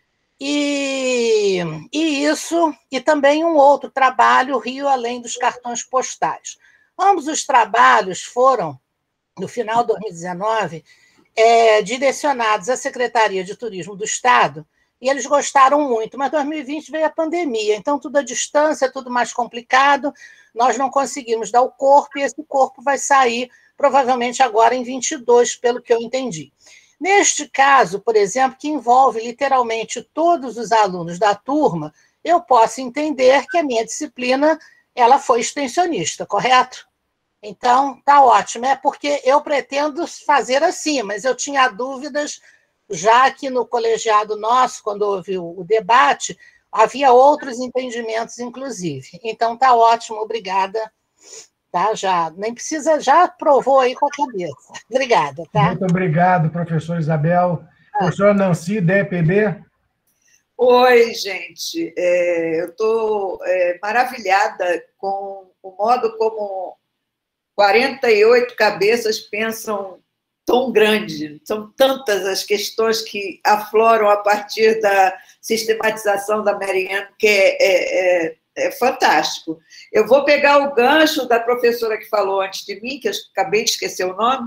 E isso, e também um outro trabalho, Rio Além dos Cartões Postais. Ambos os trabalhos foram, no final de 2019, direcionados à Secretaria de Turismo do Estado, e eles gostaram muito, mas 2020 veio a pandemia, então tudo à distância, tudo mais complicado, nós não conseguimos dar o corpo, e esse corpo vai sair provavelmente agora em 22, pelo que eu entendi. Neste caso, por exemplo, que envolve literalmente todos os alunos da turma, eu posso entender que a minha disciplina ela foi extensionista, correto? Então, está ótimo. É porque eu pretendo fazer assim, mas eu tinha dúvidas, já que no colegiado nosso, quando houve o debate, havia outros entendimentos, inclusive. Então, está ótimo, obrigada. Tá, já nem precisa, já provou aí com a cabeça. Obrigada, tá? Muito obrigado, professora Isabel. Professora Nancy, DEPB. Oi, gente. Eu estou maravilhada com o modo como 48 cabeças pensam tão grande. São tantas as questões que afloram a partir da sistematização da Mariene, que é fantástico. Eu vou pegar o gancho da professora que falou antes de mim, que eu acabei de esquecer o nome,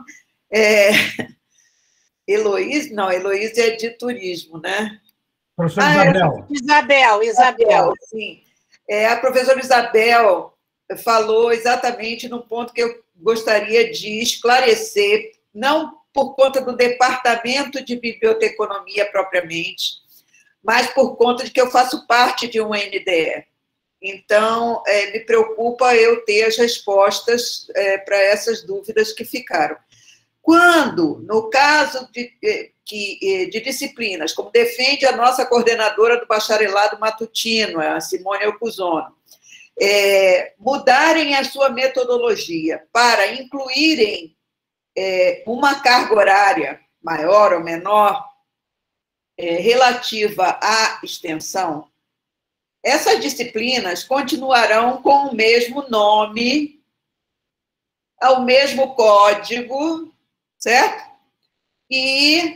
Heloísa, não, Heloísa é de turismo, né? Professora Isabel. Isabel, sim. A professora Isabel falou exatamente no ponto que eu gostaria de esclarecer, não por conta do departamento de biblioteconomia propriamente, mas por conta de que eu faço parte de um NDE. Então, me preocupa eu ter as respostas para essas dúvidas que ficaram. Quando, no caso de disciplinas, como defende a nossa coordenadora do bacharelado matutino, a Simone Alcusono, mudarem a sua metodologia para incluírem uma carga horária maior ou menor relativa à extensão, essas disciplinas continuarão com o mesmo nome, o mesmo código, certo? E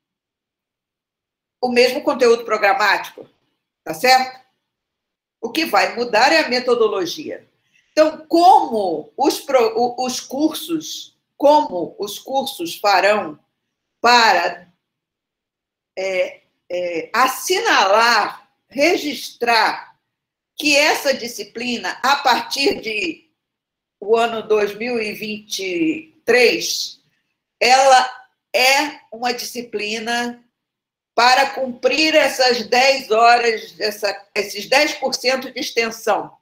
o mesmo conteúdo programático, tá certo? O que vai mudar é a metodologia. Então, como os cursos farão para assinalar, registrar que essa disciplina, a partir de o ano 2023, ela é uma disciplina para cumprir essas 10 horas, esses 10% de extensão.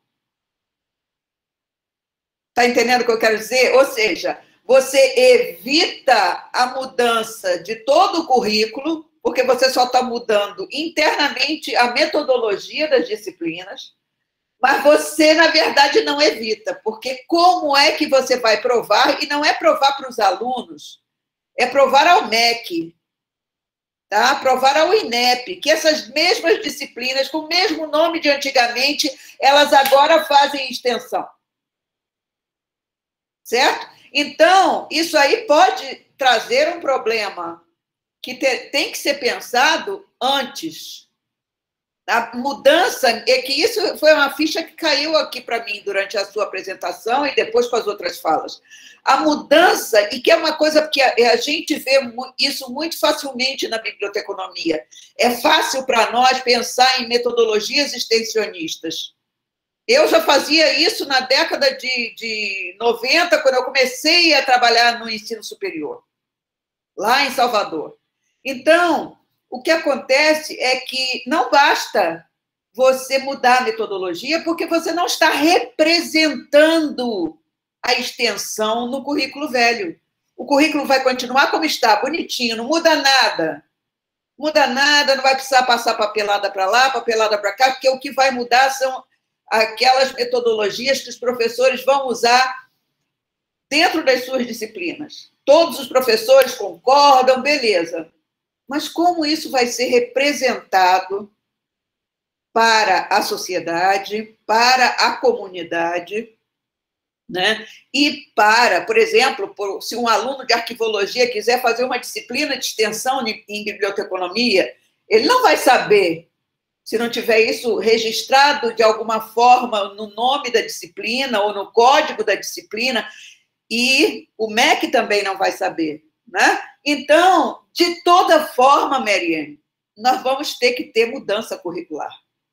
Está entendendo o que eu quero dizer? Ou seja, você evita a mudança de todo o currículo, porque você só está mudando internamente a metodologia das disciplinas, mas você, na verdade, não evita, porque como é que você vai provar? E não é provar para os alunos, é provar ao MEC, tá? Provar ao INEP, que essas mesmas disciplinas, com o mesmo nome de antigamente, elas agora fazem extensão. Certo? Então, isso aí pode trazer um problema que tem que ser pensado antes. A mudança, é que isso foi uma ficha que caiu aqui para mim durante a sua apresentação e depois com as outras falas. A mudança, e que é uma coisa que a gente vê isso muito facilmente na biblioteconomia, é fácil para nós pensar em metodologias extensionistas. Eu já fazia isso na década de 90, quando eu comecei a trabalhar no ensino superior, lá em Salvador. Então, o que acontece é que não basta você mudar a metodologia, porque você não está representando a extensão no currículo velho. O currículo vai continuar como está, bonitinho, não muda nada. Muda nada, não vai precisar passar papelada para lá, papelada para cá, porque o que vai mudar são aquelas metodologias que os professores vão usar dentro das suas disciplinas. Todos os professores concordam, beleza. Mas como isso vai ser representado para a sociedade, para a comunidade, né? E para, por exemplo, se um aluno de arquivologia quiser fazer uma disciplina de extensão em biblioteconomia, ele não vai saber, se não tiver isso registrado de alguma forma no nome da disciplina ou no código da disciplina, e o MEC também não vai saber, né? Então, de toda forma, Mariane, nós vamos ter que ter mudança curricular.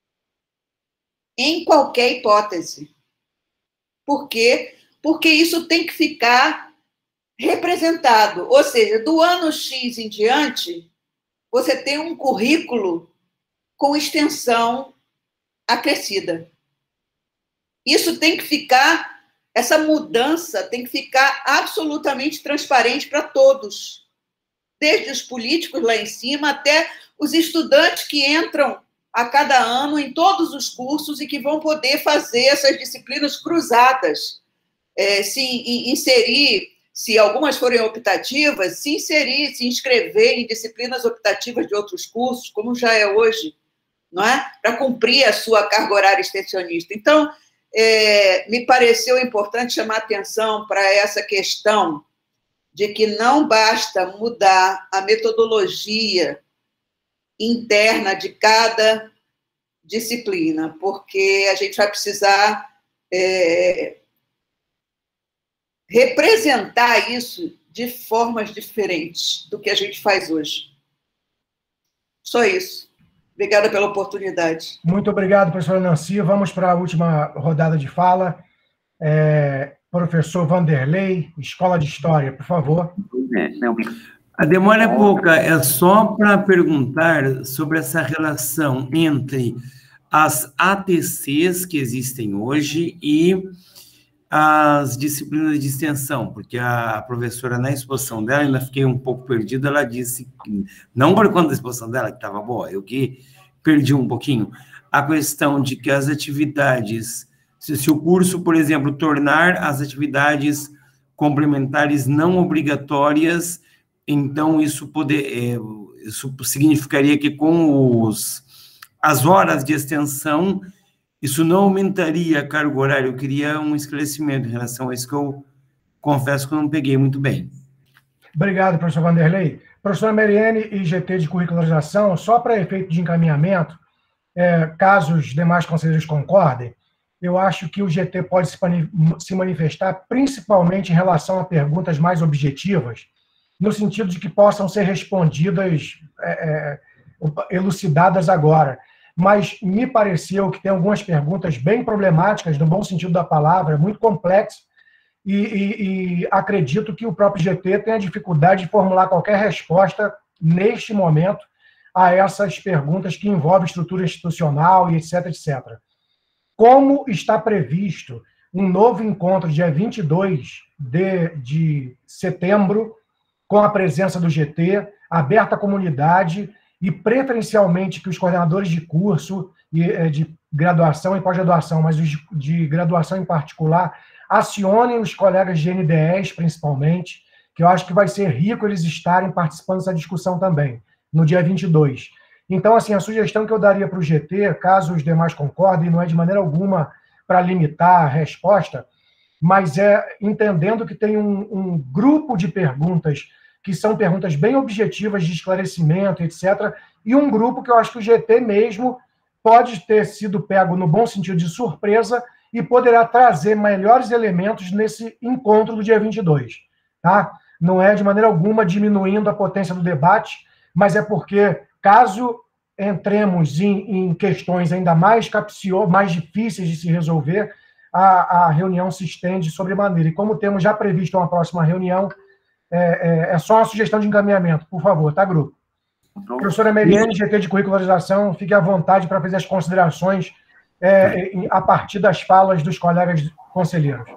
Em qualquer hipótese. Por quê? Porque isso tem que ficar representado. Ou seja, do ano X em diante, você tem um currículo com extensão acrescida. Isso tem que ficar, essa mudança tem que ficar absolutamente transparente para todos, desde os políticos lá em cima até os estudantes que entram a cada ano em todos os cursos e que vão poder fazer essas disciplinas cruzadas, se inserir, se algumas forem optativas, se inscrever em disciplinas optativas de outros cursos, como já é hoje, não é? Para cumprir a sua carga horária extensionista. Então, me pareceu importante chamar atenção para essa questão de que não basta mudar a metodologia interna de cada disciplina, porque a gente vai precisar representar isso de formas diferentes do que a gente faz hoje. Só isso. Obrigada pela oportunidade. Muito obrigado, professora Nancy. Vamos para a última rodada de fala. Professor Vanderlei, Escola de História, por favor. A demora é pouca, é só para perguntar sobre essa relação entre as ATCs que existem hoje e as disciplinas de extensão, porque a professora, na exposição dela, ainda fiquei um pouco perdida, ela disse, não por conta da exposição dela, que estava boa, eu que perdi um pouquinho, a questão de que as atividades se o curso, por exemplo, tornar as atividades complementares não obrigatórias, então isso significaria que com as horas de extensão, isso não aumentaria a carga horária. Eu queria um esclarecimento em relação a isso, que eu confesso que eu não peguei muito bem. Obrigado, professor Vanderlei. Professora Mariane e GT de curricularização, só para efeito de encaminhamento, caso os demais conselheiros concordem, eu acho que o GT pode se manifestar principalmente em relação a perguntas mais objetivas, no sentido de que possam ser respondidas, elucidadas agora. Mas me pareceu que tem algumas perguntas bem problemáticas, no bom sentido da palavra, muito complexas, e acredito que o próprio GT tenha dificuldade de formular qualquer resposta, neste momento, a essas perguntas que envolvem estrutura institucional e etc, etc. Como está previsto um novo encontro, dia 22 de setembro, com a presença do GT, aberta à comunidade, e preferencialmente que os coordenadores de curso, de graduação e pós-graduação, mas os de graduação em particular, acionem os colegas de NDEs, principalmente, que eu acho que vai ser rico eles estarem participando dessa discussão também, no dia 22. Então, assim, a sugestão que eu daria para o GT, caso os demais concordem, não é de maneira alguma para limitar a resposta, mas entendendo que tem um grupo de perguntas que são perguntas bem objetivas de esclarecimento, etc., e um grupo que eu acho que o GT mesmo pode ter sido pego no bom sentido de surpresa e poderá trazer melhores elementos nesse encontro do dia 22. Tá? Não é de maneira alguma diminuindo a potência do debate, mas é porque, caso entremos em questões ainda mais mais difíceis de se resolver, a reunião se estende sobremaneira. E como temos já previsto uma próxima reunião, é só uma sugestão de encaminhamento, por favor, tá, grupo? Professora Mariane, GT de curricularização, fique à vontade para fazer as considerações a partir das falas dos colegas conselheiros.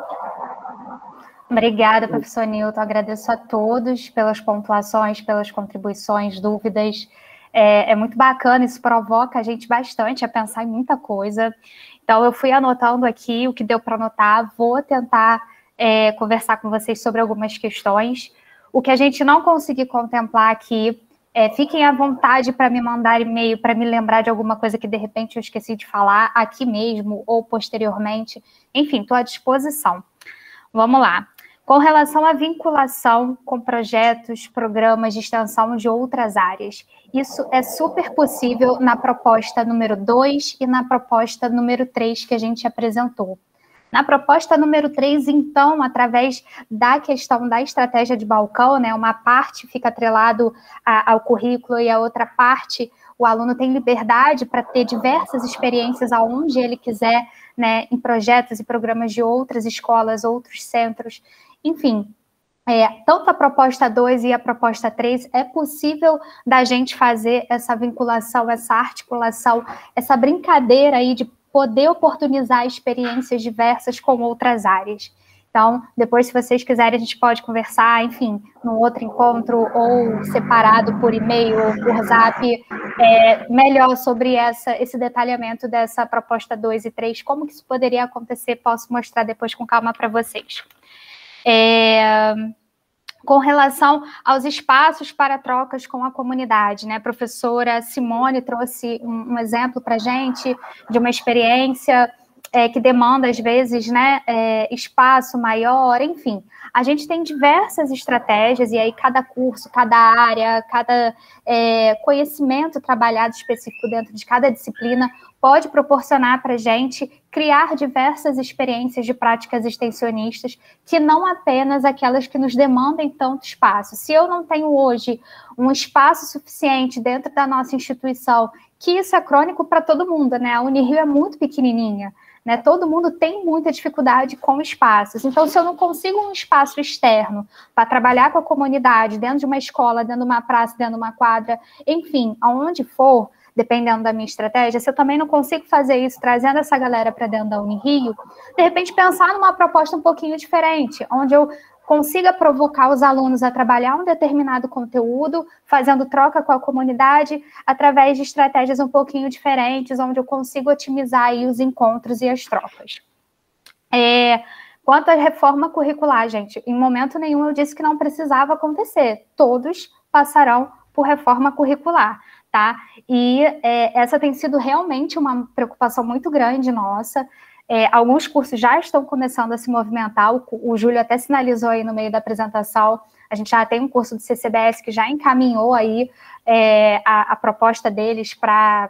Obrigada, professor Newton. Agradeço a todos pelas pontuações, pelas contribuições, dúvidas. É muito bacana, isso provoca a gente bastante a pensar em muita coisa. Então, eu fui anotando aqui o que deu para anotar, vou tentar conversar com vocês sobre algumas questões. O que a gente não conseguir contemplar aqui, fiquem à vontade para me mandar e-mail, para me lembrar de alguma coisa que, de repente, eu esqueci de falar aqui mesmo ou posteriormente. Enfim, estou à disposição. Vamos lá. Com relação à vinculação com projetos, programas de extensão de outras áreas, isso é super possível na proposta número 2 e na proposta número 3 que a gente apresentou. Na proposta número 3, então, através da questão da estratégia de balcão, né, uma parte fica atrelado ao currículo e a outra parte, o aluno tem liberdade para ter diversas experiências aonde ele quiser, né, em projetos e programas de outras escolas, outros centros, enfim. Tanto a proposta 2 e a proposta 3, é possível da gente fazer essa vinculação, essa articulação, essa brincadeira aí de poder oportunizar experiências diversas com outras áreas. Então, depois, se vocês quiserem, a gente pode conversar, enfim, num outro encontro, ou separado por e-mail, ou por zap, melhor sobre esse detalhamento dessa proposta 2 e 3, como que isso poderia acontecer, posso mostrar depois com calma para vocês. Com relação aos espaços para trocas com a comunidade, né? A professora Simone trouxe um exemplo para a gente de uma experiência que demanda, às vezes, né, espaço maior, enfim. A gente tem diversas estratégias, e aí cada curso, cada área, cada conhecimento trabalhado específico dentro de cada disciplina pode proporcionar para a gente criar diversas experiências de práticas extensionistas, que não apenas aquelas que nos demandem tanto espaço. Se eu não tenho hoje um espaço suficiente dentro da nossa instituição, que isso é crônico para todo mundo, né? A Unirio é muito pequenininha, né? Todo mundo tem muita dificuldade com espaços. Então, se eu não consigo um espaço externo para trabalhar com a comunidade, dentro de uma escola, dentro de uma praça, dentro de uma quadra, enfim, aonde for, dependendo da minha estratégia, se eu também não consigo fazer isso, trazendo essa galera para dentro da Unirio, de repente pensar numa proposta um pouquinho diferente, onde eu consiga provocar os alunos a trabalhar um determinado conteúdo, fazendo troca com a comunidade, através de estratégias um pouquinho diferentes, onde eu consigo otimizar aí os encontros e as trocas. Quanto à reforma curricular, gente, em momento nenhum eu disse que não precisava acontecer. Todos passarão por reforma curricular, tá? E essa tem sido realmente uma preocupação muito grande nossa. Alguns cursos já estão começando a se movimentar, o Júlio até sinalizou aí no meio da apresentação, a gente já tem um curso do CCBS que já encaminhou aí a proposta deles para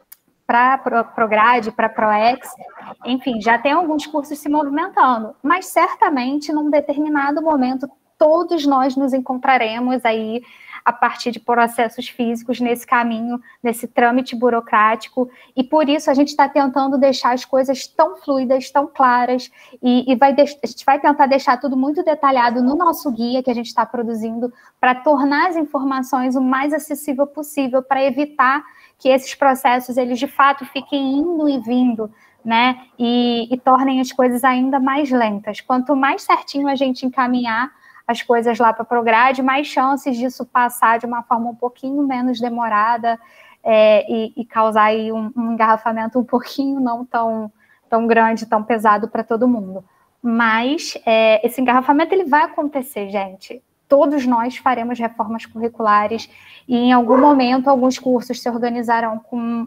Prograde, para Proex, enfim, já tem alguns cursos se movimentando, mas certamente num determinado momento todos nós nos encontraremos aí a partir de processos físicos nesse caminho, nesse trâmite burocrático, e por isso a gente está tentando deixar as coisas tão fluidas, tão claras, e a gente vai tentar deixar tudo muito detalhado no nosso guia que a gente está produzindo, para tornar as informações o mais acessível possível, para evitar que esses processos, eles de fato fiquem indo e vindo, né, e tornem as coisas ainda mais lentas. Quanto mais certinho a gente encaminhar as coisas lá para a Prograde, mais chances disso passar de uma forma um pouquinho menos demorada e causar aí um engarrafamento um pouquinho não tão grande, tão pesado para todo mundo. Mas esse engarrafamento ele vai acontecer, gente. Todos nós faremos reformas curriculares e em algum momento alguns cursos se organizarão com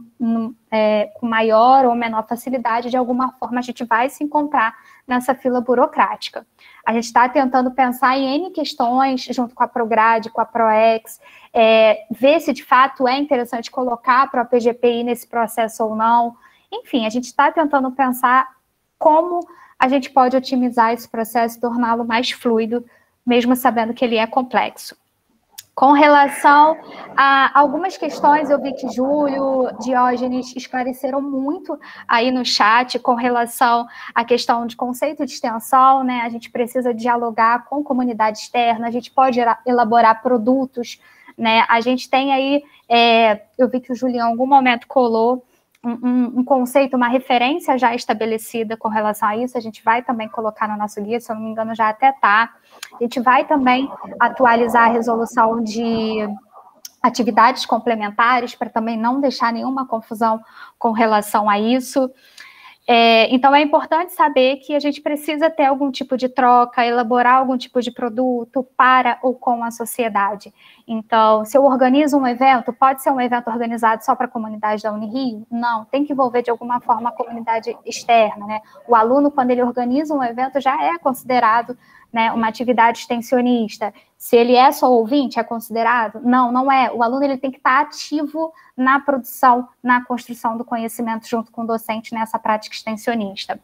maior ou menor facilidade, de alguma forma a gente vai se encontrar nessa fila burocrática. A gente está tentando pensar em N questões, junto com a Prograde, com a Proex, ver se de fato é interessante colocar a própria GPI nesse processo ou não. Enfim, a gente está tentando pensar como a gente pode otimizar esse processo e torná-lo mais fluido, mesmo sabendo que ele é complexo. Com relação a algumas questões, eu vi que Júlio, Diógenes esclareceram muito aí no chat com relação à questão de conceito de extensão, né? A gente precisa dialogar com comunidade externa, a gente pode elaborar produtos, né? A gente tem aí, eu vi que o Julião em algum momento colou um conceito, uma referência já estabelecida com relação a isso, a gente vai também colocar no nosso guia, se eu não me engano já até está. A gente vai também atualizar a resolução de atividades complementares, para também não deixar nenhuma confusão com relação a isso. Então, é importante saber que a gente precisa ter algum tipo de troca, elaborar algum tipo de produto para ou com a sociedade. Então, se eu organizo um evento, pode ser um evento organizado só para a comunidade da Unirio? Não, tem que envolver de alguma forma a comunidade externa, né? O aluno, quando ele organiza um evento, já é considerado, né, uma atividade extensionista. Se ele é só ouvinte, é considerado? Não, não é. O aluno ele tem que estar ativo na produção, na construção do conhecimento junto com o docente nessa prática extensionista.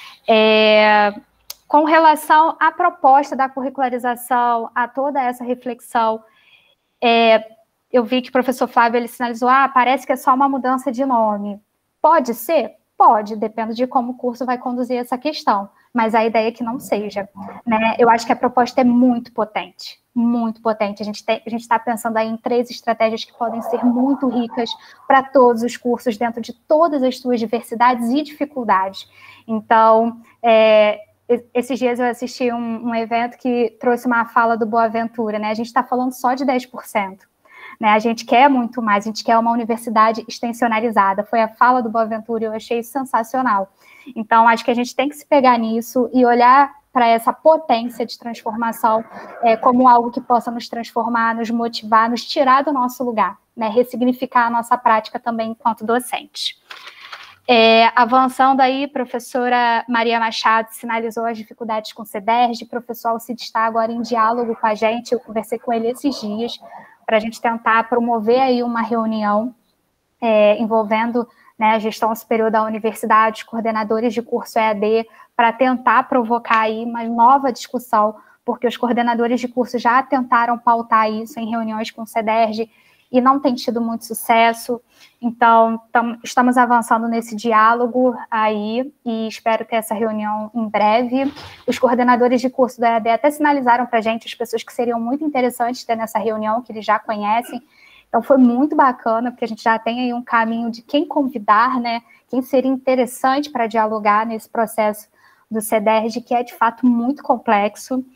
Com relação à proposta da curricularização, a toda essa reflexão, eu vi que o professor Flávio ele sinalizou, parece que é só uma mudança de nome. Pode ser? Pode, depende de como o curso vai conduzir essa questão, mas a ideia é que não seja, né? Eu acho que a proposta é muito potente, muito potente. A gente está pensando aí em 3 estratégias que podem ser muito ricas para todos os cursos, dentro de todas as suas diversidades e dificuldades. Então, esses dias eu assisti um evento que trouxe uma fala do Boaventura, né? A gente está falando só de 10%. Né, a gente quer muito mais, a gente quer uma universidade extensionalizada. Foi a fala do Boaventura e eu achei isso sensacional. Então, acho que a gente tem que se pegar nisso e olhar para essa potência de transformação como algo que possa nos transformar, nos motivar, nos tirar do nosso lugar, né, ressignificar a nossa prática também enquanto docente. Avançando aí, professora Maria Machado sinalizou as dificuldades com o CEDERJ, o professor Alcides está agora em diálogo com a gente, eu conversei com ele esses dias, para a gente tentar promover aí uma reunião envolvendo, né, a gestão superior da universidade, coordenadores de curso EAD, para tentar provocar aí uma nova discussão, porque os coordenadores de curso já tentaram pautar isso em reuniões com o CEDERJ e não tem tido muito sucesso. Então, estamos avançando nesse diálogo aí e espero ter essa reunião em breve. Os coordenadores de curso da EAD até sinalizaram para a gente as pessoas que seriam muito interessantes ter nessa reunião, que eles já conhecem. Então, foi muito bacana, porque a gente já tem aí um caminho de quem convidar, né? Quem seria interessante para dialogar nesse processo do CEDERJ, que é, de fato, muito complexo.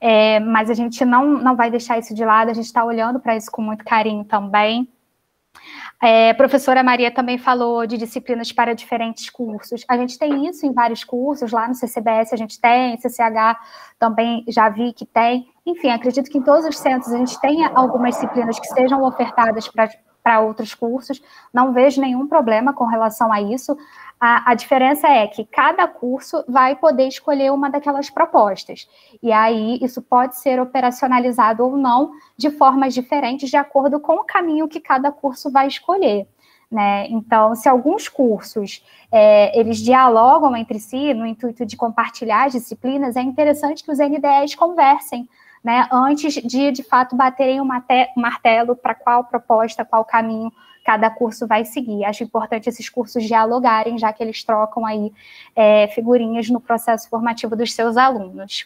mas a gente não vai deixar isso de lado, a gente está olhando para isso com muito carinho também. A professora Maria também falou de disciplinas para diferentes cursos. A gente tem isso em vários cursos, lá no CCBS a gente tem, CCH também já vi que tem. Enfim, acredito que em todos os centros a gente tenha algumas disciplinas que sejam ofertadas para outros cursos. Não vejo nenhum problema com relação a isso. A diferença é que cada curso vai poder escolher uma daquelas propostas. E aí isso pode ser operacionalizado ou não de formas diferentes de acordo com o caminho que cada curso vai escolher, né? Então, se alguns cursos eles dialogam entre si no intuito de compartilhar as disciplinas, é interessante que os NDEs conversem, né, antes de fato baterem um martelo para qual proposta, qual caminho cada curso vai seguir. Acho importante esses cursos dialogarem, já que eles trocam aí figurinhas no processo formativo dos seus alunos.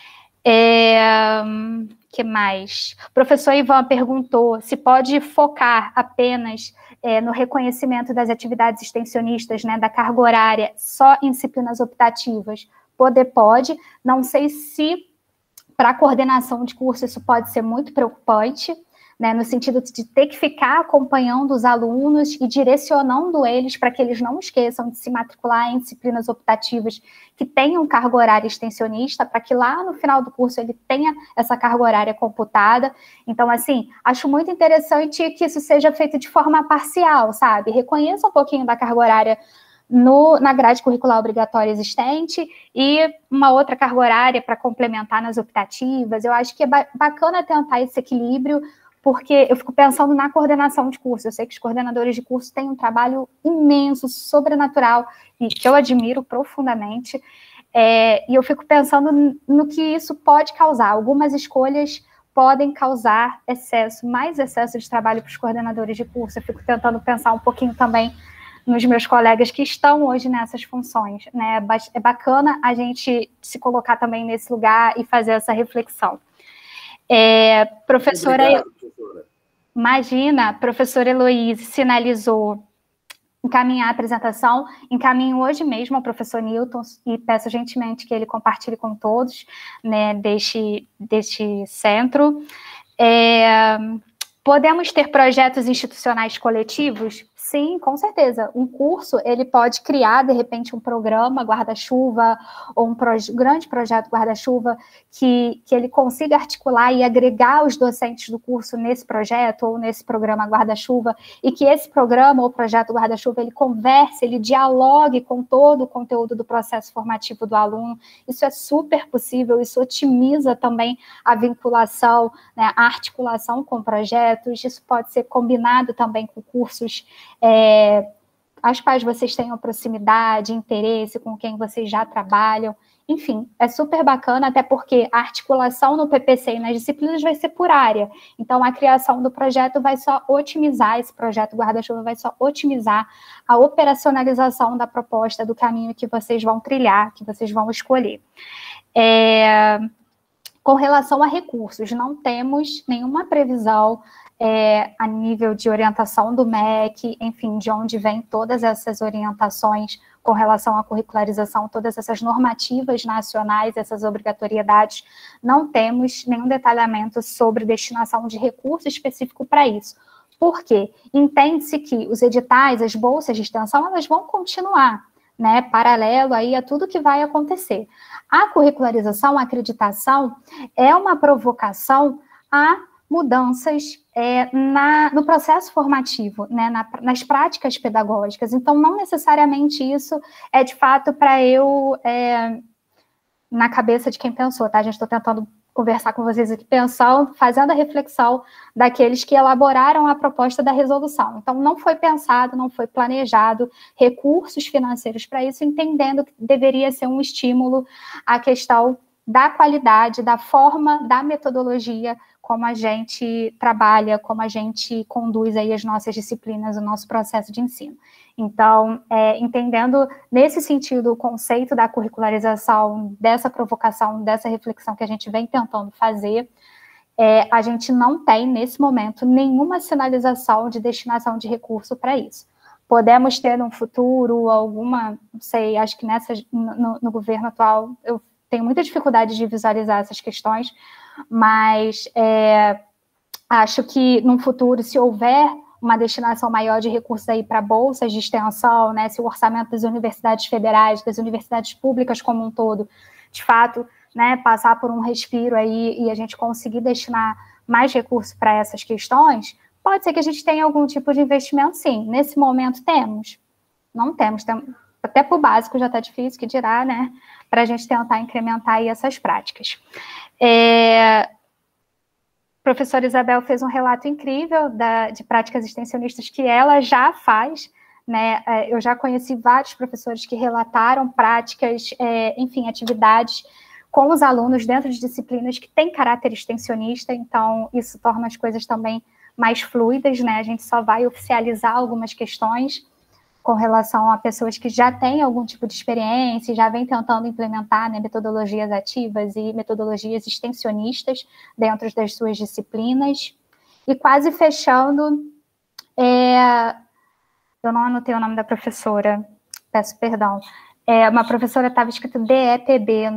Que mais? O professor Ivan perguntou se pode focar apenas no reconhecimento das atividades extensionistas, né, da carga horária, só em disciplinas optativas. Pode. Não sei se para a coordenação de curso isso pode ser muito preocupante, né, no sentido de ter que ficar acompanhando os alunos e direcionando eles para que eles não esqueçam de se matricular em disciplinas optativas que tenham carga horária extensionista, para que lá no final do curso ele tenha essa carga horária computada. Então, assim, acho muito interessante que isso seja feito de forma parcial, sabe? Reconheça um pouquinho da carga horária na grade curricular obrigatória existente e uma outra carga horária para complementar nas optativas. Eu acho que é bacana tentar esse equilíbrio, porque eu fico pensando na coordenação de curso. Eu sei que os coordenadores de curso têm um trabalho imenso, sobrenatural, e que eu admiro profundamente, e eu fico pensando no que isso pode causar. Algumas escolhas podem causar mais excesso de trabalho para os coordenadores de curso. Eu fico tentando pensar um pouquinho também nos meus colegas que estão hoje nessas funções, né? É bacana a gente se colocar também nesse lugar e fazer essa reflexão. Professora, imagina, professora Heloíse sinalizou encaminhar a apresentação, encaminho hoje mesmo ao professor Newton e peço gentilmente que ele compartilhe com todos, né, deste centro. Podemos ter projetos institucionais coletivos? Sim, com certeza. Um curso, ele pode criar, de repente, um programa guarda-chuva ou um grande projeto guarda-chuva que ele consiga articular e agregar os docentes do curso nesse projeto ou nesse programa guarda-chuva, e que esse programa ou projeto guarda-chuva, ele converse, ele dialogue com todo o conteúdo do processo formativo do aluno. Isso é super possível, isso otimiza também a vinculação, né, a articulação com projetos. Isso pode ser combinado também com cursos às quais vocês tenham proximidade, interesse, com quem vocês já trabalham. Enfim, é super bacana, até porque a articulação no PPC e nas disciplinas vai ser por área. Então, a criação do projeto vai só otimizar, esse projeto guarda-chuva vai só otimizar a operacionalização da proposta, do caminho que vocês vão trilhar, que vocês vão escolher. Com relação a recursos, não temos nenhuma previsão a nível de orientação do MEC, enfim, de onde vêm todas essas orientações com relação à curricularização, todas essas normativas nacionais, essas obrigatoriedades, não temos nenhum detalhamento sobre destinação de recurso específico para isso. Por quê? Entende-se que os editais, as bolsas de extensão, elas vão continuar, né, paralelo aí a tudo que vai acontecer. A curricularização, a acreditação, é uma provocação a mudanças no processo formativo, né, nas práticas pedagógicas. Então, não necessariamente isso é, de fato, para eu, na cabeça de quem pensou, tá? A gente está tentando conversar com vocês aqui, pensando, fazendo a reflexão daqueles que elaboraram a proposta da resolução. Então, não foi pensado, não foi planejado recursos financeiros para isso, entendendo que deveria ser um estímulo à questão da qualidade, da forma, da metodologia, como a gente trabalha, como a gente conduz aí as nossas disciplinas, o nosso processo de ensino. Então, entendendo nesse sentido o conceito da curricularização, dessa provocação, dessa reflexão que a gente vem tentando fazer, a gente não tem, nesse momento, nenhuma sinalização de destinação de recurso para isso. Podemos ter no futuro alguma, não sei, acho que no governo atual, eu tenho muita dificuldade de visualizar essas questões, mas acho que no futuro, se houver uma destinação maior de recursos aí para bolsas de extensão, né, se o orçamento das universidades federais, das universidades públicas como um todo, de fato, né, passar por um respiro aí e a gente conseguir destinar mais recursos para essas questões, pode ser que a gente tenha algum tipo de investimento, sim. Nesse momento temos. Não temos. Até para o básico já está difícil, que dirá, né, para a gente tentar incrementar aí essas práticas. A professora Isabel fez um relato incrível de práticas extensionistas que ela já faz, né? Eu já conheci vários professores que relataram práticas, enfim, atividades com os alunos dentro de disciplinas que têm caráter extensionista, então isso torna as coisas também mais fluidas, né? A gente só vai oficializar algumas questões com relação a pessoas que já têm algum tipo de experiência e já vêm tentando implementar, né, metodologias ativas e metodologias extensionistas dentro das suas disciplinas. E quase fechando, eu não anotei o nome da professora, peço perdão. Uma professora estava escrito DETB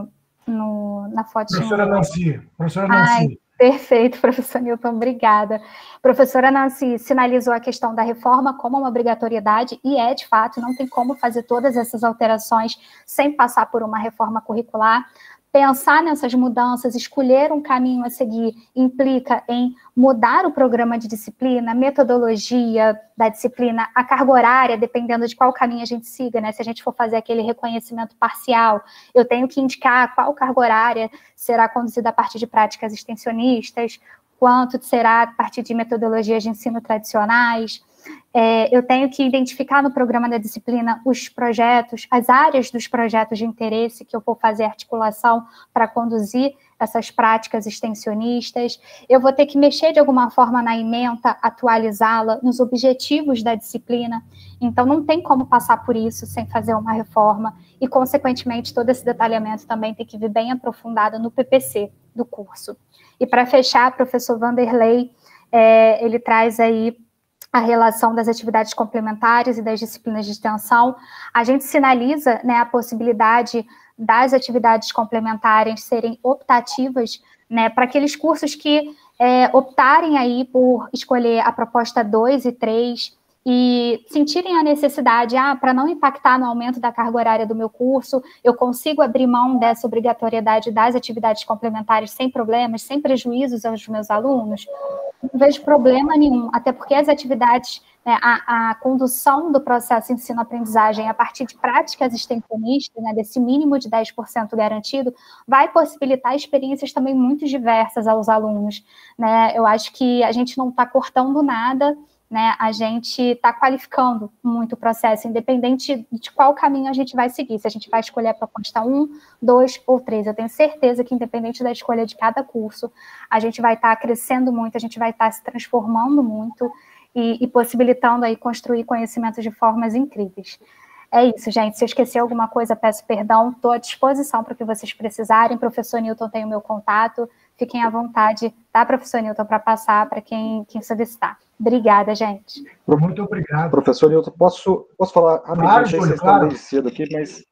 na fotinha. Professora Nancy. Professora Nancy. Perfeito, professor Newton, obrigada. Professora Nancy sinalizou a questão da reforma como uma obrigatoriedade, e de fato, não tem como fazer todas essas alterações sem passar por uma reforma curricular. Pensar nessas mudanças, escolher um caminho a seguir, implica em mudar o programa de disciplina, a metodologia da disciplina, a carga horária, dependendo de qual caminho a gente siga, né? Se a gente for fazer aquele reconhecimento parcial, eu tenho que indicar qual carga horária será conduzida a partir de práticas extensionistas, quanto será a partir de metodologias de ensino tradicionais. Eu tenho que identificar no programa da disciplina os projetos, as áreas dos projetos de interesse que eu vou fazer articulação para conduzir essas práticas extensionistas. Eu vou ter que mexer de alguma forma na ementa, atualizá-la nos objetivos da disciplina. Então, não tem como passar por isso sem fazer uma reforma. E, consequentemente, todo esse detalhamento também tem que vir bem aprofundado no PPC do curso. E, para fechar, o professor Vanderlei, ele traz aí a relação das atividades complementares e das disciplinas de extensão. A gente sinaliza, né, a possibilidade das atividades complementares serem optativas, né, para aqueles cursos que optarem aí por escolher a proposta 2 e 3 e sentirem a necessidade, para não impactar no aumento da carga horária do meu curso, eu consigo abrir mão dessa obrigatoriedade das atividades complementares sem problemas, sem prejuízos aos meus alunos. Não vejo problema nenhum, até porque as atividades, né, a condução do processo ensino-aprendizagem a partir de práticas extensionistas, né, desse mínimo de 10% garantido, vai possibilitar experiências também muito diversas aos alunos, né? Eu acho que a gente não está cortando nada, né, a gente está qualificando muito o processo, independente de qual caminho a gente vai seguir, se a gente vai escolher a proposta 1, 2 ou 3. Eu tenho certeza que, independente da escolha de cada curso, a gente vai estar crescendo muito, a gente vai estar se transformando muito e possibilitando aí construir conhecimentos de formas incríveis. É isso, gente. Se eu esqueci alguma coisa, peço perdão. Estou à disposição para o que vocês precisarem. Professor Newton tem o meu contato. Fiquem à vontade, tá, professor Newton, para passar para quem solicitar. Obrigada, gente. Muito obrigado. Professor Newton, posso falar rapidinho? Claro, Não sei se vocês claro. estão desde cedo aqui, mas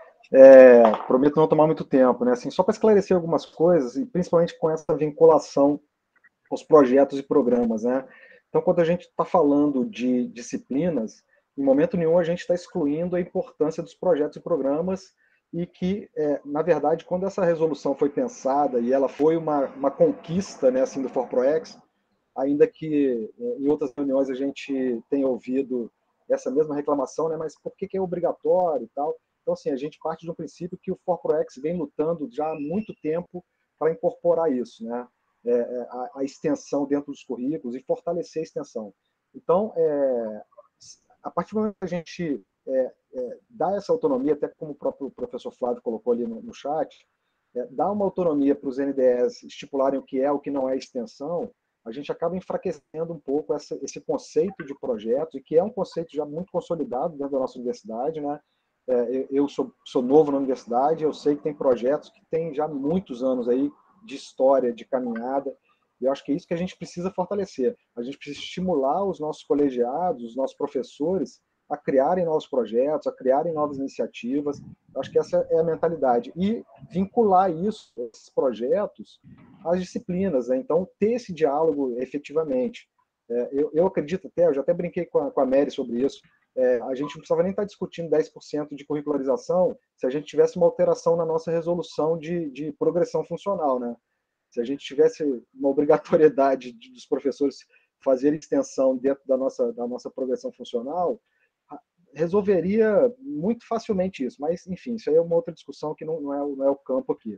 prometo não tomar muito tempo, né? Assim, só para esclarecer algumas coisas, e principalmente com essa vinculação aos projetos e programas, né? Então, quando a gente está falando de disciplinas, em momento nenhum a gente está excluindo a importância dos projetos e programas, e que, na verdade, quando essa resolução foi pensada, e ela foi uma conquista, né, assim, do ForProEx, ainda que em outras reuniões a gente tenha ouvido essa mesma reclamação, né, mas por que é obrigatório e tal? Então, assim, a gente parte de um princípio que o ForProEx vem lutando já há muito tempo para incorporar isso, né, a extensão dentro dos currículos e fortalecer a extensão. Então, a partir do momento que a gente dá essa autonomia, até como o próprio professor Flávio colocou ali no chat, dá uma autonomia para os NDEs estipularem o que é, o que não é extensão, a gente acaba enfraquecendo um pouco esse conceito de projeto, e que é um conceito já muito consolidado dentro da nossa universidade, né? Eu sou novo na universidade, eu sei que tem projetos que têm já muitos anos aí de história, de caminhada, e eu acho que é isso que a gente precisa fortalecer. A gente precisa estimular os nossos colegiados, os nossos professores, a criarem novos projetos, a criarem novas iniciativas. Eu acho que essa é a mentalidade. E vincular isso, esses projetos, às disciplinas, né? Então, ter esse diálogo efetivamente. Eu acredito até, eu já até brinquei com a Mary sobre isso, a gente não precisava nem estar discutindo 10% de curricularização se a gente tivesse uma alteração na nossa resolução de progressão funcional, né? Se a gente tivesse uma obrigatoriedade dos professores fazerem extensão dentro da nossa progressão funcional, resolveria muito facilmente isso. Mas, enfim, isso aí é uma outra discussão que não é o campo aqui.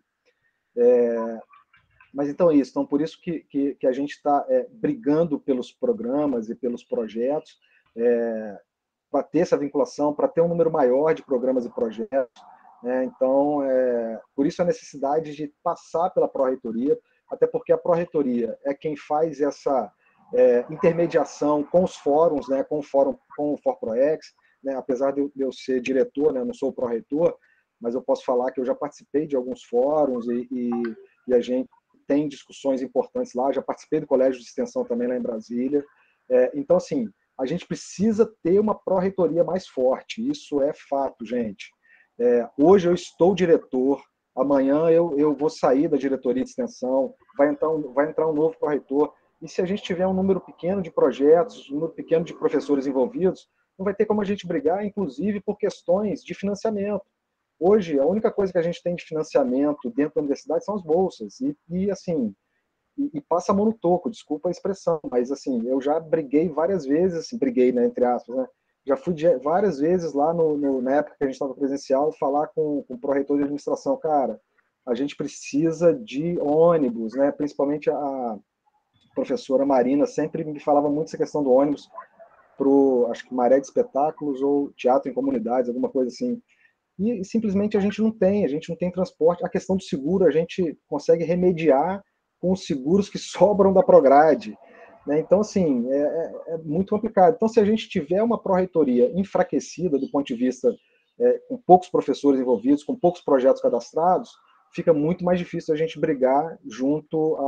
Mas, então, é isso. Então, por isso que a gente está brigando pelos programas e pelos projetos, para ter essa vinculação, para ter um número maior de programas e projetos. Então, por isso a necessidade de passar pela Pró-Reitoria, até porque a Pró-Reitoria é quem faz essa intermediação com os fóruns, né, com o ForProEx, né, apesar de eu ser diretor, né, não sou o pró-reitor, mas eu posso falar que eu já participei de alguns fóruns e a gente tem discussões importantes lá, já participei do Colégio de Extensão também lá em Brasília. Então, assim, a gente precisa ter uma pró-reitoria mais forte, isso é fato, gente. Hoje eu estou diretor, amanhã eu vou sair da diretoria de extensão, vai entrar um novo pró-reitor, e se a gente tiver um número pequeno de projetos, um número pequeno de professores envolvidos, não vai ter como a gente brigar, inclusive, por questões de financiamento. Hoje, a única coisa que a gente tem de financiamento dentro da universidade são as bolsas, assim, passa a mão no toco, desculpa a expressão, mas assim, eu já briguei várias vezes, assim, briguei, né, entre aspas, né? Já fui várias vezes lá na época que a gente estava presencial, falar com o pró-reitor de administração, cara, a gente precisa de ônibus, né? Principalmente a professora Marina sempre me falava muito essa questão do ônibus acho que Maré de Espetáculos ou Teatro em Comunidades, alguma coisa assim. E simplesmente a gente não tem transporte. A questão do seguro a gente consegue remediar com os seguros que sobram da Prograde, né? Então, assim, é muito complicado. Então, se a gente tiver uma pró-reitoria enfraquecida do ponto de vista com poucos professores envolvidos, com poucos projetos cadastrados, fica muito mais difícil a gente brigar junto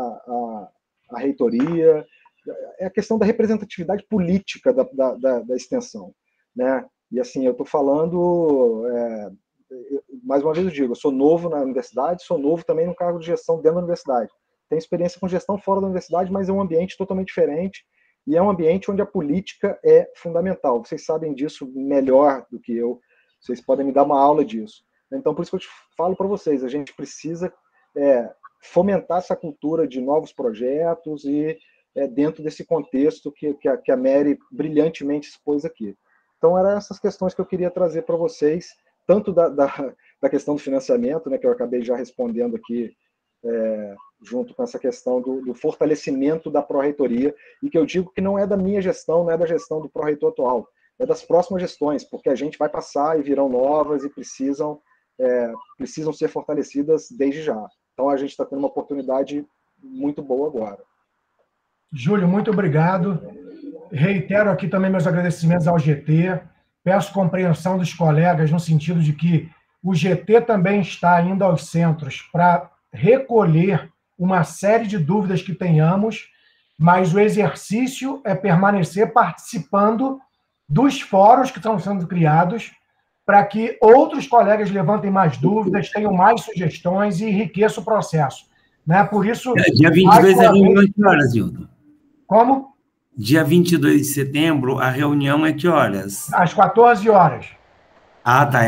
à reitoria. É a questão da representatividade política da extensão, né? E assim, eu estou falando, mais uma vez eu digo, eu sou novo na universidade, sou novo também no cargo de gestão dentro da universidade. Tenho experiência com gestão fora da universidade, mas é um ambiente totalmente diferente e é um ambiente onde a política é fundamental. Vocês sabem disso melhor do que eu, vocês podem me dar uma aula disso. Então, por isso que eu te falo para vocês, a gente precisa fomentar essa cultura de novos projetos e dentro desse contexto que a Mary brilhantemente expôs aqui. Então, eram essas questões que eu queria trazer para vocês, tanto da questão do financiamento, né, que eu acabei já respondendo aqui, junto com essa questão do fortalecimento da pró-reitoria, e que eu digo que não é da minha gestão, não é da gestão do pró-reitor atual, é das próximas gestões, porque a gente vai passar e virão novas e precisam ser fortalecidas desde já. Então, a gente está tendo uma oportunidade muito boa agora. Júlio, muito obrigado. Reitero aqui também meus agradecimentos ao GT. Peço compreensão dos colegas no sentido de que o GT também está indo aos centros para recolher uma série de dúvidas que tenhamos, mas o exercício é permanecer participando dos fóruns que estão sendo criados para que outros colegas levantem mais dúvidas, tenham mais sugestões e enriqueçam o processo. Né? Por isso... Dia 22 é reunião que horas, Hilton? Como? Dia 22 de setembro, a reunião é que horas? Às 14 horas. Ah, tá.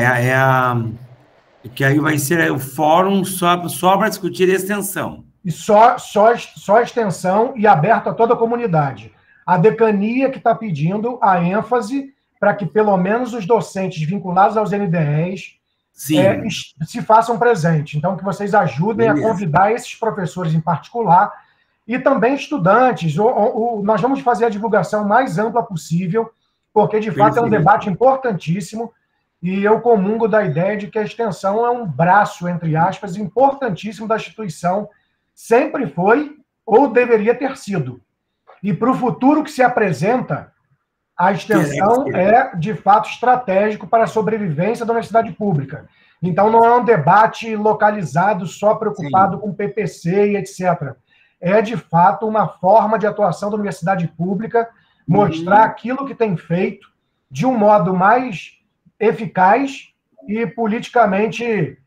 Que aí vai ser o fórum só para discutir a extensão. E só extensão e aberto a toda a comunidade. A decania que está pedindo a ênfase para que pelo menos os docentes vinculados aos NDEs se façam presentes. Então, que vocês ajudem a convidar esses professores em particular e também estudantes. Nós vamos fazer a divulgação mais ampla possível, porque, de fato, é um debate importantíssimo e eu comungo da ideia de que a extensão é um braço, entre aspas, importantíssimo da instituição, sempre foi ou deveria ter sido. E para o futuro que se apresenta, a extensão é, de fato, estratégico para a sobrevivência da universidade pública. Então, não é um debate localizado, só preocupado com PPC e etc. É, de fato, uma forma de atuação da universidade pública, mostrar aquilo que tem feito de um modo mais eficaz e politicamente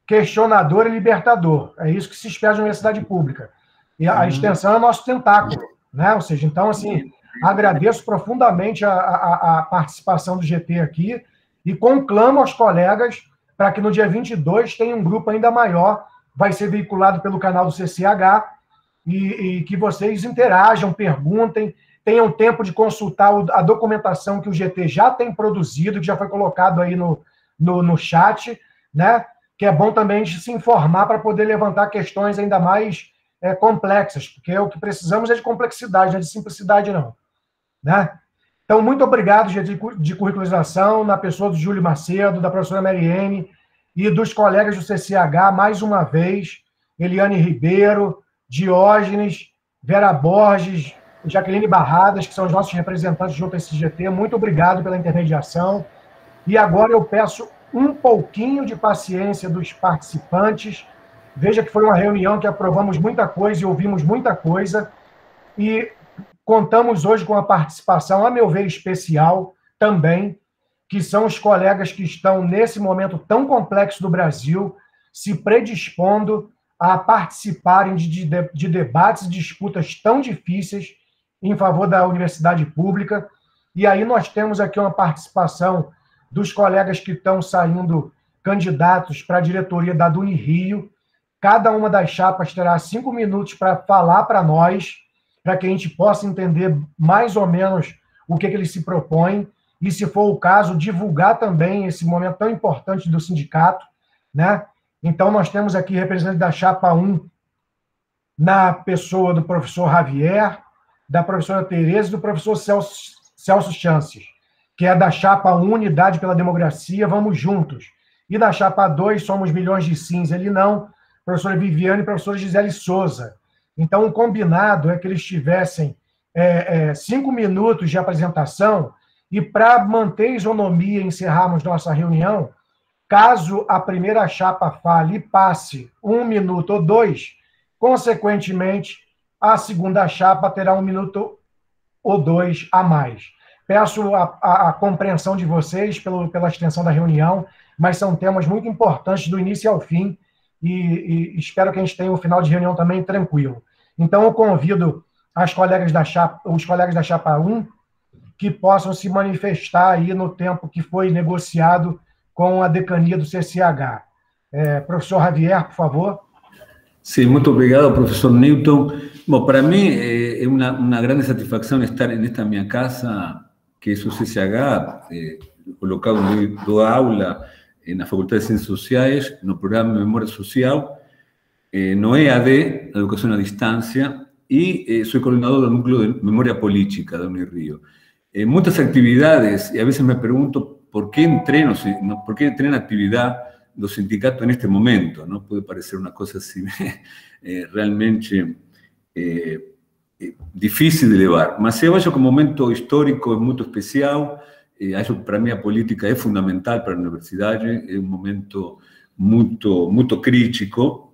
questionador e libertador. É isso que se espera de uma universidade pública. E a extensão é o nosso tentáculo, né? Ou seja, então, assim, agradeço profundamente a participação do GT aqui e conclamo aos colegas para que no dia 22 tenha um grupo ainda maior, vai ser veiculado pelo canal do CCH, e que vocês interajam, perguntem, tenham tempo de consultar a documentação que o GT já tem produzido, que já foi colocado aí no chat, né? Que é bom também de se informar para poder levantar questões ainda mais complexas, porque o que precisamos é de complexidade, não é de simplicidade, não. Né? Então, muito obrigado, GT de Curricularização, na pessoa do Júlio Macedo, da professora Mariene e dos colegas do CCH, mais uma vez, Eliane Ribeiro, Diógenes, Vera Borges, Jaqueline Barradas, que são os nossos representantes junto a esse GT. Muito obrigado pela intermediação. E agora eu peço um pouquinho de paciência dos participantes. Veja que foi uma reunião que aprovamos muita coisa e ouvimos muita coisa. E contamos hoje com a participação, a meu ver, especial também, que são os colegas que estão, nesse momento tão complexo do Brasil, se predispondo a participarem de debates e disputas tão difíceis em favor da universidade pública. E aí nós temos aqui uma participação dos colegas que estão saindo candidatos para a diretoria da Unirio. Cada uma das chapas terá 5 minutos para falar para nós, para que a gente possa entender mais ou menos o que eles se propõem, e, se for o caso, divulgar também esse momento tão importante do sindicato, né? Então, nós temos aqui representante da chapa 1, na pessoa do professor Javier, da professora Tereza e do professor Celso Chances, que é da chapa 1, Unidade pela Democracia, Vamos Juntos. E da chapa 2, Somos Milhões de Sims, ele não, professora Viviane e professora Gisele Souza. Então, o combinado é que eles tivessem 5 minutos de apresentação, e para manter a isonomia e encerrarmos nossa reunião, caso a primeira chapa fale e passe 1 minuto ou 2, consequentemente, a segunda chapa terá 1 minuto ou 2 a mais. Peço a compreensão de vocês pela extensão da reunião, mas são temas muito importantes do início ao fim, e espero que a gente tenha um final de reunião também tranquilo. Então, eu convido os colegas da chapa 1 que possam se manifestar aí no tempo que foi negociado com a decania do CCH. Professor Javier, por favor. Sí, muito obrigado, professor Newton. Bom, para mim é uma grande satisfação estar nesta minha casa, que é o CCH, colocado do aula na Faculdade de Ciências Sociais, no programa de Memória Social, no EAD, Educação à Distância, e sou coordenador do Núcleo de Memória Política da Unirio. Muitas atividades, e a veces me pergunto por que entrei na atividade do sindicato neste momento, não pode parecer uma coisa assim realmente difícil de levar, mas eu acho que o momento histórico é muito especial, acho que para mim a política é fundamental para a universidade, é um momento muito crítico,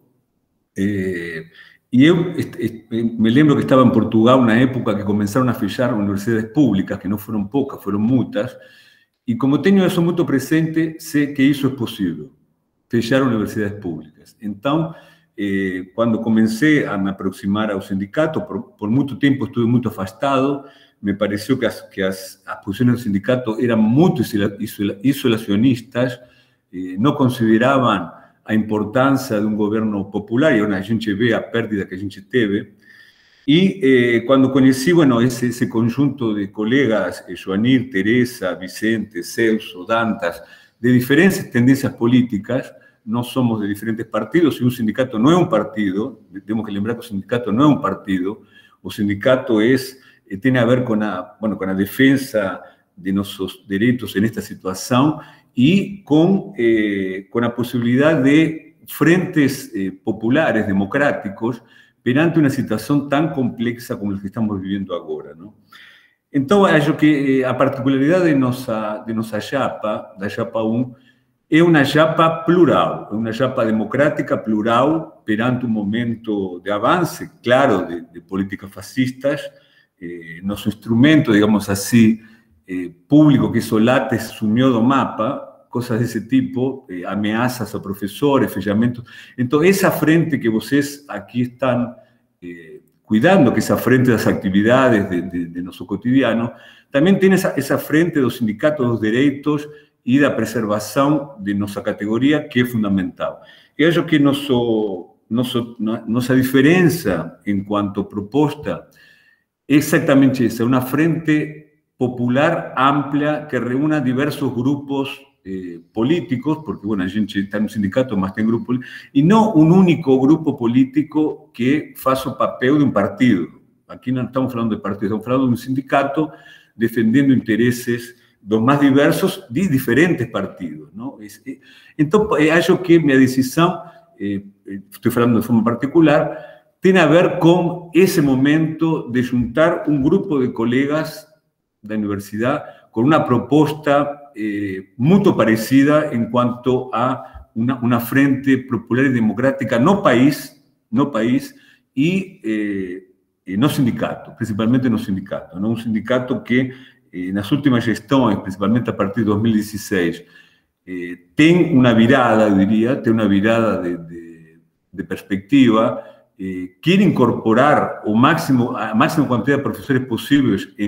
e eu me lembro que estava em Portugal na época que começaram a fechar universidades públicas, que não foram poucas, foram muitas, e como tenho isso muito presente, sei que isso é possível, fechar universidades públicas. Então, quando comecei a me aproximar ao sindicato, por muito tempo estuve muito afastado, me pareceu que as posições do sindicato eram muito isolacionistas, não consideravam a importância de um governo popular, e onde a gente vê a perda que a gente teve. E quando conheci, esse conjunto de colegas, Joanir, Teresa, Vicente, Celso, Dantas, de diferentes tendências políticas, nós somos de diferentes partidos, e um sindicato não é um partido, temos que lembrar que o sindicato não é um partido, o sindicato tem a ver com a defesa de nossos direitos nesta situação, e com a possibilidade de frentes populares, democráticos, perante uma situação tão complexa como a que estamos vivendo agora, não? Então, acho que a particularidade de nossa chapa, da chapa 1, é uma chapa plural, é uma chapa democrática plural, perante um momento de avanço, claro, de políticas fascistas. Nosso instrumento, digamos assim, público, que é o LATES, sumiu do mapa, cosas de ese tipo, amenazas a profesores, fechamientos. Entonces, esa frente que ustedes aquí están cuidando, que esa frente de las actividades de nuestro cotidiano, también tiene esa frente de los sindicatos dos derechos y de la preservación de nuestra categoría, que es fundamental. Y eso que nuestra diferencia en cuanto a propuesta es exactamente esa, una frente popular amplia que reúna diversos grupos políticos, porque, bueno, a gente está en un sindicato, más tem grupo, y no un único grupo político que faça o papel de un partido. Aquí no estamos hablando de partido, estamos hablando de un sindicato defendiendo intereses los más diversos de diferentes partidos, ¿no? Entonces, acho que mi decisión, estoy hablando de forma particular, tiene a ver con ese momento de juntar un grupo de colegas de la universidad con una propuesta muy parecida en cuanto a una frente popular y democrática no país y no sindicato, principalmente no sindicato, ¿no? Un sindicato que en las últimas gestiones, principalmente a partir de 2016, tiene una virada, diría, tiene una virada de perspectiva, quiere incorporar a máxima cantidad de profesores posibles en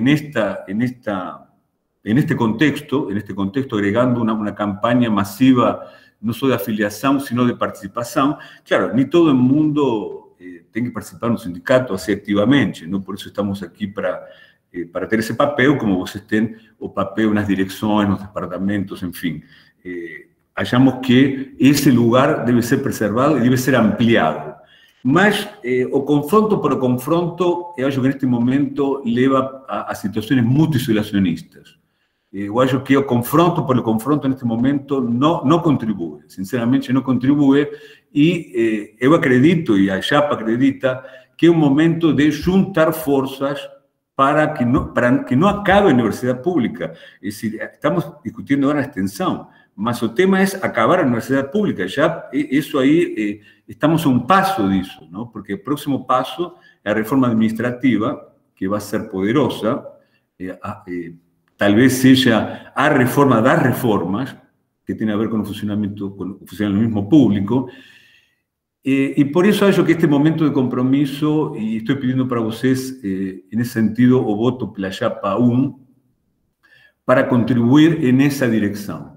este contexto, agregando una campaña masiva, no solo de afiliación, sino de participación. Claro, ni todo el mundo tiene que participar en un sindicato así activamente, ¿no? Por eso estamos aquí para tener ese papel, como ustedes tienen o papel en las direcciones, en los departamentos, en fin. Hallamos que ese lugar debe ser preservado y debe ser ampliado. Mas o confronto por confronto, eu acho que neste momento leva a situações muito isolacionistas. Eu acho que o confronto por confronto neste momento não contribui, sinceramente não contribui, e eu acredito, e a Chapa acredita, que é um momento de juntar forças para que não acabe a universidade pública. É decir, estamos discutindo agora a extensão, mas o tema é acabar a universidade pública. Já isso aí, estamos a um passo disso, não? Porque o próximo passo é a reforma administrativa, que vai ser poderosa, talvez seja a reforma das reformas, que tem a ver com o funcionamento público, e por isso acho que este momento de compromisso, e estou pedindo para vocês, nesse sentido, o voto pela Chapa 1, para contribuir nessa direção.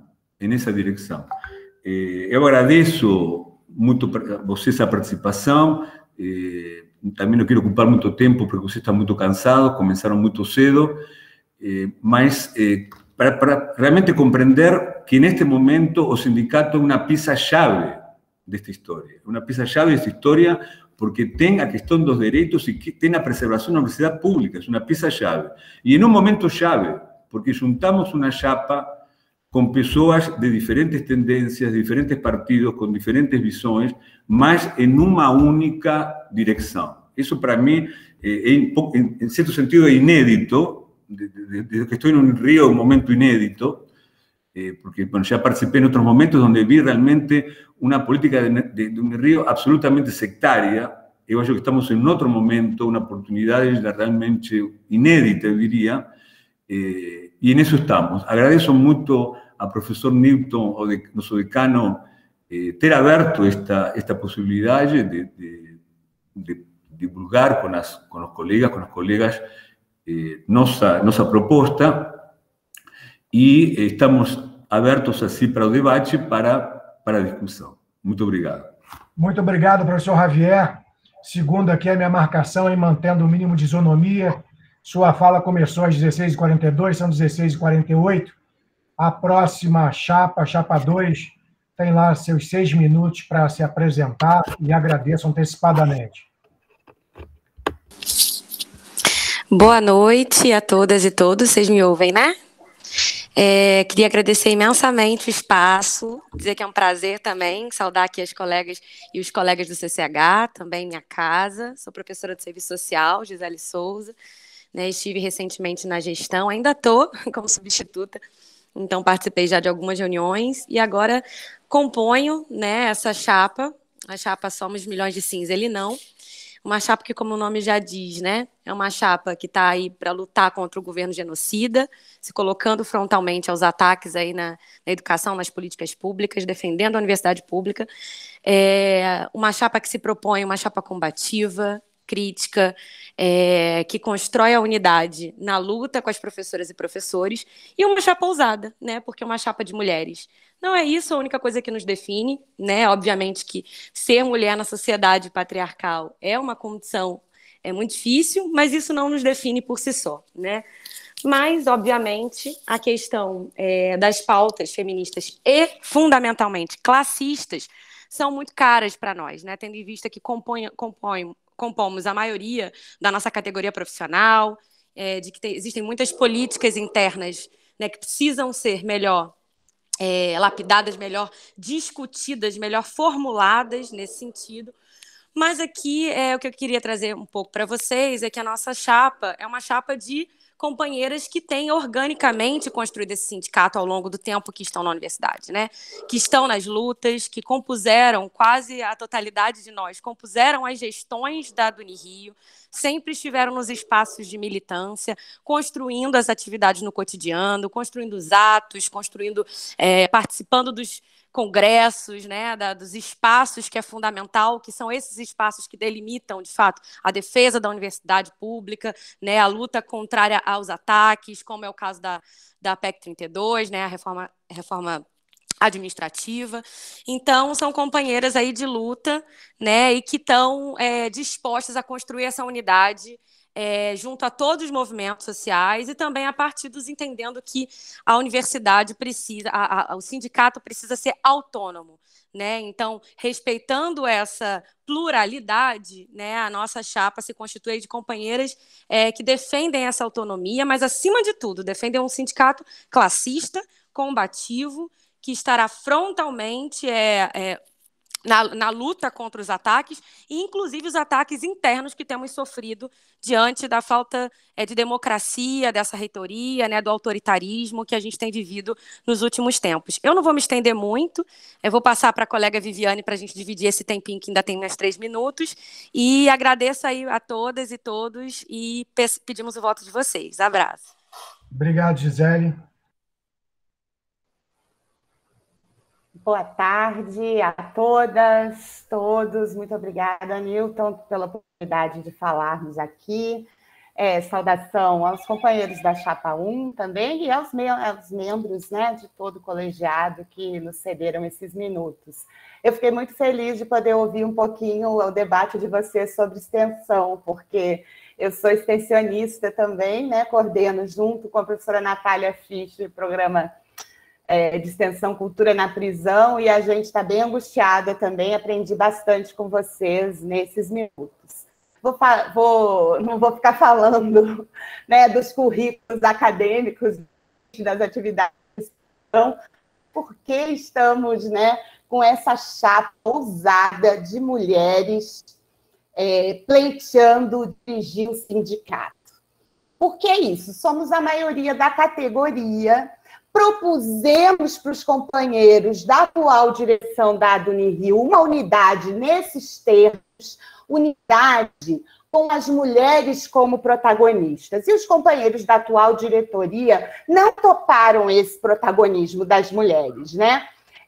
Eu agradeço muito a vocês a participação, também não quero ocupar muito tempo, porque vocês estão muito cansados, começaram muito cedo, mas para realmente compreender que neste momento o sindicato é uma pieza-chave desta história. Uma pieza-chave desta história porque tem a questão dos direitos e que tem a preservação da universidade pública, é uma pieza-chave. E em um momento chave, porque juntamos uma chapa com pessoas de diferentes tendências, de diferentes partidos, com diferentes visões, mas em uma única direção. Isso, para mim, em certo sentido, é inédito. Desde que estou em um Rio, é um momento inédito, porque bueno, já participei em outros momentos onde vi realmente uma política de um Rio absolutamente sectária. Eu acho que estamos em outro momento, uma oportunidade realmente inédita, eu diria, e nisso estamos. Agradeço muito ao professor Newton, nosso decano, ter aberto esta possibilidade de divulgar com os colegas, nossa proposta, e estamos abertos assim para o debate, para a discussão. Muito obrigado. Muito obrigado, professor Javier. Segundo aqui a minha marcação, em mantendo o mínimo de isonomia, sua fala começou às 16h42, são 16h48. A próxima chapa, chapa 2, tem lá seus 6 minutos para se apresentar e agradeço antecipadamente. Boa noite a todas e todos, vocês me ouvem, né? Queria agradecer imensamente o espaço, dizer que é um prazer também saudar aqui as colegas e os colegas do CCH, também minha casa. Sou professora de Serviço Social, Gisele Souza, né? Estive recentemente na gestão, ainda estou como substituta, então participei já de algumas reuniões e agora componho, né, essa chapa, a chapa Somos Milhões de Sims, ele não, Uma chapa que, como o nome já diz, né, é uma chapa que está aí para lutar contra o governo genocida, se colocando frontalmente aos ataques aí na educação, nas políticas públicas, defendendo a universidade pública. Uma chapa que se propõe uma chapa combativa, crítica, que constrói a unidade na luta com as professoras e professores, e uma chapa ousada, né, porque é uma chapa de mulheres. Não é isso a única coisa que nos define, né? Obviamente que ser mulher na sociedade patriarcal é uma condição muito difícil, mas isso não nos define por si só, né? Mas, obviamente, a questão das pautas feministas e, fundamentalmente, classistas são muito caras para nós, né? Tendo em vista que compomos a maioria da nossa categoria profissional, de que existem muitas políticas internas, né, que precisam ser melhor lapidadas, melhor discutidas, melhor formuladas nesse sentido. Mas aqui o que eu queria trazer um pouco para vocês é que a nossa chapa é uma chapa de companheiras que têm organicamente construído esse sindicato ao longo do tempo que estão na universidade, né? Que estão nas lutas, que compuseram quase a totalidade de nós, compuseram as gestões da Unirio, sempre estiveram nos espaços de militância, construindo as atividades no cotidiano, construindo os atos, participando dos congressos, né, dos espaços que é fundamental, que são esses espaços que delimitam, de fato, a defesa da universidade pública, né, a luta contrária aos ataques, como é o caso da PEC 32, né, a reforma administrativa. Então, são companheiras aí de luta, né, e que estão dispostas a construir essa unidade junto a todos os movimentos sociais e também a partidos entendendo que a universidade precisa, o sindicato precisa ser autônomo, né? Então, respeitando essa pluralidade, né, a nossa chapa se constitui de companheiras que defendem essa autonomia, mas, acima de tudo, defendem um sindicato classista, combativo, que estará frontalmente na luta contra os ataques, e inclusive os ataques internos que temos sofrido diante da falta de democracia, dessa reitoria, né, do autoritarismo que a gente tem vivido nos últimos tempos. Eu não vou me estender muito, eu vou passar para a colega Viviane para a gente dividir esse tempinho que ainda tem mais 3 minutos, e agradeço aí a todas e todos, e pedimos o voto de vocês. Abraço. Obrigado, Gisele. Boa tarde a todas, todos. Muito obrigada, Newton, pela oportunidade de falarmos aqui. Saudação aos companheiros da Chapa 1 também e aos membros, né, de todo o colegiado que nos cederam esses minutos. Eu fiquei muito feliz de poder ouvir um pouquinho o debate de vocês sobre extensão, porque eu sou extensionista também, né, coordeno junto com a professora Natália Fischer o programa de extensão Cultura na Prisão, e a gente está bem angustiada também, aprendi bastante com vocês nesses minutos. Não vou ficar falando, né, dos currículos acadêmicos, das atividades, porque estamos, né, com essa chapa ousada de mulheres pleiteando dirigir o sindicato. Por que isso? Somos a maioria da categoria. Propusemos para os companheiros da atual direção da Unirio uma unidade nesses termos, unidade com as mulheres como protagonistas. E os companheiros da atual diretoria não toparam esse protagonismo das mulheres, né?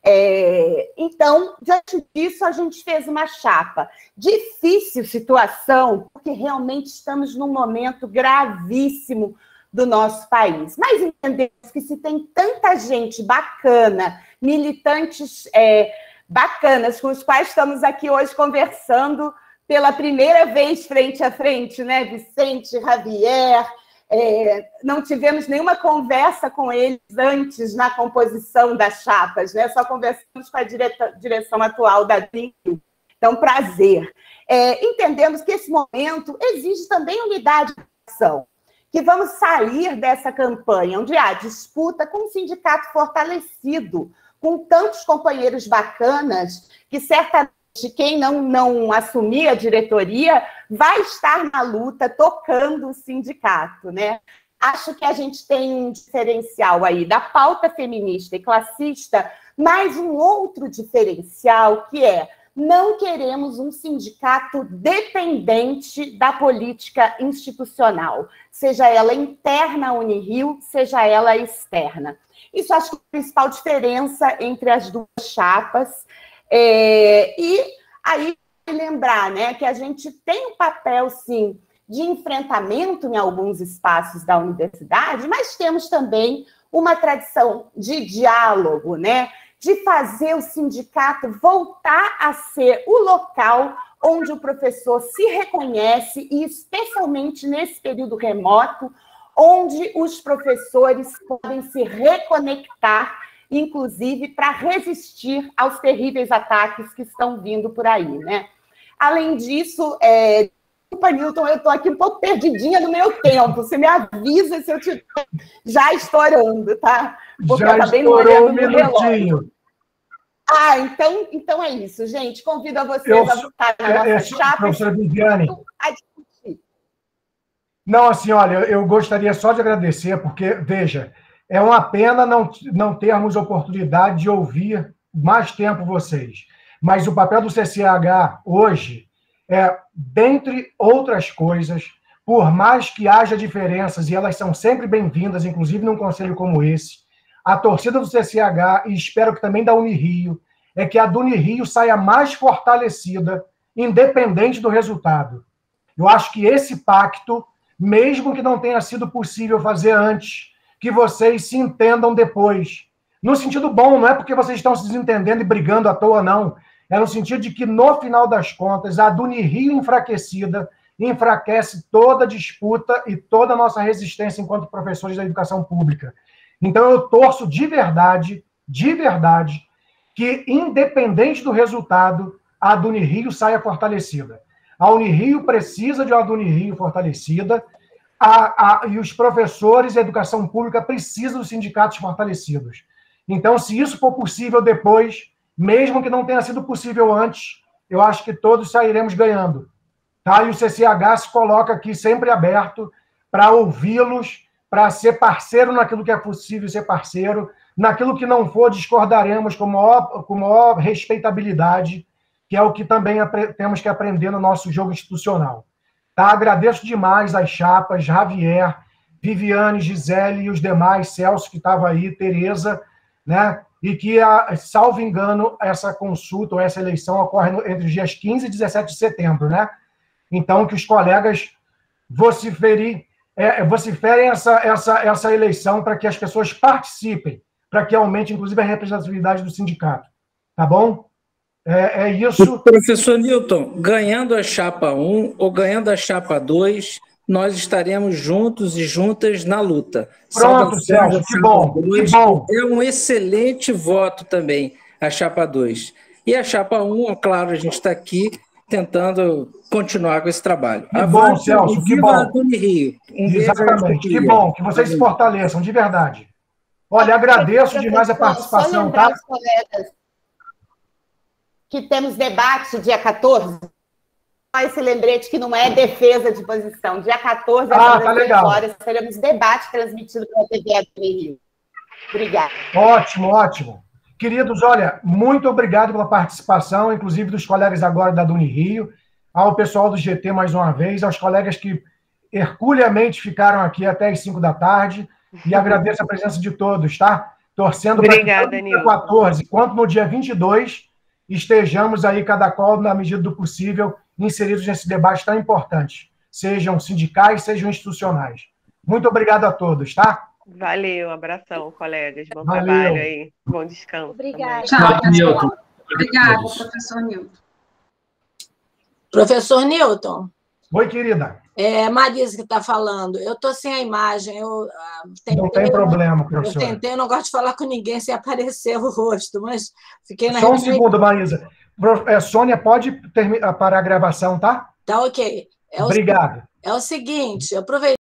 Então, diante disso, a gente fez uma chapa. Difícil situação, porque realmente estamos num momento gravíssimo do nosso país. Mas entendemos que se tem tanta gente bacana, militantes bacanas, com os quais estamos aqui hoje conversando pela primeira vez frente a frente, né? Vicente, Javier, não tivemos nenhuma conversa com eles antes na composição das chapas, né? Só conversamos com a direção atual da DIN. Então, prazer. Entendemos que esse momento exige também unidade de ação, que vamos sair dessa campanha onde há disputa com um sindicato fortalecido, com tantos companheiros bacanas, que certamente quem não assumir a diretoria vai estar na luta tocando o sindicato, né? Acho que a gente tem um diferencial aí da pauta feminista e classista, mas um outro diferencial que Não queremos um sindicato dependente da política institucional, seja ela interna à Unirio, seja ela externa. Isso acho que é a principal diferença entre as duas chapas. E aí, lembrar, né, que a gente tem um papel, sim, de enfrentamento em alguns espaços da universidade, mas temos também uma tradição de diálogo, né, de fazer o sindicato voltar a ser o local onde o professor se reconhece, e especialmente nesse período remoto, onde os professores podem se reconectar, inclusive para resistir aos terríveis ataques que estão vindo por aí, né? Além disso, desculpa, Newton, eu estou aqui um pouco perdidinha no meu tempo. Você me avisa se eu estiver já estourando, tá? Porque já estourou um minutinho. Ah, então é isso, gente. Convido a vocês a votar na nossa chapa. Professora Viviane. Não, assim, olha, eu gostaria só de agradecer, porque, veja, é uma pena não termos oportunidade de ouvir mais tempo vocês. Mas o papel do CCH hoje é, dentre outras coisas, por mais que haja diferenças, e elas são sempre bem-vindas, inclusive num conselho como esse, a torcida do CCH, e espero que também da Unirio, é que a do Unirio saia mais fortalecida, independente do resultado. Eu acho que esse pacto, mesmo que não tenha sido possível fazer antes, que vocês se entendam depois. No sentido bom, não é porque vocês estão se desentendendo e brigando à toa, não. É no sentido de que, no final das contas, a do Unirio enfraquecida enfraquece toda a disputa e toda a nossa resistência enquanto professores da educação pública. Então, eu torço de verdade, que, independente do resultado, a do Unirio saia fortalecida. A Unirio precisa de uma do Unirio fortalecida, e os professores e a educação pública precisam dos sindicatos fortalecidos. Então, se isso for possível depois, mesmo que não tenha sido possível antes, eu acho que todos sairemos ganhando. Tá? E o CCH se coloca aqui sempre aberto para ouvi-los, para ser parceiro naquilo que é possível ser parceiro, naquilo que não for, discordaremos com maior respeitabilidade, que é o que também temos que aprender no nosso jogo institucional. Tá? Agradeço demais as chapas, Javier, Viviane, Gisele e os demais, Celso, que estava aí, Tereza, né? E que, salvo engano, essa consulta ou essa eleição ocorre entre os dias 15 e 17 de setembro, né? Então, que os colegas vociferem essa eleição para que as pessoas participem, para que aumente, inclusive, a representatividade do sindicato. Tá bom? É isso. Professor Newton, ganhando a chapa 1 ou ganhando a chapa 2, nós estaremos juntos e juntas na luta. Pronto, Celso, que bom, que bom. É um excelente voto também, a chapa 2. E a chapa 1, claro, a gente está aqui tentando continuar com esse trabalho. Que bom, Celso, que bom. Rio. Exatamente, que bom, que vocês se fortaleçam, de verdade. Olha, agradeço demais a participação, tá? Os colegas que temos debate dia 14, esse lembrete que não é defesa de posição. Dia 14, às 3 horas, teremos debate transmitido pela TV do Rio. Obrigada. Ótimo. Queridos, olha, muito obrigado pela participação, inclusive dos colegas agora da Unirio, ao pessoal do GT mais uma vez, aos colegas que herculeamente ficaram aqui até as 5 da tarde, e agradeço a presença de todos, tá? Torcendo para que tanto no dia 14 quanto no dia 22 estejamos aí, cada qual, na medida do possível, inseridos nesse debate tão importante, sejam sindicais, sejam institucionais. Muito obrigado a todos, tá? Valeu, abração, colegas. Bom trabalho aí, bom descanso. Obrigada. Tchau, Newton. Obrigada, professor Newton. Professor Newton. Oi, querida. Marisa que está falando. Eu estou sem a imagem. Não tem problema, professor. Eu não gosto de falar com ninguém sem aparecer o rosto, mas fiquei na Só um segundo, Marisa. Sônia, pode parar a gravação, tá? Tá ok. Obrigado. É o seguinte, eu aproveitei